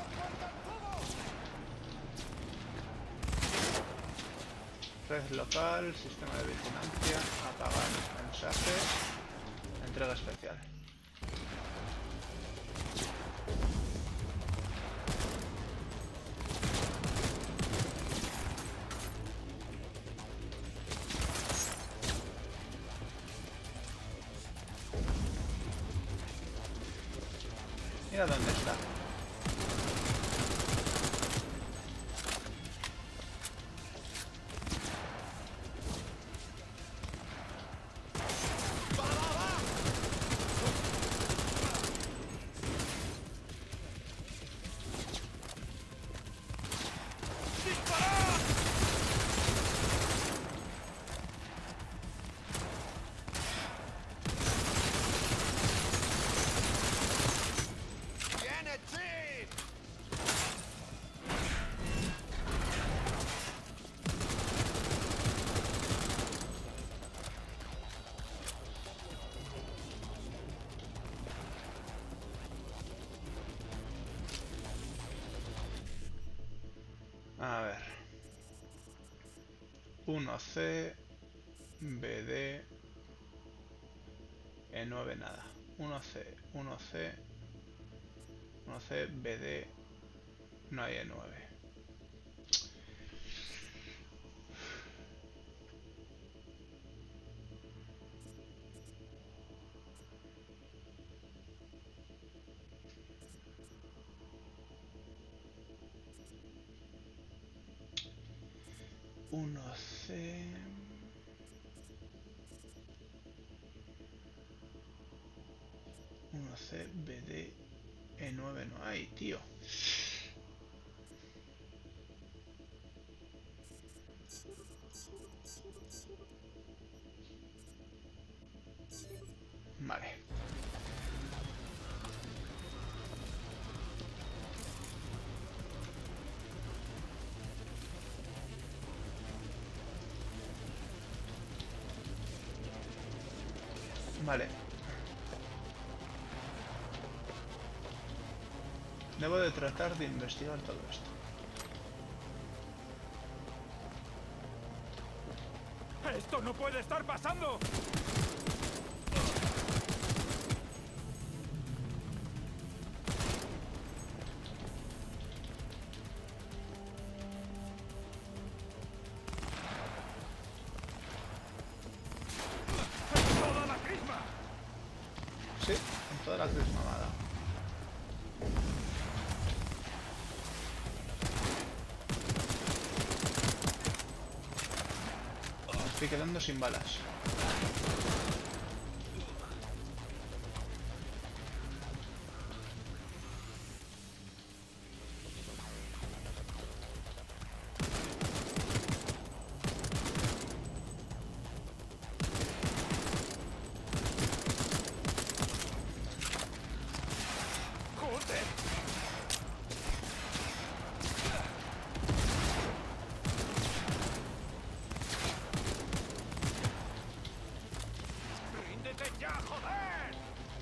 Red local, sistema de vigilancia, apagar mensajes, entrega especial. Mira dónde está. ¡Bien hecho! A ver. uno C, B D, E nueve nada. uno C, uno C, uno C, B D, no hay E nueve. uno C. uno C, B D, E nueve no hay, tío. Vale. Vale. Debo de tratar de investigar todo esto. ¡Esto no puede estar pasando! Sí, en toda la crismamada. Me estoy quedando sin balas. ¡Ríndete ya, joder!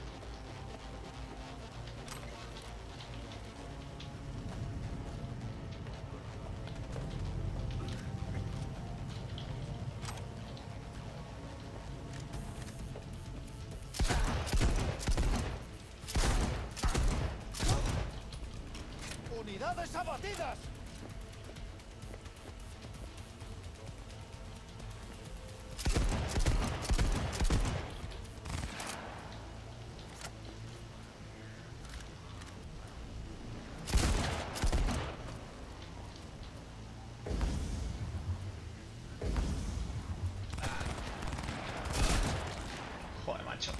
¡Unidades abatidas! Joder, macho.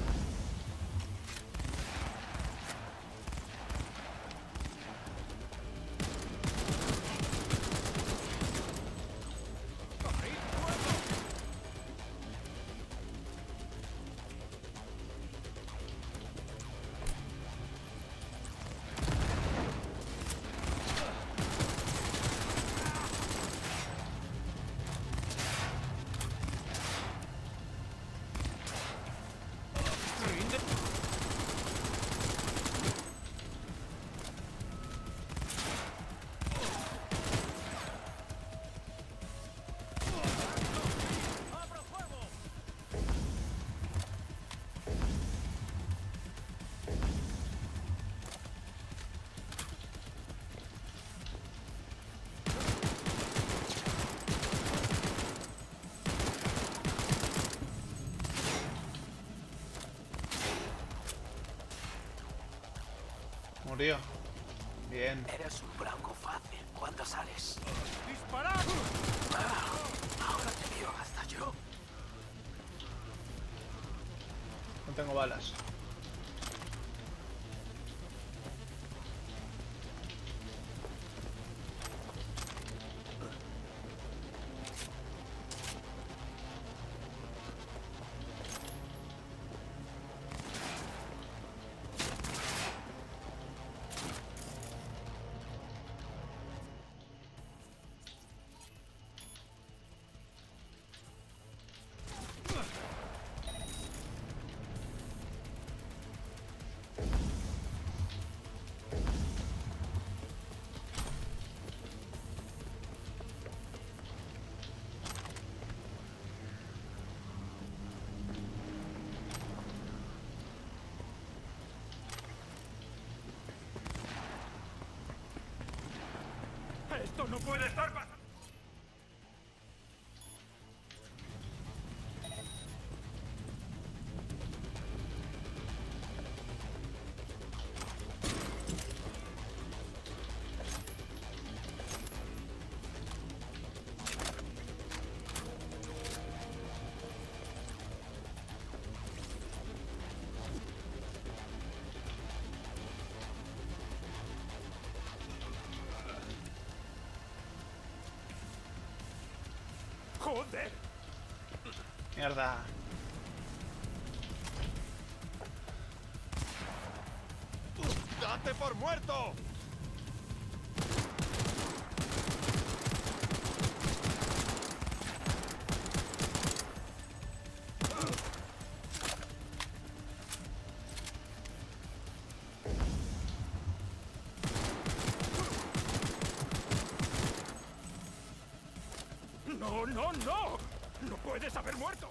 Murió. Bien. Eres un blanco fácil. ¿Cuándo sales? ¡Disparad! Ah, ahora te veo hasta yo. No tengo balas. Esto no puede estar pasando. ¡Joder! Mierda. ¡Date por muerto! ¡No, no, no! ¡No puedes haber muerto!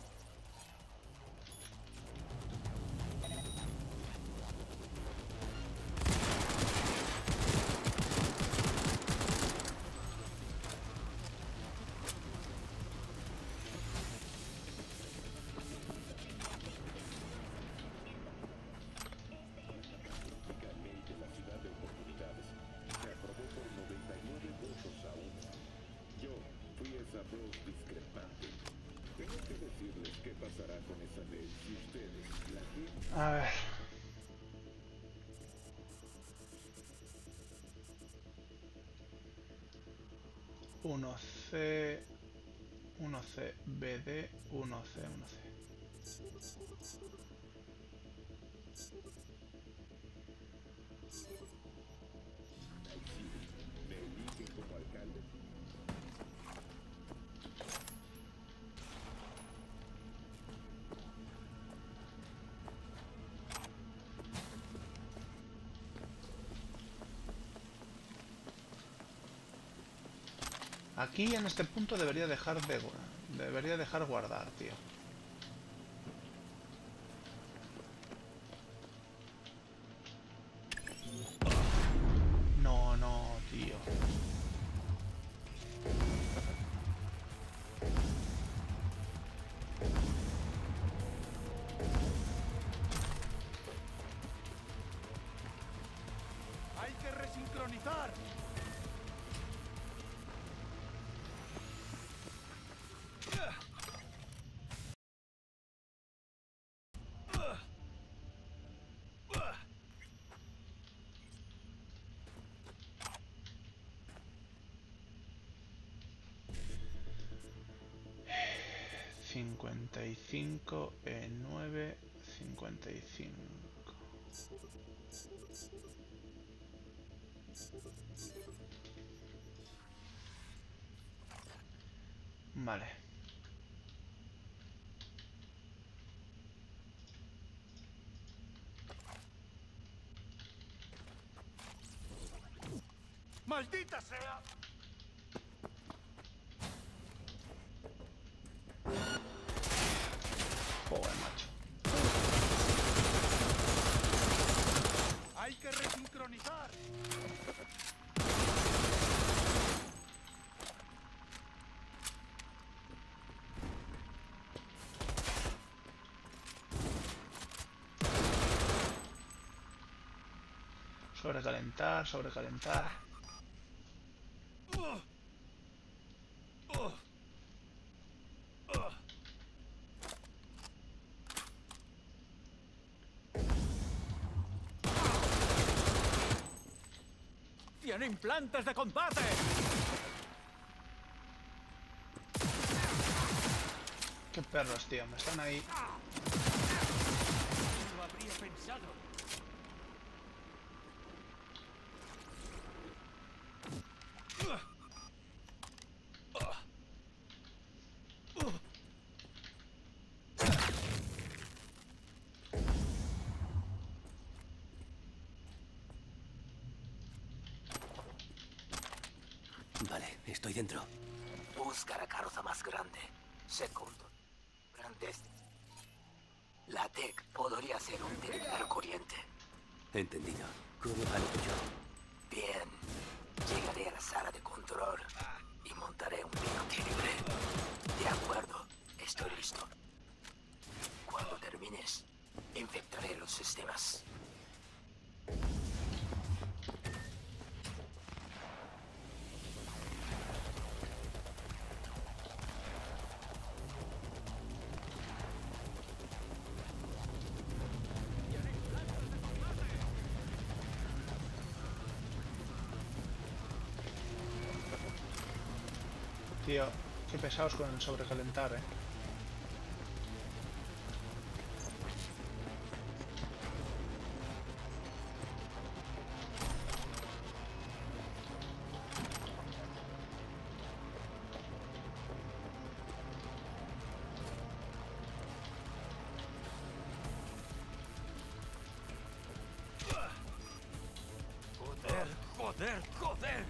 A ver. uno C, uno C, B D, uno C, uno C. Aquí en este punto debería dejar de debería dejar guardar, tío. No, no, tío. ¡Hay que resincronizar! cincuenta y cinco, E nueve, cincuenta y cinco. Vale. ¡Maldita sea! Joder, macho. ¡Hay que resincronizar! Sobrecalentar, sobrecalentar. ¡Tiene implantes de combate! Qué perros, tío, me están ahí. No lo habría pensado. Vale, estoy dentro. Busca la carroza más grande. Segundo. Grandes. La T E C podría ser un terminal corriente. Entendido. ¿Cómo va lo tuyo? Bien. Llegaré iré a la sala de control y montaré un piloto libre. De acuerdo, estoy listo. Cuando termines, infectaré los sistemas. Tío, qué pesados con el sobrecalentar, eh. Joder, joder, joder.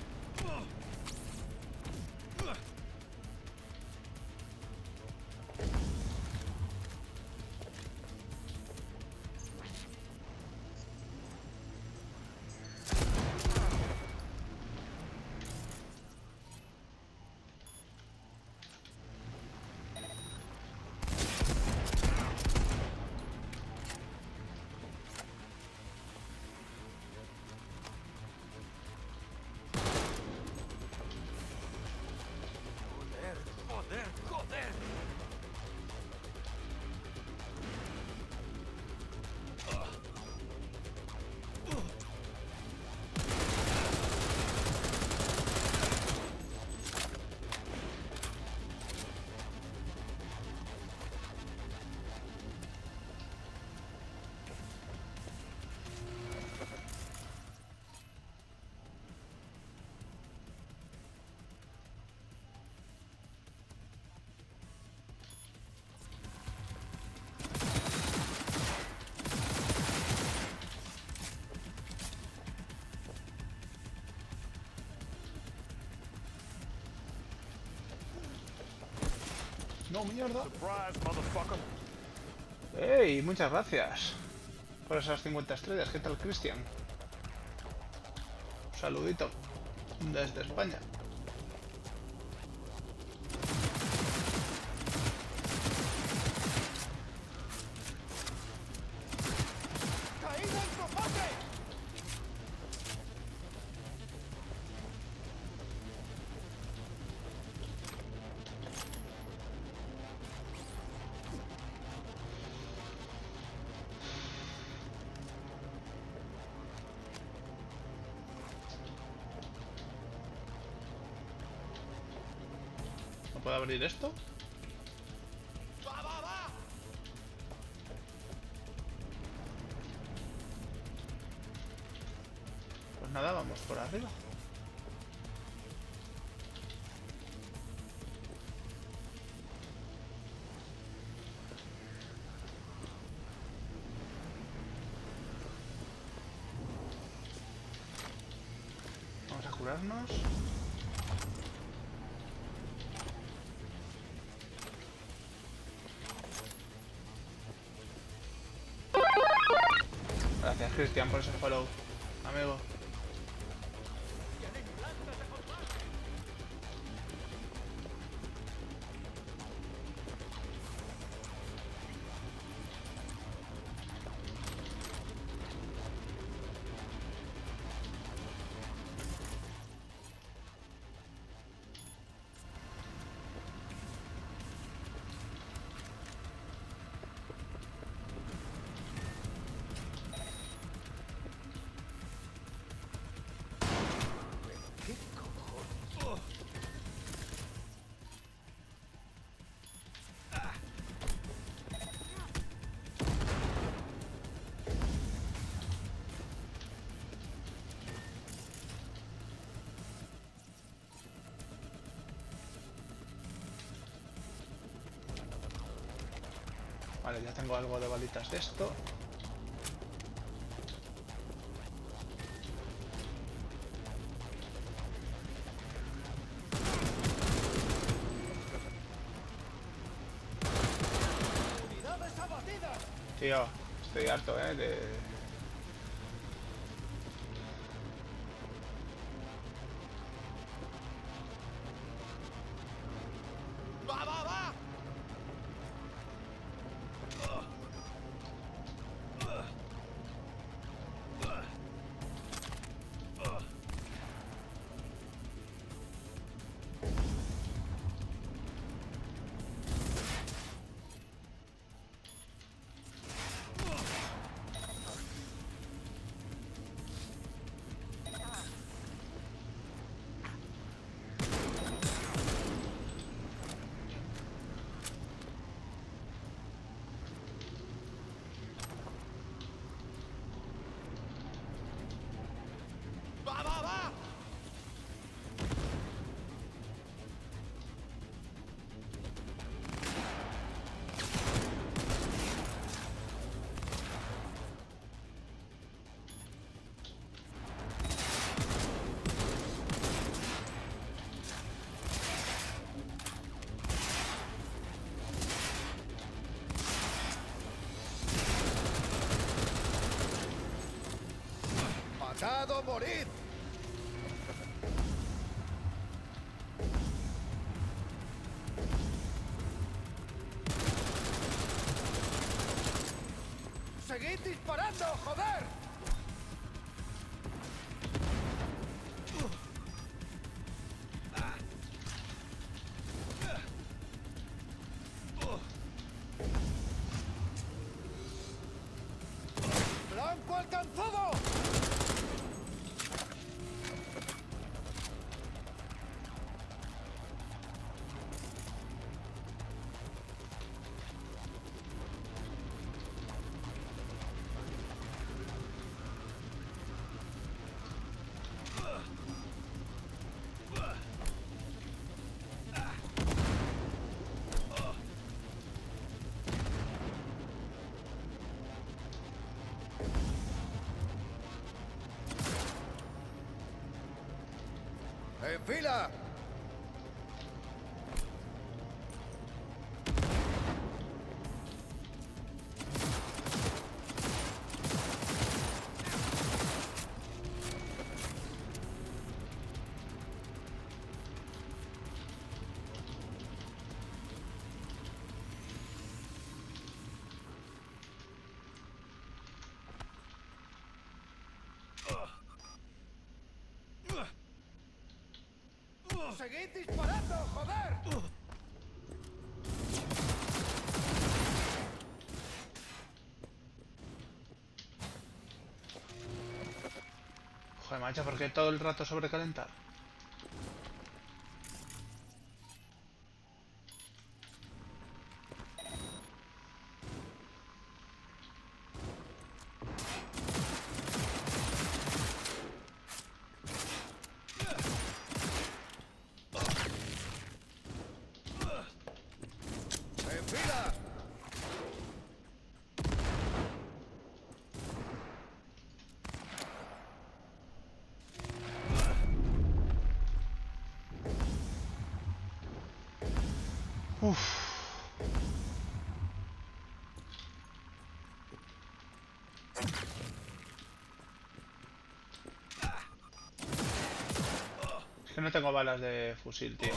Joder, joder. No, mierda. ¡Ey! Muchas gracias por esas cincuenta estrellas. ¿Qué tal, Cristian? Un saludito desde España. ¿Puedo abrir esto? Pues nada, vamos por arriba. Vamos a curarnos. Gracias, Cristian, por ese follow, amigo. Vale, ya tengo algo de balitas de esto. Tío, estoy harto, eh, de... ¡Matad o morid! ¡Seguid disparando, joder! ¡Blanco alcanzado! ¡En fila! ¡Seguid disparando, joder! Joder, macho, ¿por qué todo el rato sobrecalentar? ¡En fila! Uf. Es que no tengo balas de fusil, tío.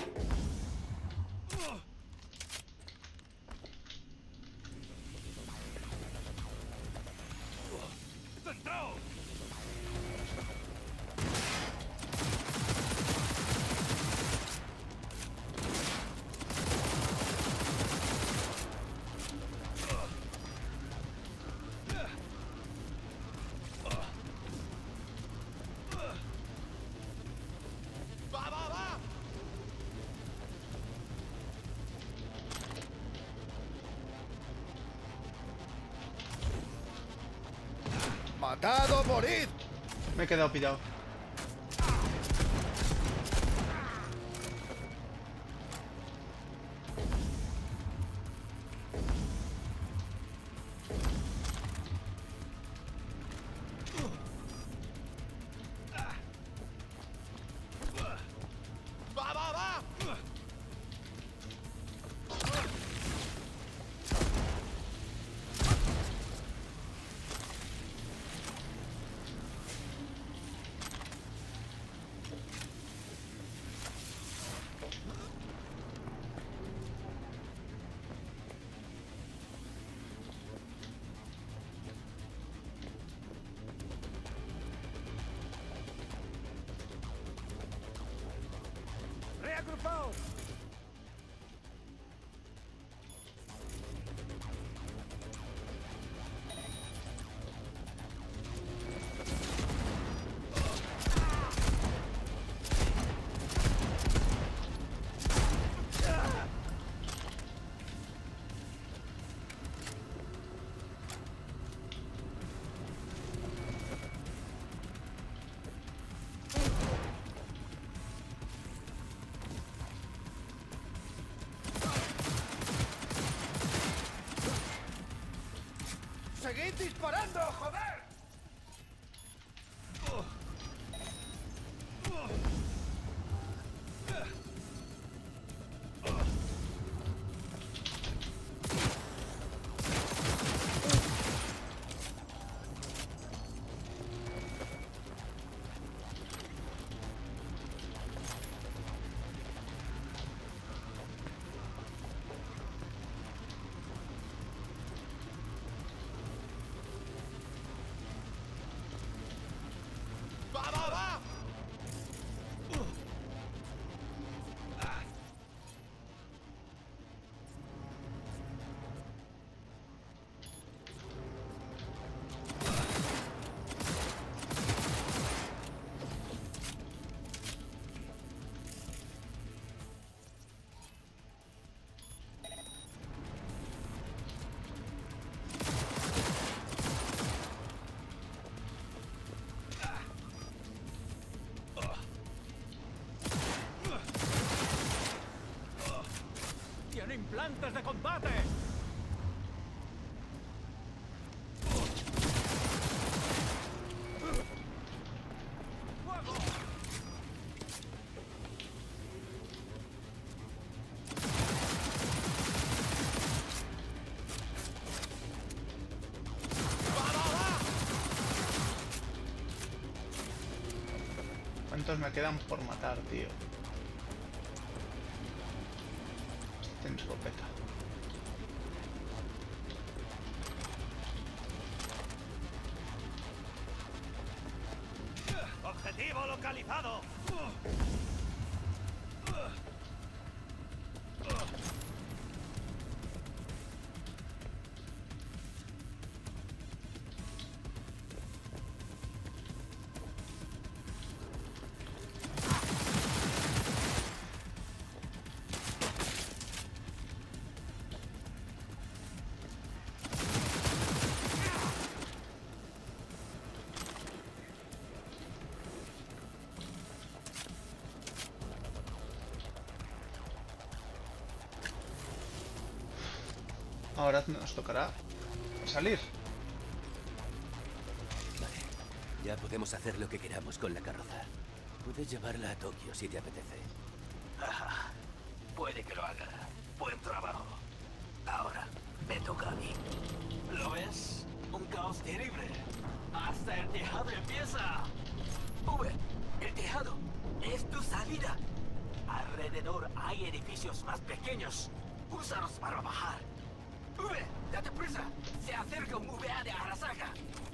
¡Centraos! ¡Va, va, va! ¡Matad o morid! Me he quedado pillado. ¡Va, va, va! ¡Reagrupaos! ¡Seguid disparando, joder! antes de combate! ¿Cuántos me quedan por matar, tío? Tiene escopeta. ¡Objetivo localizado! Ahora nos tocará salir. Vale, ya podemos hacer lo que queramos con la carroza. Puedes llevarla a Tokio si te apetece. Ajá. Puede que lo haga. Buen trabajo. Ahora, me toca a mí. ¿Lo ves? Un caos terrible. Hasta el tejado empieza. V, el tejado es tu salida. Alrededor hay edificios más pequeños. Úsalos para bajar. V, date prisa. Se acerca un V A de Arasaka.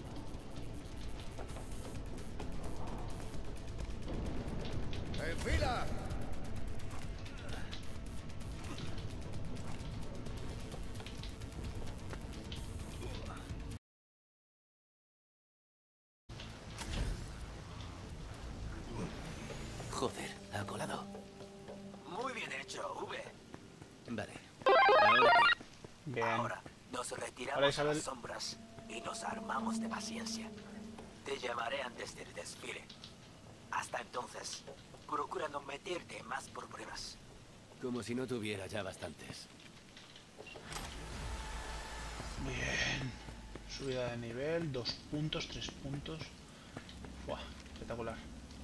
¡En fila! Joder, ha colado. Muy bien hecho, V. Vale. Ahora qué. Bien. Ahora nos retiramos Ahora, a Isabel. las sombras y nos armamos de paciencia. Te llamaré antes del desfile. Hasta entonces, procura no meterte en más problemas. Como si no tuviera ya bastantes. Bien. Subida de nivel, dos puntos, tres puntos. Buah, espectacular.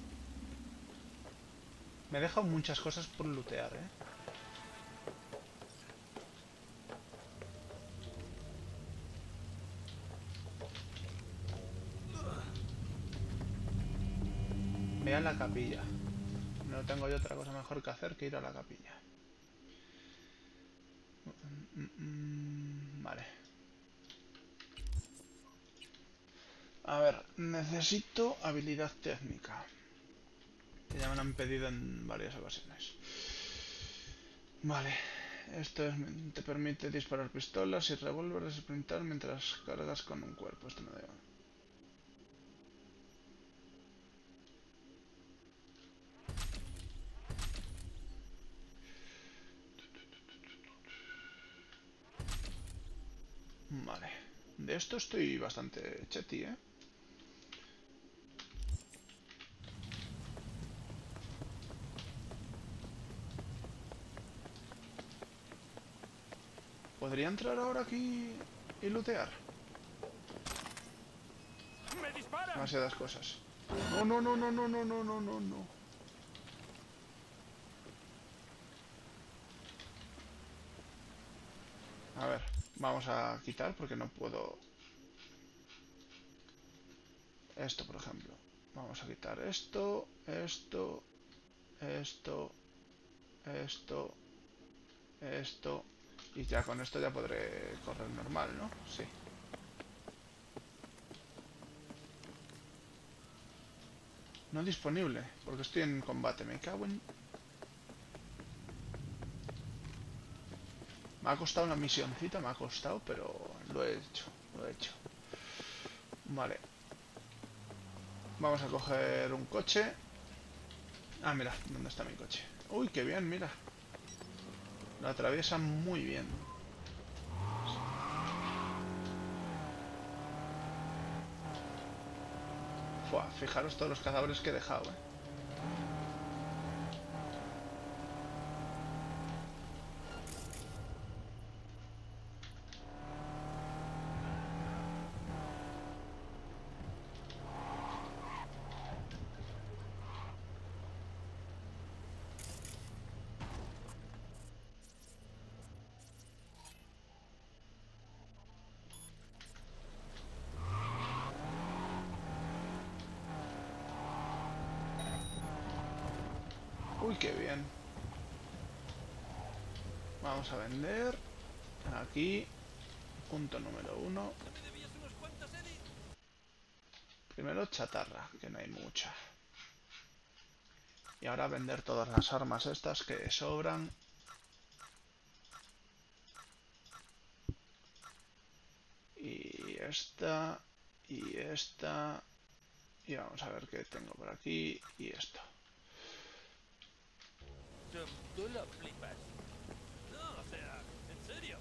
Me he dejado muchas cosas por lootear, eh. Ve a la capilla. No tengo yo otra cosa mejor que hacer que ir a la capilla. Mm, mm, mm, vale. A ver, necesito habilidad técnica. Que ya me lo han pedido en varias ocasiones. Vale. Esto es, te permite disparar pistolas y revólveres y sprintar mientras cargas con un cuerpo. Esto me da igual. Vale. De esto estoy bastante chetty, ¿eh? ¿Podría entrar ahora aquí y lootear? ¡Me dispara! Demasiadas cosas. No, no, no, no, no, no, no, no, no, no. A ver, vamos a quitar porque no puedo... Esto, por ejemplo. Vamos a quitar esto, esto, esto, esto, esto... Y ya con esto ya podré correr normal, ¿no? Sí. No disponible, porque estoy en combate. Me cago en... Me ha costado una misioncita, me ha costado, pero lo he hecho, lo he hecho. Vale. Vamos a coger un coche. Ah, mira, ¿dónde está mi coche? Uy, qué bien, mira. Lo atraviesa muy bien. Fua, fijaros todos los cadáveres que he dejado, eh. Uy, qué bien. Vamos a vender. Aquí. Punto número uno. Primero chatarra, que no hay mucha. Y ahora vender todas las armas estas que sobran. Y esta. Y esta. Y vamos a ver qué tengo por aquí. Y esto. Tú lo flipas. No, o sea, en serio.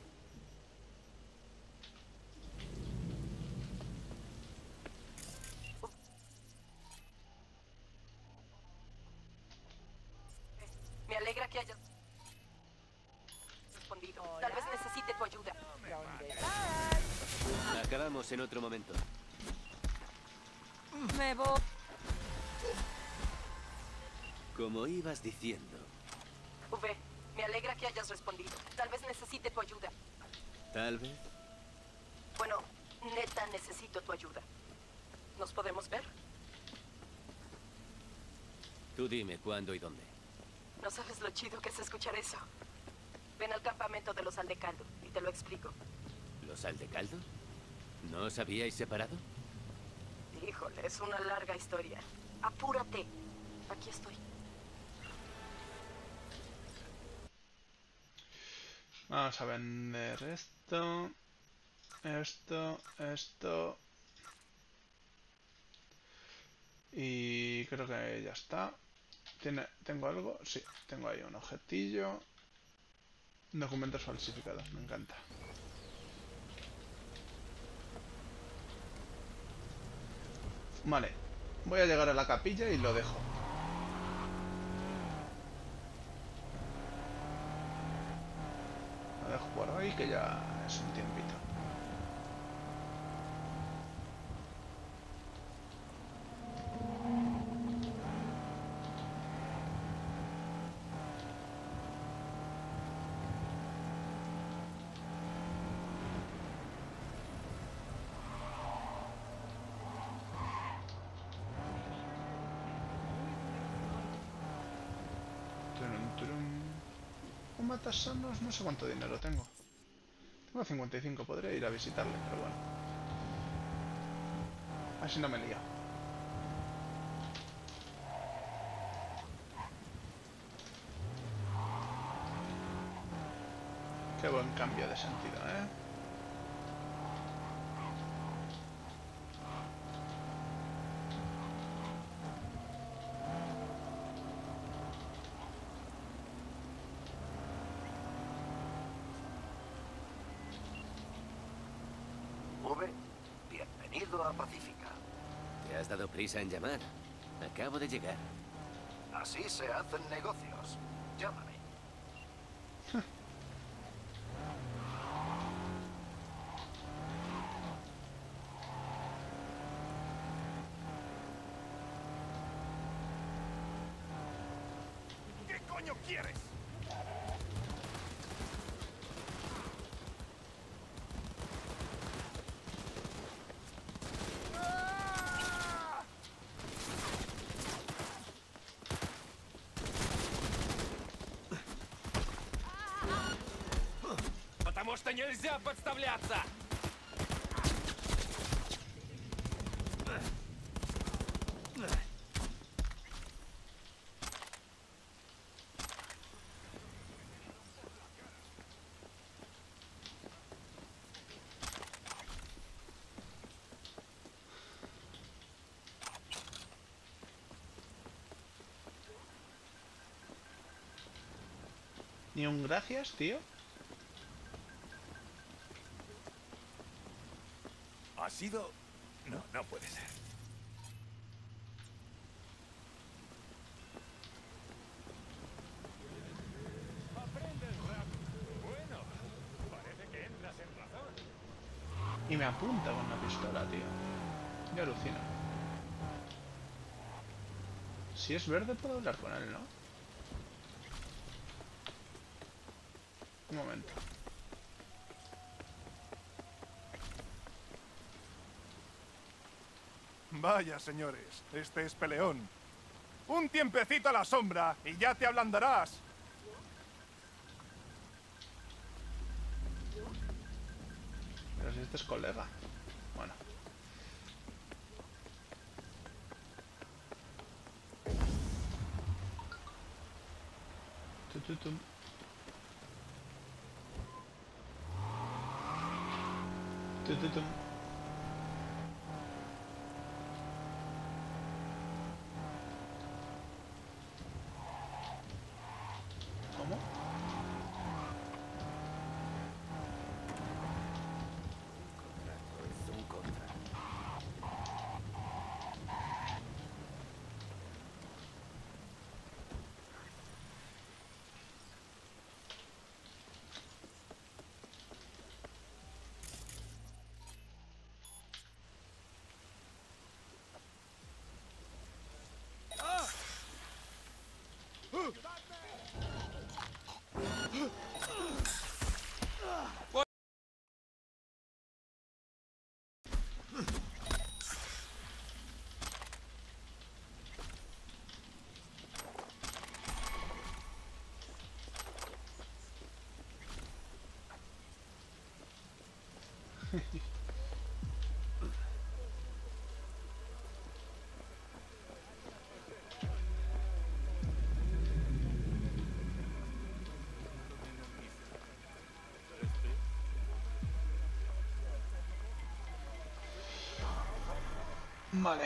Me alegra que hayas respondido. Tal vez necesite tu ayuda. Acabamos en otro momento. Me voy. Como ibas diciendo, V, me alegra que hayas respondido. Tal vez necesite tu ayuda. tal vez. Bueno, neta necesito tu ayuda. ¿Nos podemos ver? Tú dime cuándo y dónde. No sabes lo chido que es escuchar eso. Ven al campamento de los Aldecaldo y te lo explico. ¿Los Aldecaldo? ¿No os habíais separado? Híjole, es una larga historia. Apúrate. Aquí estoy. Vamos a vender esto. Esto, esto. Y creo que ya está. ¿Tiene, ¿Tengo algo? Sí, tengo ahí un objetillo. Documentos falsificados, me encanta. Vale, voy a llegar a la capilla y lo dejo. Lo dejo por ahí que ya es un tiempito. Un matasanos, no sé cuánto dinero tengo. Tengo cincuenta y cinco, podría ir a visitarle, pero bueno. Así no me lío. Qué buen cambio de sentido, ¿eh? V, bienvenido a Pacífica. ¿Te has dado prisa en llamar? Acabo de llegar. Así se hacen negocios. Llámame. ¿Qué coño quieres? Потому что нельзя подставляться! Ni un gracias, tío. ¿Ha sido...? No, no puede ser. Bueno, parece que entras en razón. Y me apunta con una pistola, tío. Yo alucino. Si es verde puedo hablar con él, ¿no? Un momento. Vaya, señores, este es peleón. Un tiempecito a la sombra y ya te ablandarás. Pero si este es colega. Bueno. Tu, tu, tu. Tu, tu, tu. ¿Cómo? Es un contrato. Vale.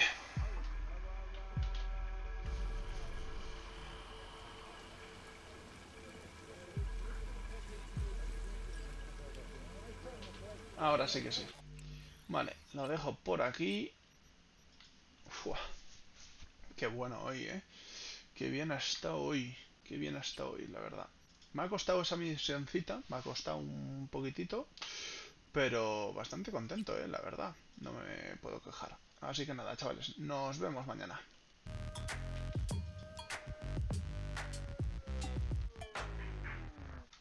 Ahora sí que sí. Vale, lo dejo por aquí. Ufua. Qué bueno hoy, ¿eh? Qué bien ha estado hoy. Qué bien ha estado hoy, la verdad. Me ha costado esa misioncita, me ha costado un poquitito, pero bastante contento, ¿eh? La verdad. No me puedo quejar. Así que nada, chavales, nos vemos mañana.